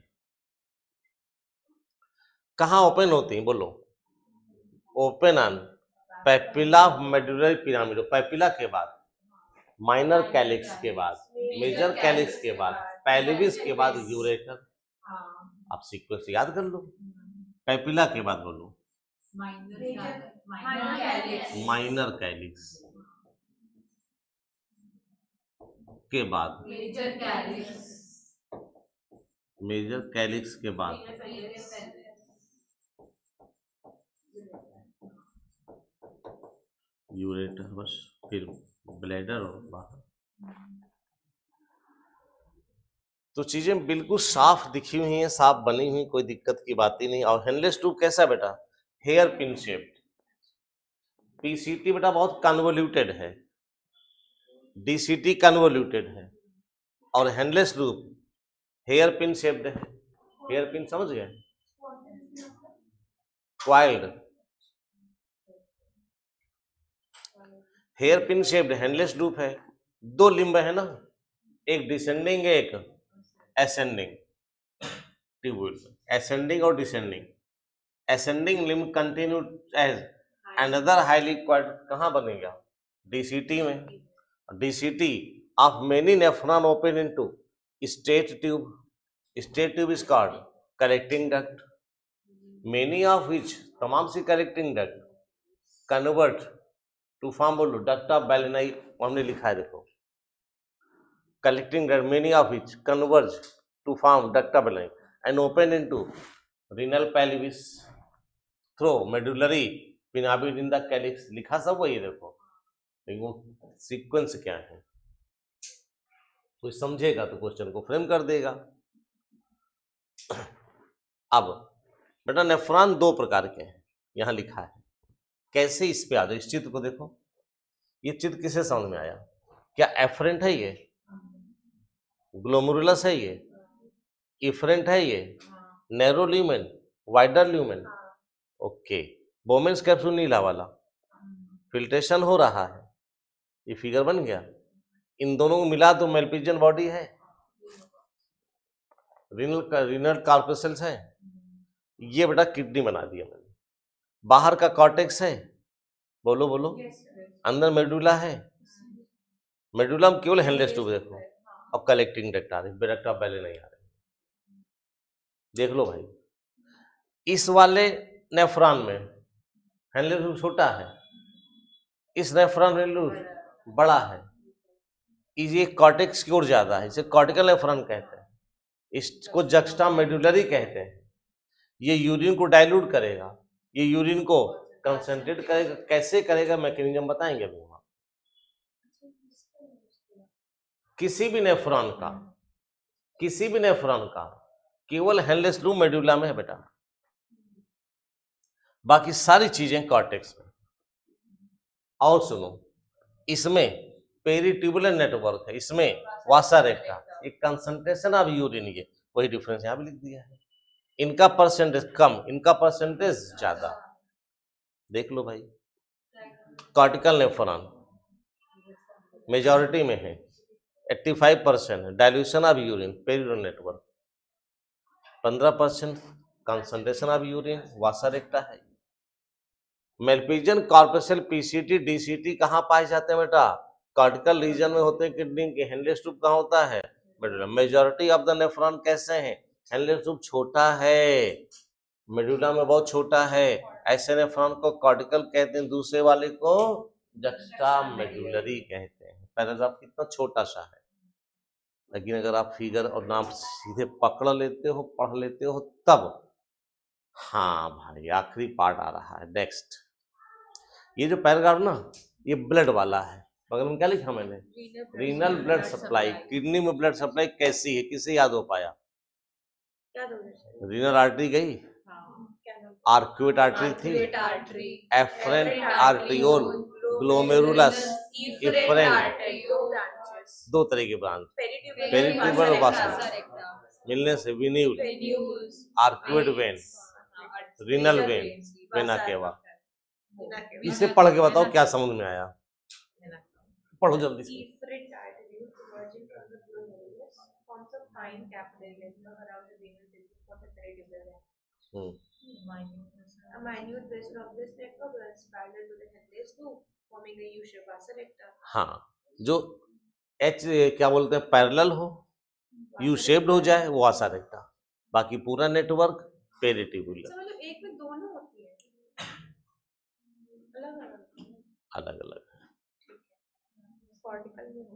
कहाँ ओपन होती हैं बोलो? Open on papilla medullary pyramid, papilla के बाद माइनर कैलिक्स के बाद मेजर कैलिक्स के बाद पैल्विस के बाद यूरेटर। आप सीक्वेंस याद कर लो। पैपिला के बाद बोलो माइनर कैलिक्स के बाद मेजर कैलिक्स के बाद यूरेटर, बस फिर ब्लैडर और बाहर। तो चीजें बिल्कुल साफ दिखी हुई हैं, साफ बनी हुई, कोई दिक्कत की बात ही नहीं। और हेनलेस ट्यूब कैसा बेटा? Hair pin shaped. पीसीटी बेटा बहुत कन्वोल्यूटेड है, डीसीटी कन्वोल्यूटेड है, और Henle's tube hairpin shaped है। हेयर पिन समझ गए? Coiled hairpin shaped Henle's tube है। दो लिम्ब है ना, एक डिसेंडिंग एक एसेंडिंग ट्यूब्यूल, एसेंडिंग और descending. Ascending limb continue as another highly coiled कहाँ बनेगा? डीसीटी में। DCT of many nephron open into straight tube. Straight tube is called collecting duct, many of which तमाम सी collecting duct convert to form बोलो duct of Bellini. हमने लिखा है देखो, collecting duct many of which converge to form duct of Bellini and open into renal pelvis through medullary pyramid in the calyx। लिखा सब वही देखो, लेकिन सीक्वेंस क्या है कोई समझेगा तो क्वेश्चन को फ्रेम कर देगा। अब बेटा नेफ्रॉन दो प्रकार के हैं, यहां लिखा है कैसे। इस पे आ जाओ, इस चित्र को देखो। ये चित्र किसे समझ में आया? क्या एफरेंट है ये? ग्लोमेरुलस है ये? इफरेंट है ये? Narrow lumen, wider lumen, okay. Bowman's capsule नीला वाला, फिल्ट्रेशन हो रहा है, ये फिगर बन गया। इन दोनों को मिला तो मेल्पिजियन बॉडी है, रीनल कार्पेसल्स है। ये बेटा किडनी बना दिया मैंने। बाहर का कॉर्टेक्स है, बोलो बोलो। अंदर मेडुला है, मेडुला में केवल हेनलेस ट्यूब देखो। अब कलेक्टिंग डक्ट आ रही, डक्ट ऑफ बैलेनाई नहीं आ रही। देख लो भाई, इस वाले नेफ्रॉन में हेनलेस ट्यूब छोटा है, इस नेफ्रॉन में बड़ा है। ये कॉर्टेक्स की ओर ज्यादा है, इसे कॉर्टिकल नेफ्रॉन कहते हैं, इसको जक्स्टा मेडुलरी कहते हैं। ये यूरिन को डाइल्यूट करेगा, ये यूरिन को कंसंट्रेट करेगा। कैसे करेगा मैकेनिज्म बताएंगे अभी हम। किसी भी नेफ्रॉन का केवल हेनलेस ट्यूब मेडुला में है बेटा, बाकी सारी चीजें कॉर्टेक्स में। और सुनो, इसमें पेरिट्यूबुलर नेटवर्क है, इसमें वासा रेक्टा, एक कंसंट्रेशन ऑफ यूरिन, ये वही डिफरेंस यहां भी लिख दिया है। इनका परसेंटेज कम, इनका परसेंटेज ज्यादा। देख लो भाई, कॉर्टिकल नेफ्रॉन मेजॉरिटी में है, 85% dilution of urine peritubular network, 15% concentration of urine vasa recta है। मेल्पिजियन कॉर्पेसल पीसीटी डीसीटी कहाँ पाए जाते हैं बेटा? कॉर्टिकल रीजन में होते हैं किडनी के। हेनलेस ट्यूब कहाँ होता है? मेजॉरिटी ऑफ द नेफ्रॉन कैसे हैं? हेनलेस ट्यूब छोटा है, मेडुला में बहुत छोटा है, ऐसे नेफ्रॉन को कॉर्टिकल कहते हैं, दूसरे वाले को जक्स्टा मेडुलरी कहते हैं। पैराग्राफ कितना छोटा सा है, लेकिन अगर आप फिगर और नाम सीधे पकड़ लेते हो, पढ़ लेते हो तब। हाँ भाई, आखिरी पार्ट आ रहा है नेक्स्ट। ये जो पैराग्राफ ना, ये ब्लड वाला है। बगल में क्या लिखा मैंने? Renal blood supply. किडनी में ब्लड सप्लाई कैसी है, किसे याद हो पाया? रीनल आर्टरी गई, आर्क्यूट आर्टरी थी, एफरेंट आर्टियोल, ग्लोमेरुलस, इफरेंट, दो तरह की ब्रांच, पेरिट्यूबल और वास्कुलर, मिलने से venule, arcuate vein, renal vein, vena cava. इसे पढ़ के बताओ क्या समझ में आया, पढ़ो जल्दी से। A minute vessel of this network runs parallel to the Henle's loop, forming a U-shaped vasa recta. हाँ, जो एच क्या बोलते हैं, पैरेलल हो, यू शेप्ड हो जाए, वो वासा रेक्टा। बाकी पूरा नेटवर्क पेरिट्यूबुलर। मतलब एक में दोनों होती है, अलग अलग। कॉर्टिकल में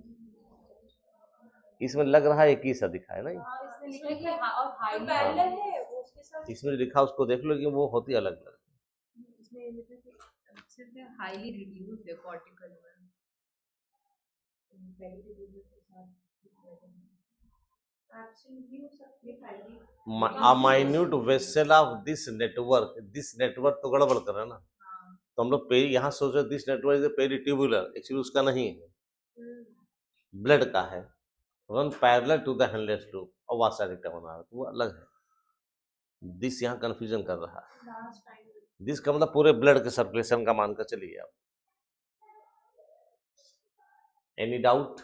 इसमें लग रहा है एक ही सा दिखा है ना, इसमें लिखा है कि और पैरेलल है वो, उसके साथ इसमें लिखा उसको देख लो कि वो होती अलग अलग। इसमें मतलब कि सिर्फ हाईली रिड्यूस्ड है कॉर्टिकल में, A minute vessel of this network, this network तो गड़बड़ कर रहा है ना, तो हम लोग यहाँ सोच रहे this network is peritubular, actually उसका नहीं है, ब्लड का है, run parallel to the Henle's loop और वासा रेक्टा बना रहा है, तो वो अलग है। दिस यहाँ कंफ्यूजन कर रहा है। दिस का मतलब पूरे ब्लड के सर्कुलेशन का मानकर चलिए आप। Any doubt?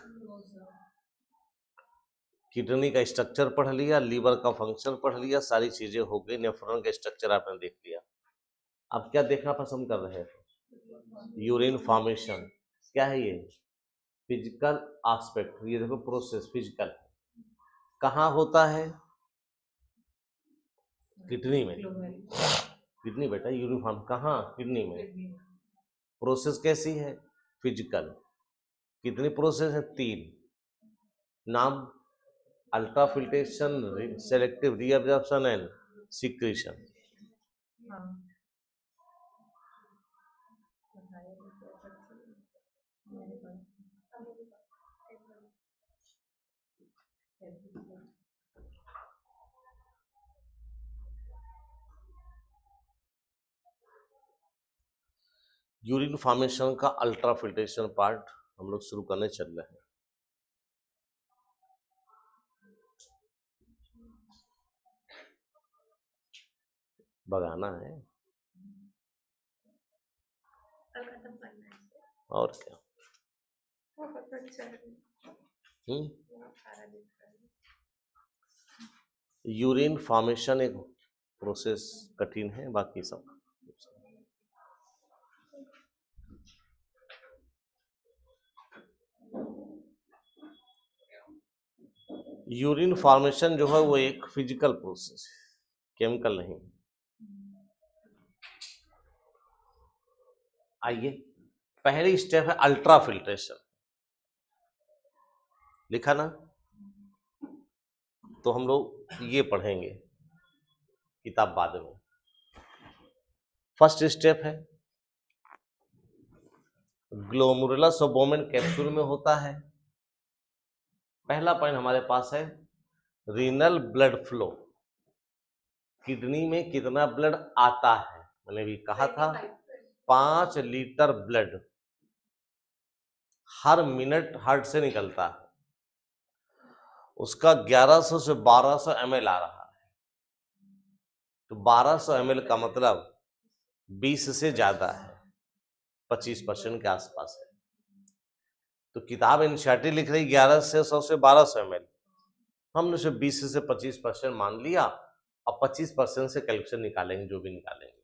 किडनी का स्ट्रक्चर पढ़ लिया, लीवर का फंक्शन पढ़ लिया, सारी चीजें हो गई, नेफ्रॉन का स्ट्रक्चर आपने देख लिया। अब क्या देखना पसंद कर रहे हैं? Urine formation. क्या है ये? Physical aspect. ये देखो प्रोसेस फिजिकल है, कहाँ होता है? किडनी में। किडनी बेटा, यूरिन फॉर्म कहाँ? किडनी में। प्रोसेस कैसी है? फिजिकल। कितनी प्रोसेस है? 3। नाम? Ultrafiltration, selective reabsorption and secretion. Urine formation का अल्ट्राफिल्ट्रेशन पार्ट हम लोग शुरू करने चल रहे हैं। बगाना है और क्या। यूरिन फॉर्मेशन एक प्रोसेस कठिन है, बाकी सब यूरिन फॉर्मेशन जो है वो एक फिजिकल प्रोसेस है, केमिकल नहीं। आइए, पहली स्टेप है अल्ट्राफिल्ट्रेशन। लिखा ना? तो हम लोग ये पढ़ेंगे, किताब बाद में। फर्स्ट स्टेप है ग्लोमेरुलस और बोमेन कैप्सूल में होता है। पहला पॉइंट हमारे पास है रीनल ब्लड फ्लो। किडनी में कितना ब्लड आता है? मैंने भी कहा था 5 लीटर ब्लड हर मिनट हार्ट से निकलता है। उसका 1100 से 1200 ml आ रहा है, तो 1200 ml का मतलब 20 से ज्यादा है, 25% के आसपास है। तो किताब एनसीईआरटी लिख रही 1100 से 1200 ml, हमने उसे 20 से 25% मान लिया और 25% से कैलकुलेशन निकालेंगे, जो भी निकालेंगे।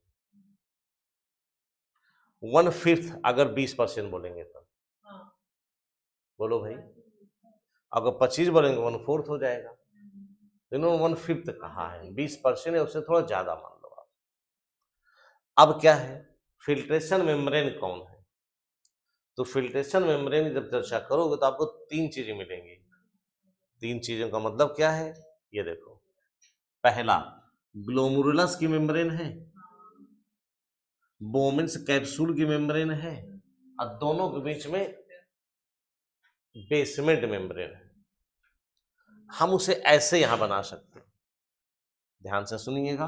1/5 अगर 20% बोलेंगे तो बोलो भाई, अगर 25 बोलेंगे 1/4 हो जाएगा। इन्होंने 1/5 कहा है, 20% है, उससे थोड़ा ज्यादा मान लो। अब क्या है, फिल्ट्रेशन मेम्ब्रेन कौन है? तो फिल्ट्रेशन मेम्ब्रेन जब चर्चा करोगे तो आपको तीन चीजें मिलेंगी। तीन चीजों का मतलब क्या है, ये देखो, पहला ग्लोमेरुलस की मेम्ब्रेन है, बोमेन्स कैप्सूल की मेम्ब्रेन है, और दोनों के बीच में बेसमेंट मेम्ब्रेन है। हम उसे ऐसे यहां बना सकते हैं, ध्यान से सुनिएगा।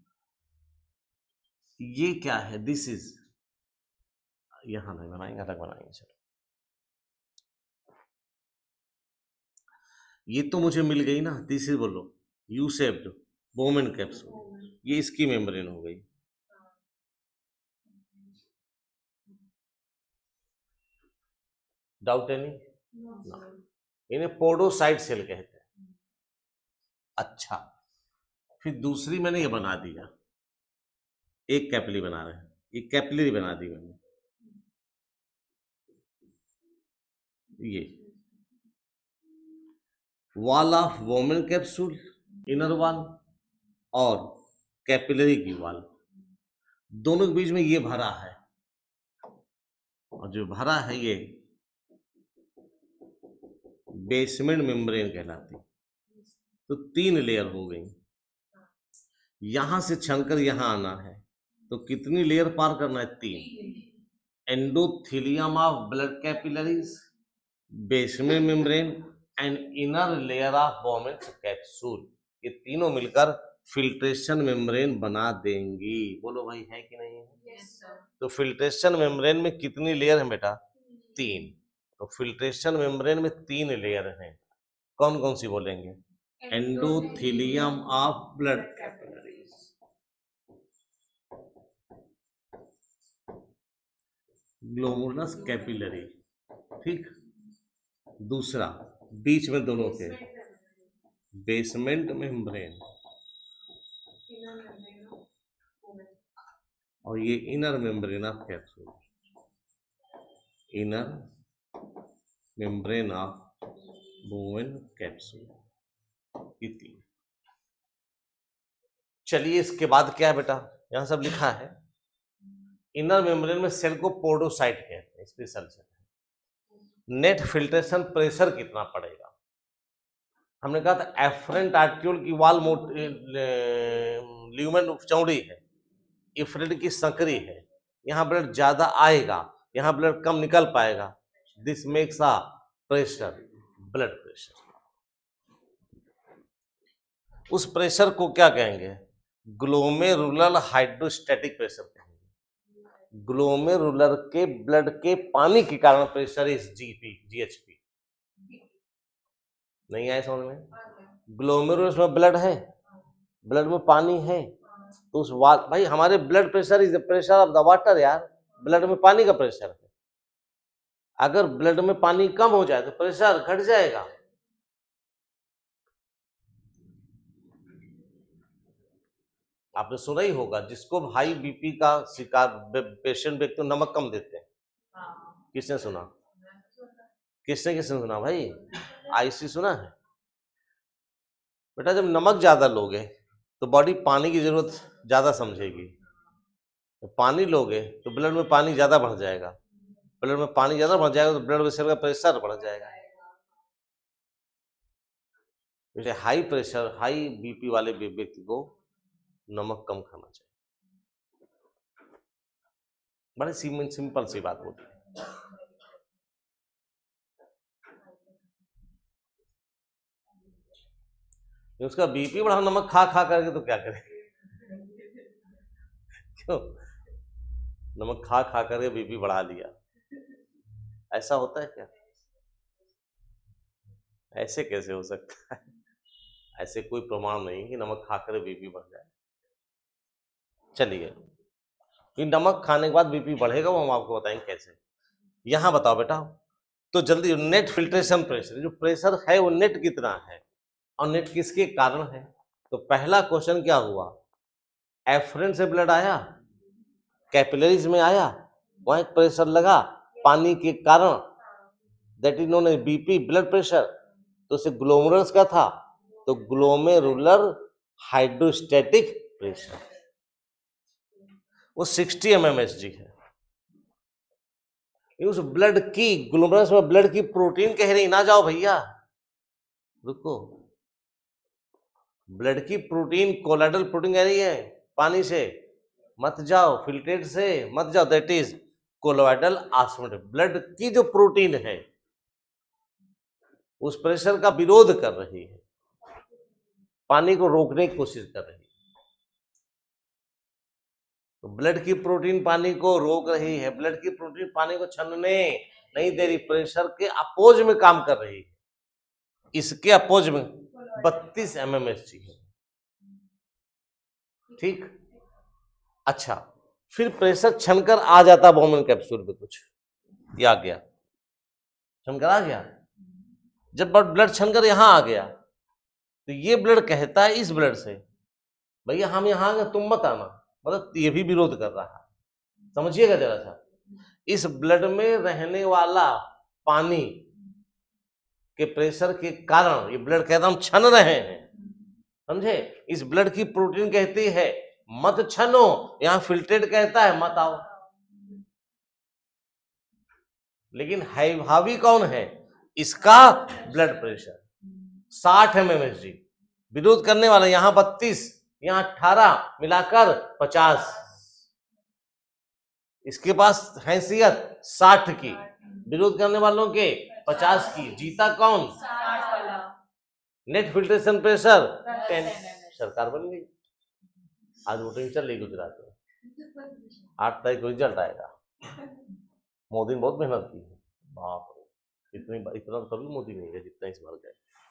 ये क्या है, दिस इज, यहां नहीं बनाएंगे, अलग बनाएंगे। चलो, ये तो मुझे मिल गई ना, दिस इज, बोलो, यू शेप्ड बोमेन कैप्सूल, ये इसकी मेम्ब्रेन हो गई। Doubt any? इन्हें पोडोसाइट सेल कहते हैं। अच्छा, फिर दूसरी मैंने ये बना दिया, एक कैपिलरी बना रहे हैं, ये कैपिलरी बना दी मैंने, ये wall of Bowman capsule, inner wall, और कैपिलरी की वॉल, दोनों के बीच में ये भरा है, और जो भरा है ये बेसमेंट मेम्ब्रेन कहलाती। तो तीन लेयर हो गई, यहां से छनकर यहां आना है, तो कितनी लेयर पार करना है? तीन। Endothelium of blood capillaries, basement membrane and inner layer of Bowman's capsule, ये तीनों मिलकर फिल्ट्रेशन मेम्ब्रेन बना देंगी। बोलो भाई, है कि नहीं है? Yes, sir. तो फिल्ट्रेशन मेम्ब्रेन में कितनी लेयर है बेटा? तीन। तो फिल्ट्रेशन मेम्ब्रेन में तीन लेयर हैं, कौन कौन सी बोलेंगे? Endothelium of blood capillaries, glomerulus capillary, ठीक। दूसरा बीच में दोनों के बेसमेंट मेम्ब्रेन, और ये inner membrane of capsule, inner membrane of Bowman capsule, ये तीन। चलिए, इसके बाद क्या है बेटा, यहां सब लिखा है। इनर मेम्ब्रेन में सेल को पोडोसाइट कहते हैं, special cell. Net filtration pressure कितना पड़ेगा? हमने कहा था एफरेंट आर्टियोल की वाल ल्यूमेन चौड़ी है, इफ्रेंट की संकरी है, यहाँ ब्लड ज्यादा आएगा, यहाँ ब्लड कम निकल पाएगा। This makes a pressure, blood pressure. उस प्रेशर को क्या कहेंगे? ग्लोमेरुलर हाइड्रोस्टैटिक प्रेशर कहेंगे। ग्लोमेरुलर के ब्लड के पानी के कारण प्रेशर इज जीएचपी। नहीं आए समझ में? ग्लोमेरुलर में ब्लड है, ब्लड में पानी है, तो उस भाई हमारे blood pressure is the pressure of the water यार, ब्लड में पानी का प्रेशर है। अगर ब्लड में पानी कम हो जाए तो प्रेशर घट जाएगा। आपने सुना ही होगा, जिसको हाई बीपी का शिकार पेशेंट व्यक्ति को नमक कम देते हैं। किसने सुना? किसने सुना भाई? आईसी सुना है बेटा? जब नमक ज्यादा लोगे तो बॉडी पानी की जरूरत ज्यादा समझेगी, तो पानी लोगे तो ब्लड में पानी ज्यादा बढ़ जाएगा, ब्लड में पानी ज्यादा बढ़ जाएगा तो ब्लड वेसल का प्रेशर बढ़ जाएगा। जैसे हाई प्रेशर, हाई बीपी वाले व्यक्ति को नमक कम खाना चाहिए। बड़े सिंपल सी बात होती है। उसका बीपी बढ़ा नमक खा खा करके, तो क्या करें? क्यों? नमक खा खा करके बीपी बढ़ा लिया, ऐसा होता है क्या? ऐसे कैसे हो सकता है? ऐसे कोई प्रमाण नहीं कि नमक खाकर बीपी बढ़ जाए। चलिए, कि नमक खाने के बाद बीपी बढ़ेगा वो हम आपको बताएंगे कैसे। यहां बताओ बेटा, तो जल्दी, नेट फिल्ट्रेशन प्रेशर, जो प्रेशर है वो नेट कितना है और नेट किसके कारण है? तो पहला क्वेश्चन क्या हुआ, एफरेंट से ब्लड आया, कैपिलरीज में आया, वहां एक प्रेशर लगा पानी के कारण, that is known as BP, blood pressure. तो उसे ग्लोमेरुलस का था, तो ग्लोमेरुलर हाइड्रोस्टैटिक प्रेशर। वो 60 mmHg है। उस ब्लड की ग्लोमेरुलस में ब्लड की प्रोटीन कह रही, ना जाओ भैया, रुको, ब्लड की प्रोटीन कोलाइडल प्रोटीन कह रही है पानी से मत जाओ, फिल्ट्रेट से मत जाओ, that is colloidal osmotic. Blood की जो प्रोटीन है उस प्रेशर का विरोध कर रही है, पानी को रोकने की कोशिश कर रही है। तो ब्लड की प्रोटीन पानी को रोक रही है, ब्लड की प्रोटीन पानी को छनने नहीं दे रही, प्रेशर के अपोज में काम कर रही है। इसके अपोज में 32 mmHg है, ठीक। अच्छा, फिर प्रेशर छनकर आ जाता बोमेन कैप्सूल पे, कुछ ये आ गया, छनकर आ गया। जब ब्लड छनकर यहां आ गया तो ये ब्लड कहता है इस ब्लड से, भैया हम यहां आ गए, तुम मत आना, मतलब ये भी विरोध कर रहा है। समझिएगा जरा सा, इस ब्लड में रहने वाला पानी के प्रेशर के कारण ये ब्लड कहता हम छन रहे हैं, समझे। इस ब्लड की प्रोटीन कहती है मत छनो, यहां फिल्ट्रेट कहता है मत आओ। लेकिन हावी कौन है, इसका ब्लड प्रेशर 60 mmHg, विरोध करने वाला यहां 32, यहां 18, मिलाकर 50। इसके पास हैसियत 60 की, विरोध करने वालों के 50 की, जीता कौन, नेट फिल्ट्रेशन प्रेशर 10। सरकार बन गई। आज वोटिंग चल रही गुजरात में, 8 तारीख को रिजल्ट आएगा। मोदी ने बहुत मेहनत की है, बाप रे, इतना कभी मोदी नहीं गया जितना इस बार गए।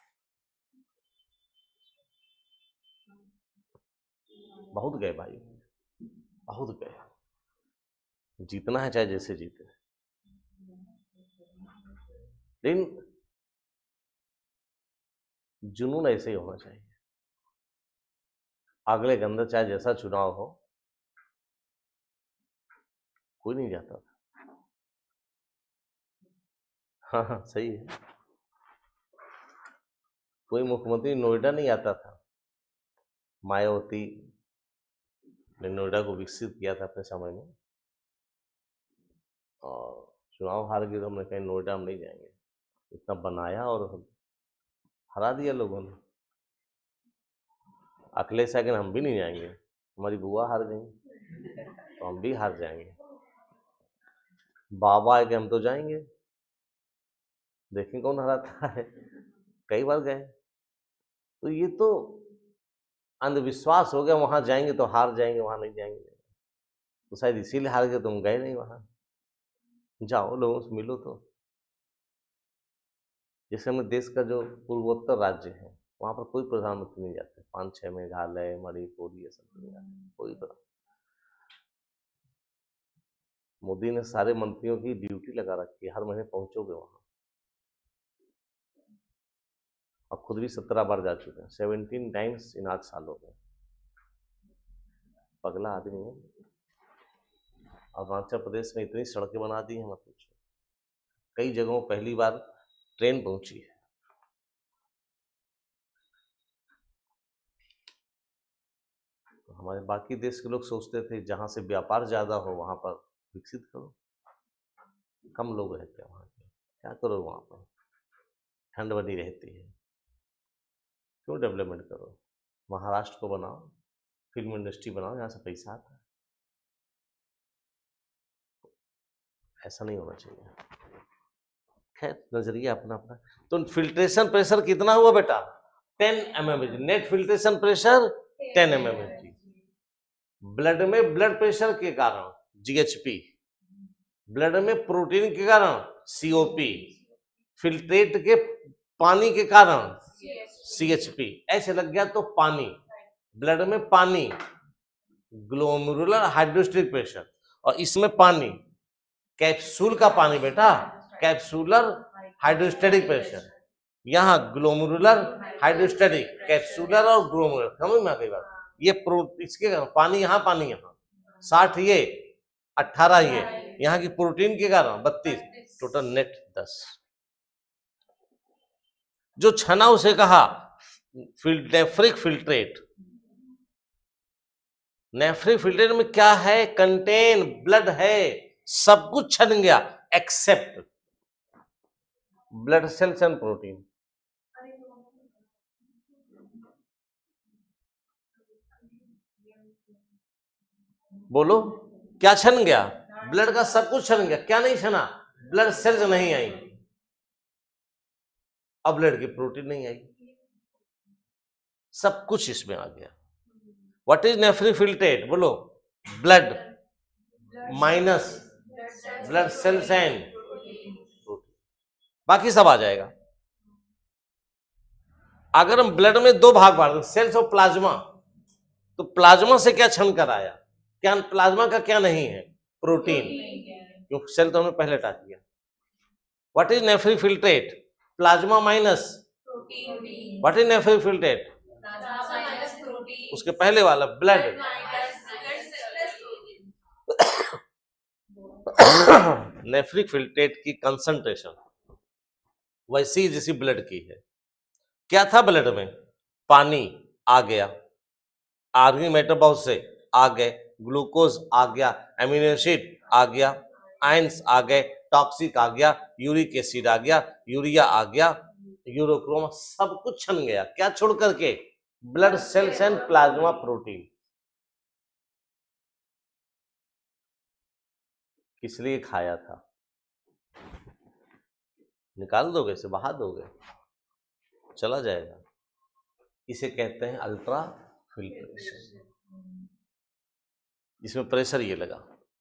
बहुत गए भाई, बहुत गए। जीतना है चाहे जैसे जीते, लेकिन जुनून ऐसे ही होना चाहिए। अगले के अंदर चाहे जैसा चुनाव हो, कोई नहीं जाता था। हाँ हाँ सही है, कोई मुख्यमंत्री नोएडा नहीं आता था। मायावती ने नोएडा को विकसित किया था अपने समय में, और चुनाव हार गए तो हमने कहीं नोएडा हम नहीं जाएंगे, इतना बनाया और हरा दिया लोगों ने। अखिलेश आगे हम भी नहीं जाएंगे, हमारी बुआ हार गई तो हम भी हार जाएंगे। बाबा आगे हम तो जाएंगे, देखें कौन हराता है। कई बार गए, तो ये तो अंधविश्वास हो गया, वहां जाएंगे तो हार जाएंगे, वहां नहीं जाएंगे तो शायद इसीलिए हार गए, तुम गए नहीं वहां। जाओ लोगों से मिलो। तो जैसे हमें देश का जो पूर्वोत्तर राज्य है वहां पर कोई प्रधानमंत्री नहीं जाते, 5-6 मेघालय, मणिपुर, ये सब नहीं जाते कोई। मोदी ने सारे मंत्रियों की ड्यूटी लगा रखी है, हर महीने पहुंचोगे वहां। अब खुद भी 17 बार जा चुके हैं, 17 टाइम्स इन 8 सालों में। पगला आदमी है। अरुणाचल प्रदेश में इतनी सड़कें बना दी हैं मत पूछो, कई जगहों पहली बार ट्रेन पहुंची है। तो हमारे बाकी देश के लोग सोचते थे जहां से व्यापार ज्यादा हो वहां पर विकसित करो, कम लोग रहते हैं वहां के, क्या करो वहां पर, ठंड बनी रहती है, क्यों डेवलपमेंट करो। महाराष्ट्र को बनाओ, फिल्म इंडस्ट्री बनाओ, यहाँ से पैसा आता है। ऐसा नहीं होना चाहिए। खैर नजरिया अपना अपना। तो फिल्ट्रेशन प्रेशर कितना हुआ बेटा, 10 mmHg। Net filtration pressure 10 mmHg। Blood में ब्लड प्रेशर के कारण GHP, ब्लड में प्रोटीन के कारण COP, फिल्ट्रेट के पानी के कारण CHP। ऐसे लग गया तो पानी, ब्लड में पानी, ग्लोमेरुलर हाइड्रोस्टेटिक प्रेशर, और इसमें पानी, कैप्सूल का पानी बेटा, कैप्सूलर हाइड्रोस्टेटिक प्रेशर। यहाँ ग्लोमेरुलर हाइड्रोस्टेटिक, कैप्सूलर और ग्लोमेरुलर, समझ में आ गई बात। ये इसके पानी यहाँ, पानी यहाँ, 60 ये, 18 ये, यहाँ की प्रोटीन के कारण 32, टोटल नेट 10। जो छना उसे कहा नेफ्रिक फिल्ट्रेट, नेफ्रिक फिल्ट्रेट में क्या है? कंटेन ब्लड है, सब कुछ छन गया except blood cells and protein. बोलो क्या छन गया? ब्लड का सब कुछ छन गया, क्या नहीं छना? ब्लड सेल्स नहीं आई, अब ब्लड की प्रोटीन नहीं आई, सब कुछ इसमें आ गया। What is nephric filtrate? बोलो blood minus blood cells and protein, बाकी सब आ जाएगा। अगर हम ब्लड में दो भाग बांट दें, सेल्स और प्लाज्मा, तो प्लाज्मा से क्या छन कर आया? क्या प्लाज्मा का क्या नहीं है? प्रोटीन, क्योंकि सेल तो हमने पहले हटा दिया। What is nephric filtrate? Plasma minus protein. What is nephric filtrate? Plasma minus protein. उसके पहले वाला ब्लड नेफ्रिक फिल्ट्रेट की कंसंट्रेशन वैसी जैसी ब्लड की है। क्या था ब्लड में? पानी आ गया, आर्गेनिक मैटर बहुत से आ गए, ग्लूकोज आ गया, एमिनो एसिड आ गया, आयंस आ गए, टॉक्सिक आ गया, यूरिक एसिड आ गया, यूरिया आ गया, यूरोक्रोम, सब कुछ छन गया। क्या छोड़ करके? Blood cells and plasma protein. किस लिए खाया था? निकाल दोगे, इसे बहा दोगे, चला जाएगा। इसे कहते हैं अल्ट्रा फिल्ट्रेशन। इसमें प्रेशर ये लगा,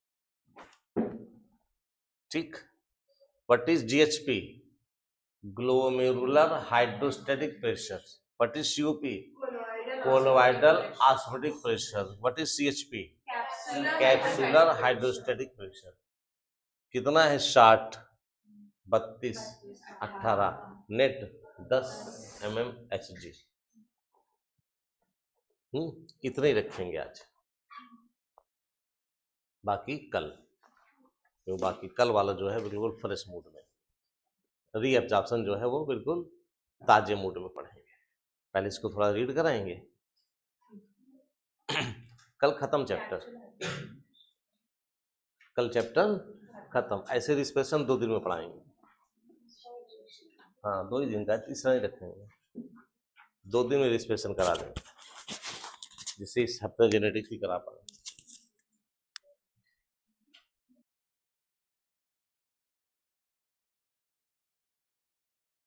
ठीक। What is GHP? Glomerular hydrostatic pressure. What is COP? Colloidal osmotic pressure. What is CHP? Capsular hydrostatic pressure. कितना है? 60, 32, 18, नेट 10 mmHg। इतने ही रखेंगे आज, बाकी कल, तो बाकी कल वाला जो है बिल्कुल फ्रेश मूड में, रीअब्जॉर्प्शन जो है वो बिल्कुल ताजे मूड में पढ़ेंगे। पहले इसको थोड़ा रीड कराएंगे, कल खत्म चैप्टर, कल चैप्टर खत्म। ऐसे रिस्पेशन 2 दिन में पढ़ाएंगे। हाँ 2 ही दिन का, तीसरा ही रखेंगे, 2 दिन में रिस्पेशन करा देंगे, जिससे इस हफ्ते जेनेटिक्स भी करा पाए।